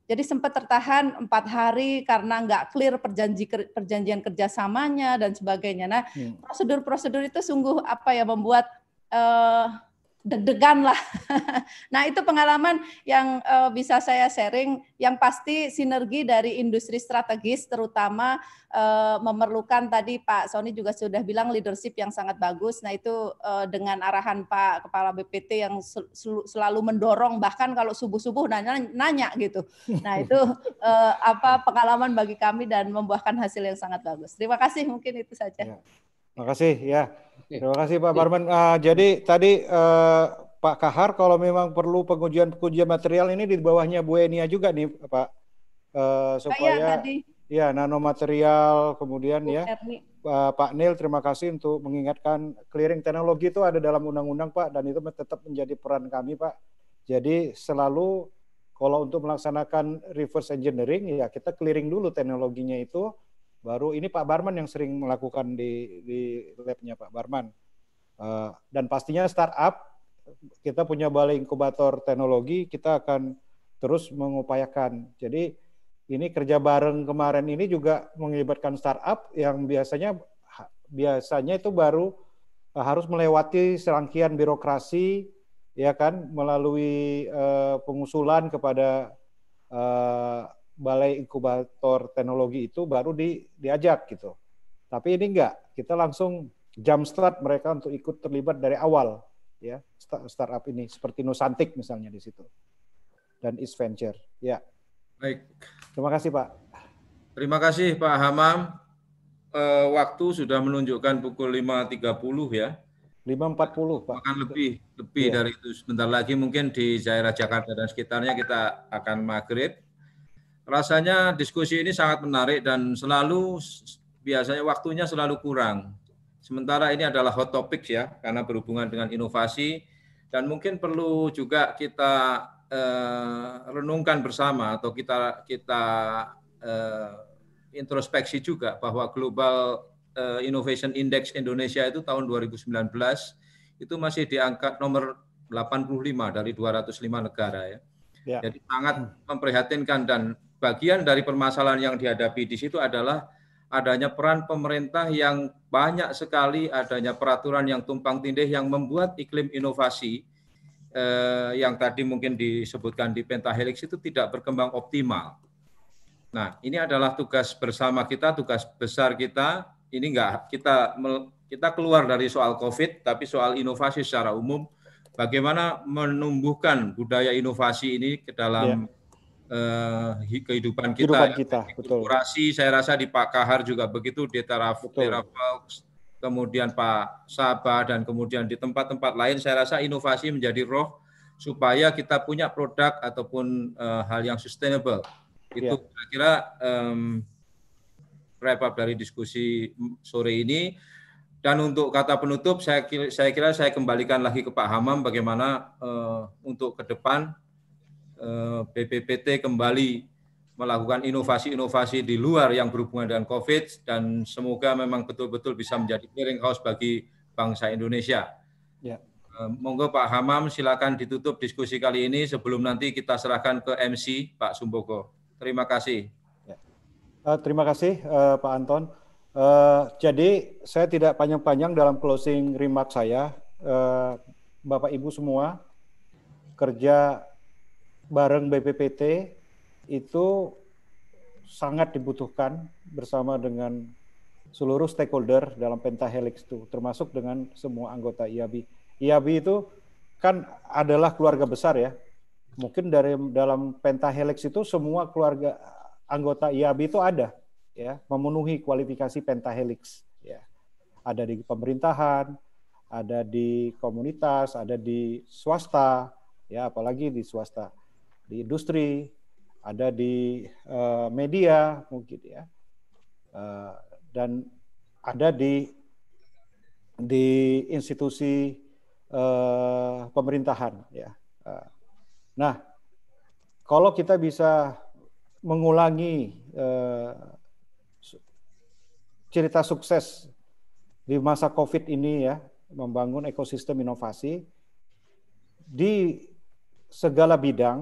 Jadi sempat tertahan empat hari karena nggak clear perjanji, perjanjian kerjasamanya dan sebagainya. Nah, prosedur-prosedur itu sungguh apa ya membuat uh, deg-degan lah. Nah, itu pengalaman yang uh, bisa saya sharing. Yang pasti sinergi dari industri strategis, terutama uh, memerlukan tadi Pak Sony juga sudah bilang leadership yang sangat bagus. Nah, itu uh, dengan arahan Pak Kepala B P T yang sel selalu mendorong, bahkan kalau subuh-subuh nanya, nanya gitu. Nah, itu uh, apa pengalaman bagi kami dan membuahkan hasil yang sangat bagus. Terima kasih, mungkin itu saja. Ya. Terima kasih ya. Terima kasih Pak Barman. Uh, jadi tadi uh, Pak Kahar kalau memang perlu pengujian-pengujian material ini di bawahnya Bu Enia juga nih Pak, uh, supaya tadi. Ya nanomaterial kemudian Bu ya uh, Pak Nil terima kasih untuk mengingatkan clearing teknologi itu ada dalam undang-undang Pak, dan itu tetap menjadi peran kami Pak. Jadi selalu kalau untuk melaksanakan reverse engineering ya kita clearing dulu teknologinya itu. Baru ini Pak Barman yang sering melakukan di, di labnya Pak Barman. Uh, dan pastinya startup, kita punya balai inkubator teknologi, kita akan terus mengupayakan. Jadi ini kerja bareng kemarin ini juga melibatkan startup yang biasanya biasanya itu baru uh, harus melewati serangkaian birokrasi, ya kan, melalui uh, pengusulan kepada uh, balai inkubator teknologi itu baru di, diajak gitu. Tapi ini enggak, kita langsung jump start mereka untuk ikut terlibat dari awal ya startup ini seperti Nusantik misalnya di situ dan East Venture. Ya. Baik. Terima kasih Pak. Terima kasih Pak Hamam. E, waktu sudah menunjukkan pukul lima tiga puluh ya. lima empat puluh Pak. Bahkan lebih lebih ya. Dari itu sebentar lagi mungkin di daerah Jakarta dan sekitarnya kita akan maghrib. Rasanya diskusi ini sangat menarik dan selalu biasanya waktunya selalu kurang. Sementara ini adalah hot topic ya, karena berhubungan dengan inovasi dan mungkin perlu juga kita eh, renungkan bersama atau kita kita eh, introspeksi juga bahwa Global eh, Innovation Index Indonesia itu tahun dua ribu sembilan belas itu masih diangkat nomor delapan puluh lima dari dua ratus lima negara ya. Ya. Jadi sangat memprihatinkan dan bagian dari permasalahan yang dihadapi di situ adalah adanya peran pemerintah yang banyak sekali, adanya peraturan yang tumpang tindih yang membuat iklim inovasi eh, yang tadi mungkin disebutkan di Pentahelix itu tidak berkembang optimal. Nah, ini adalah tugas bersama kita, tugas besar kita. Ini enggak kita kita keluar dari soal COVID, tapi soal inovasi secara umum. Bagaimana menumbuhkan budaya inovasi ini ke dalam ya. eh, kehidupan kita. Kehidupan kita, betul. Kurasi, saya rasa di Pak Kahar juga begitu, di Terafalks, kemudian Pak Sabah, dan kemudian di tempat-tempat lain, saya rasa inovasi menjadi roh supaya kita punya produk ataupun uh, hal yang sustainable. Itu kira-kira um, wrap up dari diskusi sore ini. Dan untuk kata penutup, saya kira, saya kira saya kembalikan lagi ke Pak Hamam bagaimana uh, untuk ke depan uh, B P P T kembali melakukan inovasi-inovasi di luar yang berhubungan dengan COVID dan semoga memang betul-betul bisa menjadi clearinghouse bagi bangsa Indonesia. Ya. Uh, monggo Pak Hamam silakan ditutup diskusi kali ini sebelum nanti kita serahkan ke M C Pak Sumbogo. Terima kasih. Ya. Uh, terima kasih uh, Pak Anton. Uh, jadi saya tidak panjang-panjang dalam closing remark saya, uh, Bapak Ibu semua, kerja bareng B P P T itu sangat dibutuhkan bersama dengan seluruh stakeholder dalam Pentahelix itu, termasuk dengan semua anggota I A B I. I A B I itu kan adalah keluarga besar ya, mungkin dari dalam Pentahelix itu semua keluarga anggota I A B I itu ada. Ya, memenuhi kualifikasi Pentahelix. Ya. Ada di pemerintahan, ada di komunitas, ada di swasta, ya apalagi di swasta, di industri, ada di uh, media mungkin ya, uh, dan ada di di institusi uh, pemerintahan. Ya. Uh, nah, kalau kita bisa mengulangi uh, cerita sukses di masa COVID ini ya, membangun ekosistem inovasi di segala bidang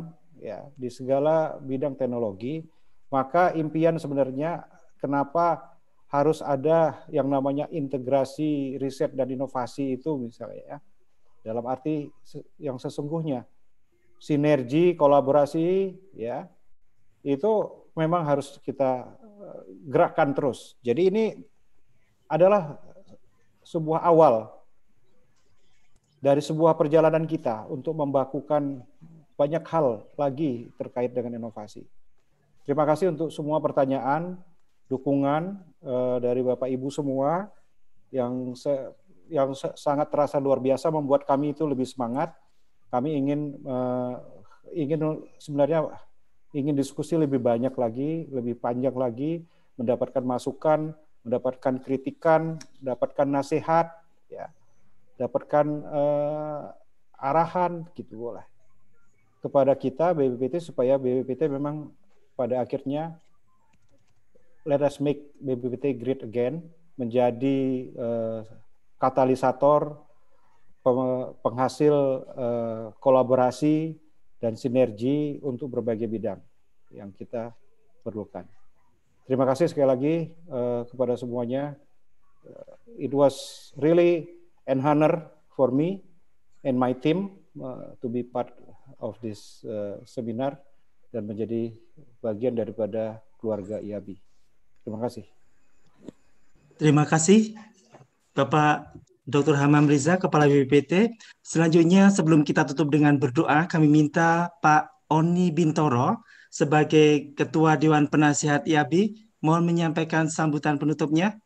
ya di segala bidang teknologi, maka impian sebenarnya kenapa harus ada yang namanya integrasi riset dan inovasi itu misalnya ya. Dalam arti yang sesungguhnya sinergi, kolaborasi ya. Itu memang harus kita gerakkan terus. Jadi ini adalah sebuah awal dari sebuah perjalanan kita untuk membakukan banyak hal lagi terkait dengan inovasi. Terima kasih untuk semua pertanyaan, dukungan eh, dari Bapak Ibu semua yang se yang sangat terasa luar biasa, membuat kami itu lebih semangat. Kami ingin eh, ingin sebenarnya ingin diskusi lebih banyak lagi, lebih panjang lagi, mendapatkan masukan, mendapatkan kritikan, mendapatkan nasihat, ya, dapatkan eh, arahan, gitu boleh, kepada kita B B P T supaya B B P T memang pada akhirnya let us make B B P T great again, menjadi eh, katalisator penghasil eh, kolaborasi dan sinergi untuk berbagai bidang yang kita perlukan. Terima kasih sekali lagi uh, kepada semuanya. Uh, it was really an honor for me and my team uh, to be part of this uh, seminar dan menjadi bagian daripada keluarga I A B I. Terima kasih. Terima kasih Bapak Doktor Hamam Riza, Kepala B B P T. Selanjutnya sebelum kita tutup dengan berdoa, kami minta Pak Oni Bintoro sebagai Ketua Dewan Penasihat I A B I, mohon menyampaikan sambutan penutupnya.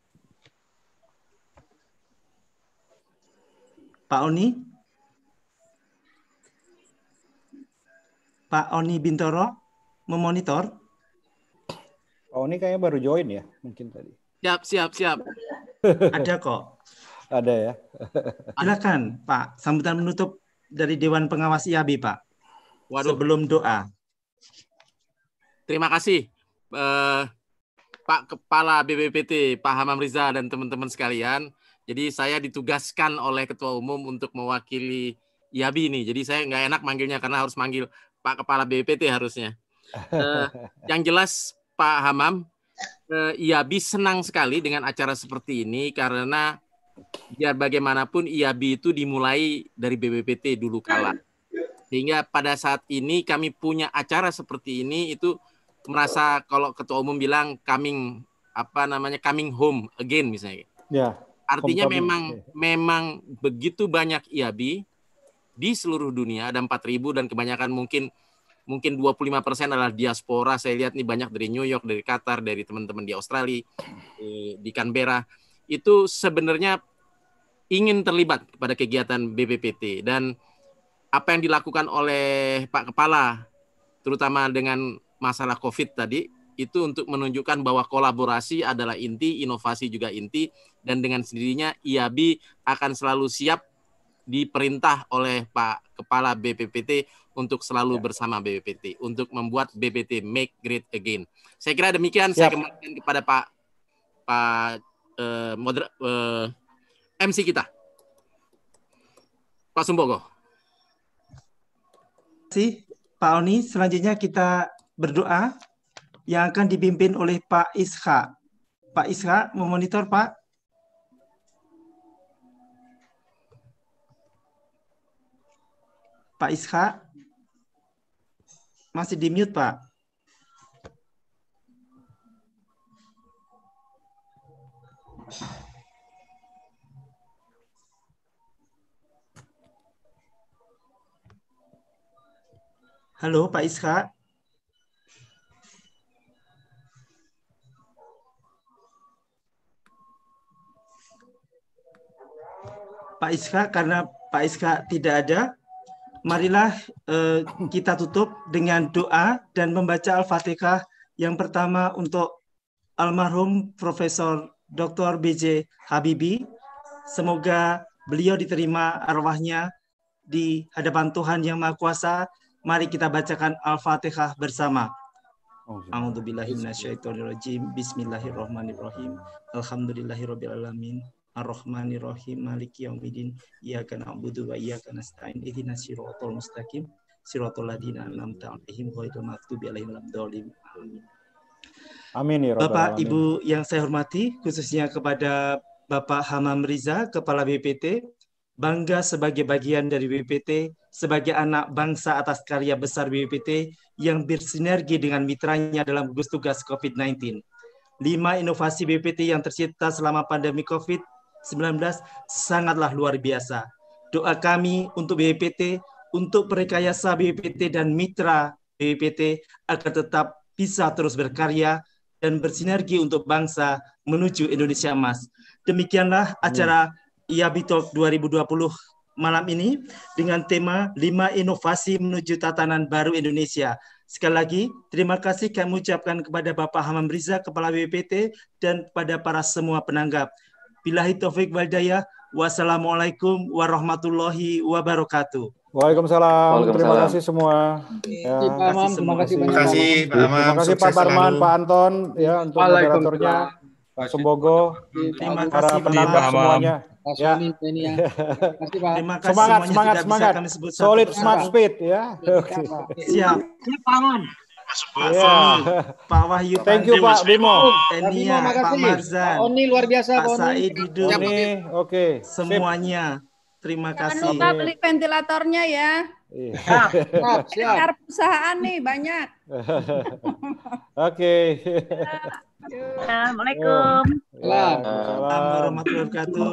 Pak Oni? Pak Oni Bintoro, memonitor? Pak Oni kayaknya baru join ya, mungkin tadi. Siap, siap, siap. Ada kok. Ada ya. Silakan Pak, sambutan penutup dari Dewan Pengawas I A B I, Pak. Waduh. Sebelum doa. Terima kasih eh, Pak Kepala B B P T, Pak Hamam Riza dan teman-teman sekalian. Jadi saya ditugaskan oleh Ketua Umum untuk mewakili I A B I ini. Jadi saya nggak enak manggilnya karena harus manggil Pak Kepala B B P T harusnya. Eh, yang jelas Pak Hamam, eh, I A B I senang sekali dengan acara seperti ini karena biar bagaimanapun I A B I itu dimulai dari B B P T dulu kala. Sehingga pada saat ini kami punya acara seperti ini itu merasa kalau Ketua Umum bilang coming apa namanya coming home again misalnya. Ya. Artinya home memang coming. memang begitu banyak I A B I di seluruh dunia, ada empat ribu dan kebanyakan mungkin mungkin dua puluh lima persen adalah diaspora. Saya lihat nih banyak dari New York, dari Qatar, dari teman-teman di Australia, di, di Canberra. Itu sebenarnya ingin terlibat pada kegiatan B B P T dan apa yang dilakukan oleh Pak Kepala terutama dengan masalah COVID tadi itu untuk menunjukkan bahwa kolaborasi adalah inti, inovasi juga inti dan dengan sendirinya I A B I akan selalu siap diperintah oleh Pak Kepala B B P T untuk selalu ya. bersama B B P T untuk membuat B B P T make great again. Saya kira demikian. Siap. Saya kembalikan kepada Pak Pak eh, moder, eh, M C kita, Pak Sumbogo. Terima kasih Pak Oni. Selanjutnya kita berdoa yang akan dipimpin oleh Pak Isha. Pak Isha, memonitor Pak. Pak Isha, masih di mute Pak. Halo Pak Isha. Pak Isha, karena Pak Isha tidak ada, marilah eh, kita tutup dengan doa dan membaca Al-Fatihah yang pertama untuk almarhum Profesor Doktor B J Habibie. Semoga beliau diterima arwahnya di hadapan Tuhan Yang Maha Kuasa. Mari kita bacakan Al-Fatihah bersama. A'udzubillahi minasyaitonirrajim. Bismillahirrahmanirrahim. Alhamdulillahirabbil alamin. Ar-Rahmanir Rahim. Maliki yaumiddin. Iyyaka na'budu wa iyyaka nasta'in. Ihdinas siratal mustaqim. siratal ladzina an'amta 'alaihim ghairil maghdubi 'alaihim waladdallin. Amin. Amin ya rabbal Bapak, alamin. Ibu yang saya hormati, khususnya kepada Bapak Hamam Riza, Kepala B P T, bangga sebagai bagian dari B P T, sebagai anak bangsa atas karya besar B P T yang bersinergi dengan mitranya dalam gugus tugas COVID sembilan belas. Lima inovasi B P T yang tercipta selama pandemi COVID sembilan belas sangatlah luar biasa. Doa kami untuk B P T, untuk Perekayasa B P T dan mitra B P T agar tetap bisa terus berkarya dan bersinergi untuk bangsa menuju Indonesia Emas. Demikianlah acara I A B I Talk dua ribu dua puluh malam ini dengan tema lima inovasi menuju tatanan baru Indonesia. Sekali lagi, terima kasih kami ucapkan kepada Bapak Hamam Riza, Kepala B P T, dan kepada para semua penanggap. Billahi taufik wal hidayah. Wassalamualaikum warahmatullahi wabarakatuh. Waalaikumsalam. Terima kasih semua. Ya. Terima kasih Terima kasih semua. banyak. Terima kasih, Pak Hamam. Terima kasih Pak Sukses Barman, selalu. Pak Anton ya untuk moderatornya, Pak Sumbogo, Terima para kasih, Pak pendengar Hamam. semuanya. Pak Ya. Sony, ini ya. Terima kasih Pak. Terima kasih Semangat, semuanya semangat, tidak bisa semangat. kami sebut satu Solid, persatu. smart, speed ya. Oke. Siap. Ya. Pak Wahyu, Thank you Pak Bimo. Enia, Bimo, Pak makasih. Marzan, Pak Oni luar biasa, Pak Pak Oni. Said Didu, Ini oke. semuanya. Terima Jangan kasih. lupa beli ventilatornya ya. Siap, siap, siap. Biar perusahaan nih banyak. Oke. Assalamualaikum. Waalaikumsalam warahmatullahi wabarakatuh.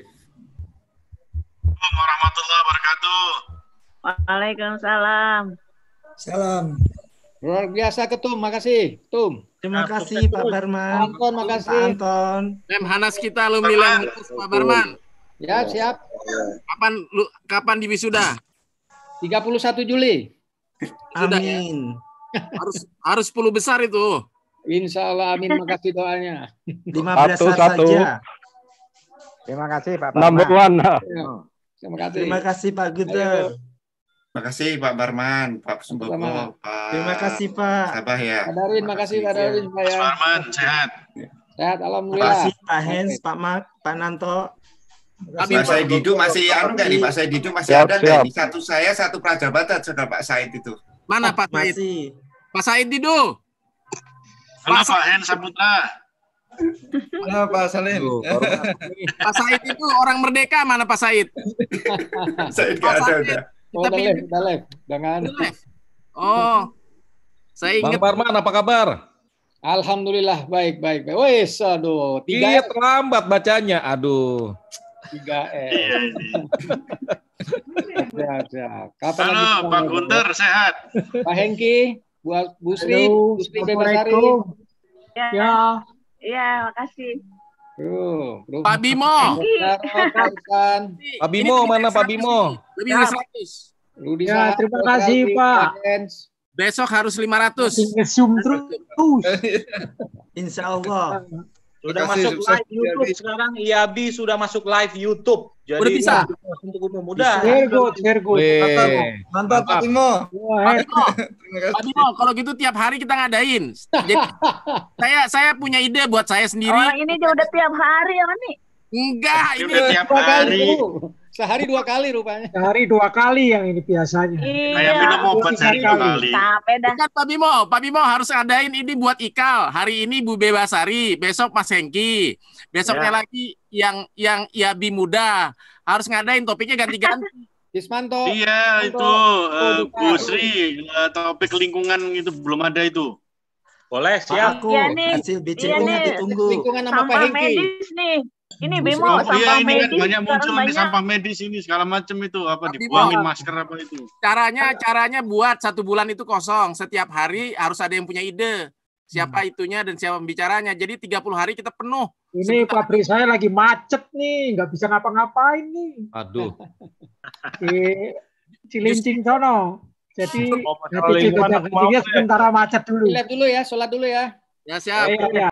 warahmatullahi wabarakatuh. Waalaikumsalam. Salam. Luar biasa Ketum, makasih. Ketum. Terima kasih Pak Barman. Anton, makasih. Pak Anton. Lem Hanas kita alumni Lem Hanas Pak Barman. Ya, siap. Kapan lu kapan di wisuda? tiga puluh satu Juli. Sudah ya? Amin. Harus harus sepuluh besar itu. Insya Allah, amin. Makasih doanya. lima belas saja. Terima kasih Pak Number Barman. one. Terima kasih. Terima kasih Pak Guter. Terima kasih Pak Barman, Pak Sumbogo, Pak. Terima kasih Pak. Sabah ya. Pak Darwin, makasih Pak Darwin. Pak Mas ya. Barman, sehat. Sehat, Terima alhamdulillah. kasih Pak Hens, Pak Mak, Pak Nanto. Pak Said Didu masih anu nggak nih? Pak Said Didu masih Siap, ada nggak siap. nih? Satu saya, satu Prajabatan sudah Pak Said itu. Mana Pak Said? Masih. Pak Said Didu. Halo Pak Hen Saputra. Halo Pak Salim. Pak Said itu orang merdeka mana Pak Said? Said nggak ada udah. Oh, udah live, udah live. Jangan. Oh. Saya Bang ingat Barman apa kabar? Alhamdulillah, baik, baik, baik. Wes, aduh, tiga Iya terlambat bacanya. Aduh. tiga M. Sehat, sehat. Kapan Halo lagi Pak Gunter, sehat. Pak Hengki, buat Bu Sri, Halo, Bu Sri Bebasari. Assalamualaikum. Ya. Ya, Iya, makasih. Tuh, bro. Pak Bimo. Pak Isan. Pak Bimo mana Pak Bimo? Lebih dari seratus. Rudi ya, Sahat, terima Bos kasih Aldi, Pak. Jens. Besok harus lima ratus. Nge-zoom terus. Insya Allah. Sudah Terima kasih, masuk sukses, live YouTube Jadi. sekarang. I A B I sudah masuk live YouTube. Jadi Udah bisa? untuk umum mudah. Very good, very good. Weh, Mantap Pak Timo. Wah, Pak Bimo, Pak Bimo, kalau gitu tiap hari kita ngadain. Jadi saya saya punya ide buat saya sendiri. Orang ini dia udah tiap hari ya nih. Enggak, ini Udah tiap Dua kali, hari. Bu. Sehari dua kali rupanya. sehari dua kali yang ini biasanya. Kayak minum obat sehari dua kali. Capek dah. Bukan Pak Bimo, Pak Bimo harus ngadain ini buat Ikal. Hari ini Bu Bebasari, besok Mas Hengki, besoknya Ya. lagi yang yang I A B I muda. Harus ngadain topiknya ganti-ganti. Ismanto. Iya Ismanto. itu eh, Oh, Bu Sri eh, topik lingkungan itu belum ada itu. Boleh, siap. Aku Iya nih. hasil B C Iya O-nya nih. ditunggu. Lingkungan sama Pak Sampah Hengki. medis nih. Ini Bu Bimo, Oh sampah iya ini kan medis banyak sekarang muncul nih banyak. sampah medis ini segala macam itu apa Tapi, dibuangin Bang, masker apa itu. Caranya caranya buat satu bulan itu kosong. Setiap hari harus ada yang punya ide. Siapa itunya dan siapa pembicaranya. Jadi tiga puluh hari kita penuh. Ini Sebentar. pabrik saya lagi macet nih, nggak bisa ngapa-ngapain nih. aduh. Di Cilincing sono. Jadi Oh, masalah nanti lingkungan kita aku mau kerjanya deh. sementara macet dulu. Lihat dulu ya, sholat dulu ya. Ya siap. Iya, iya.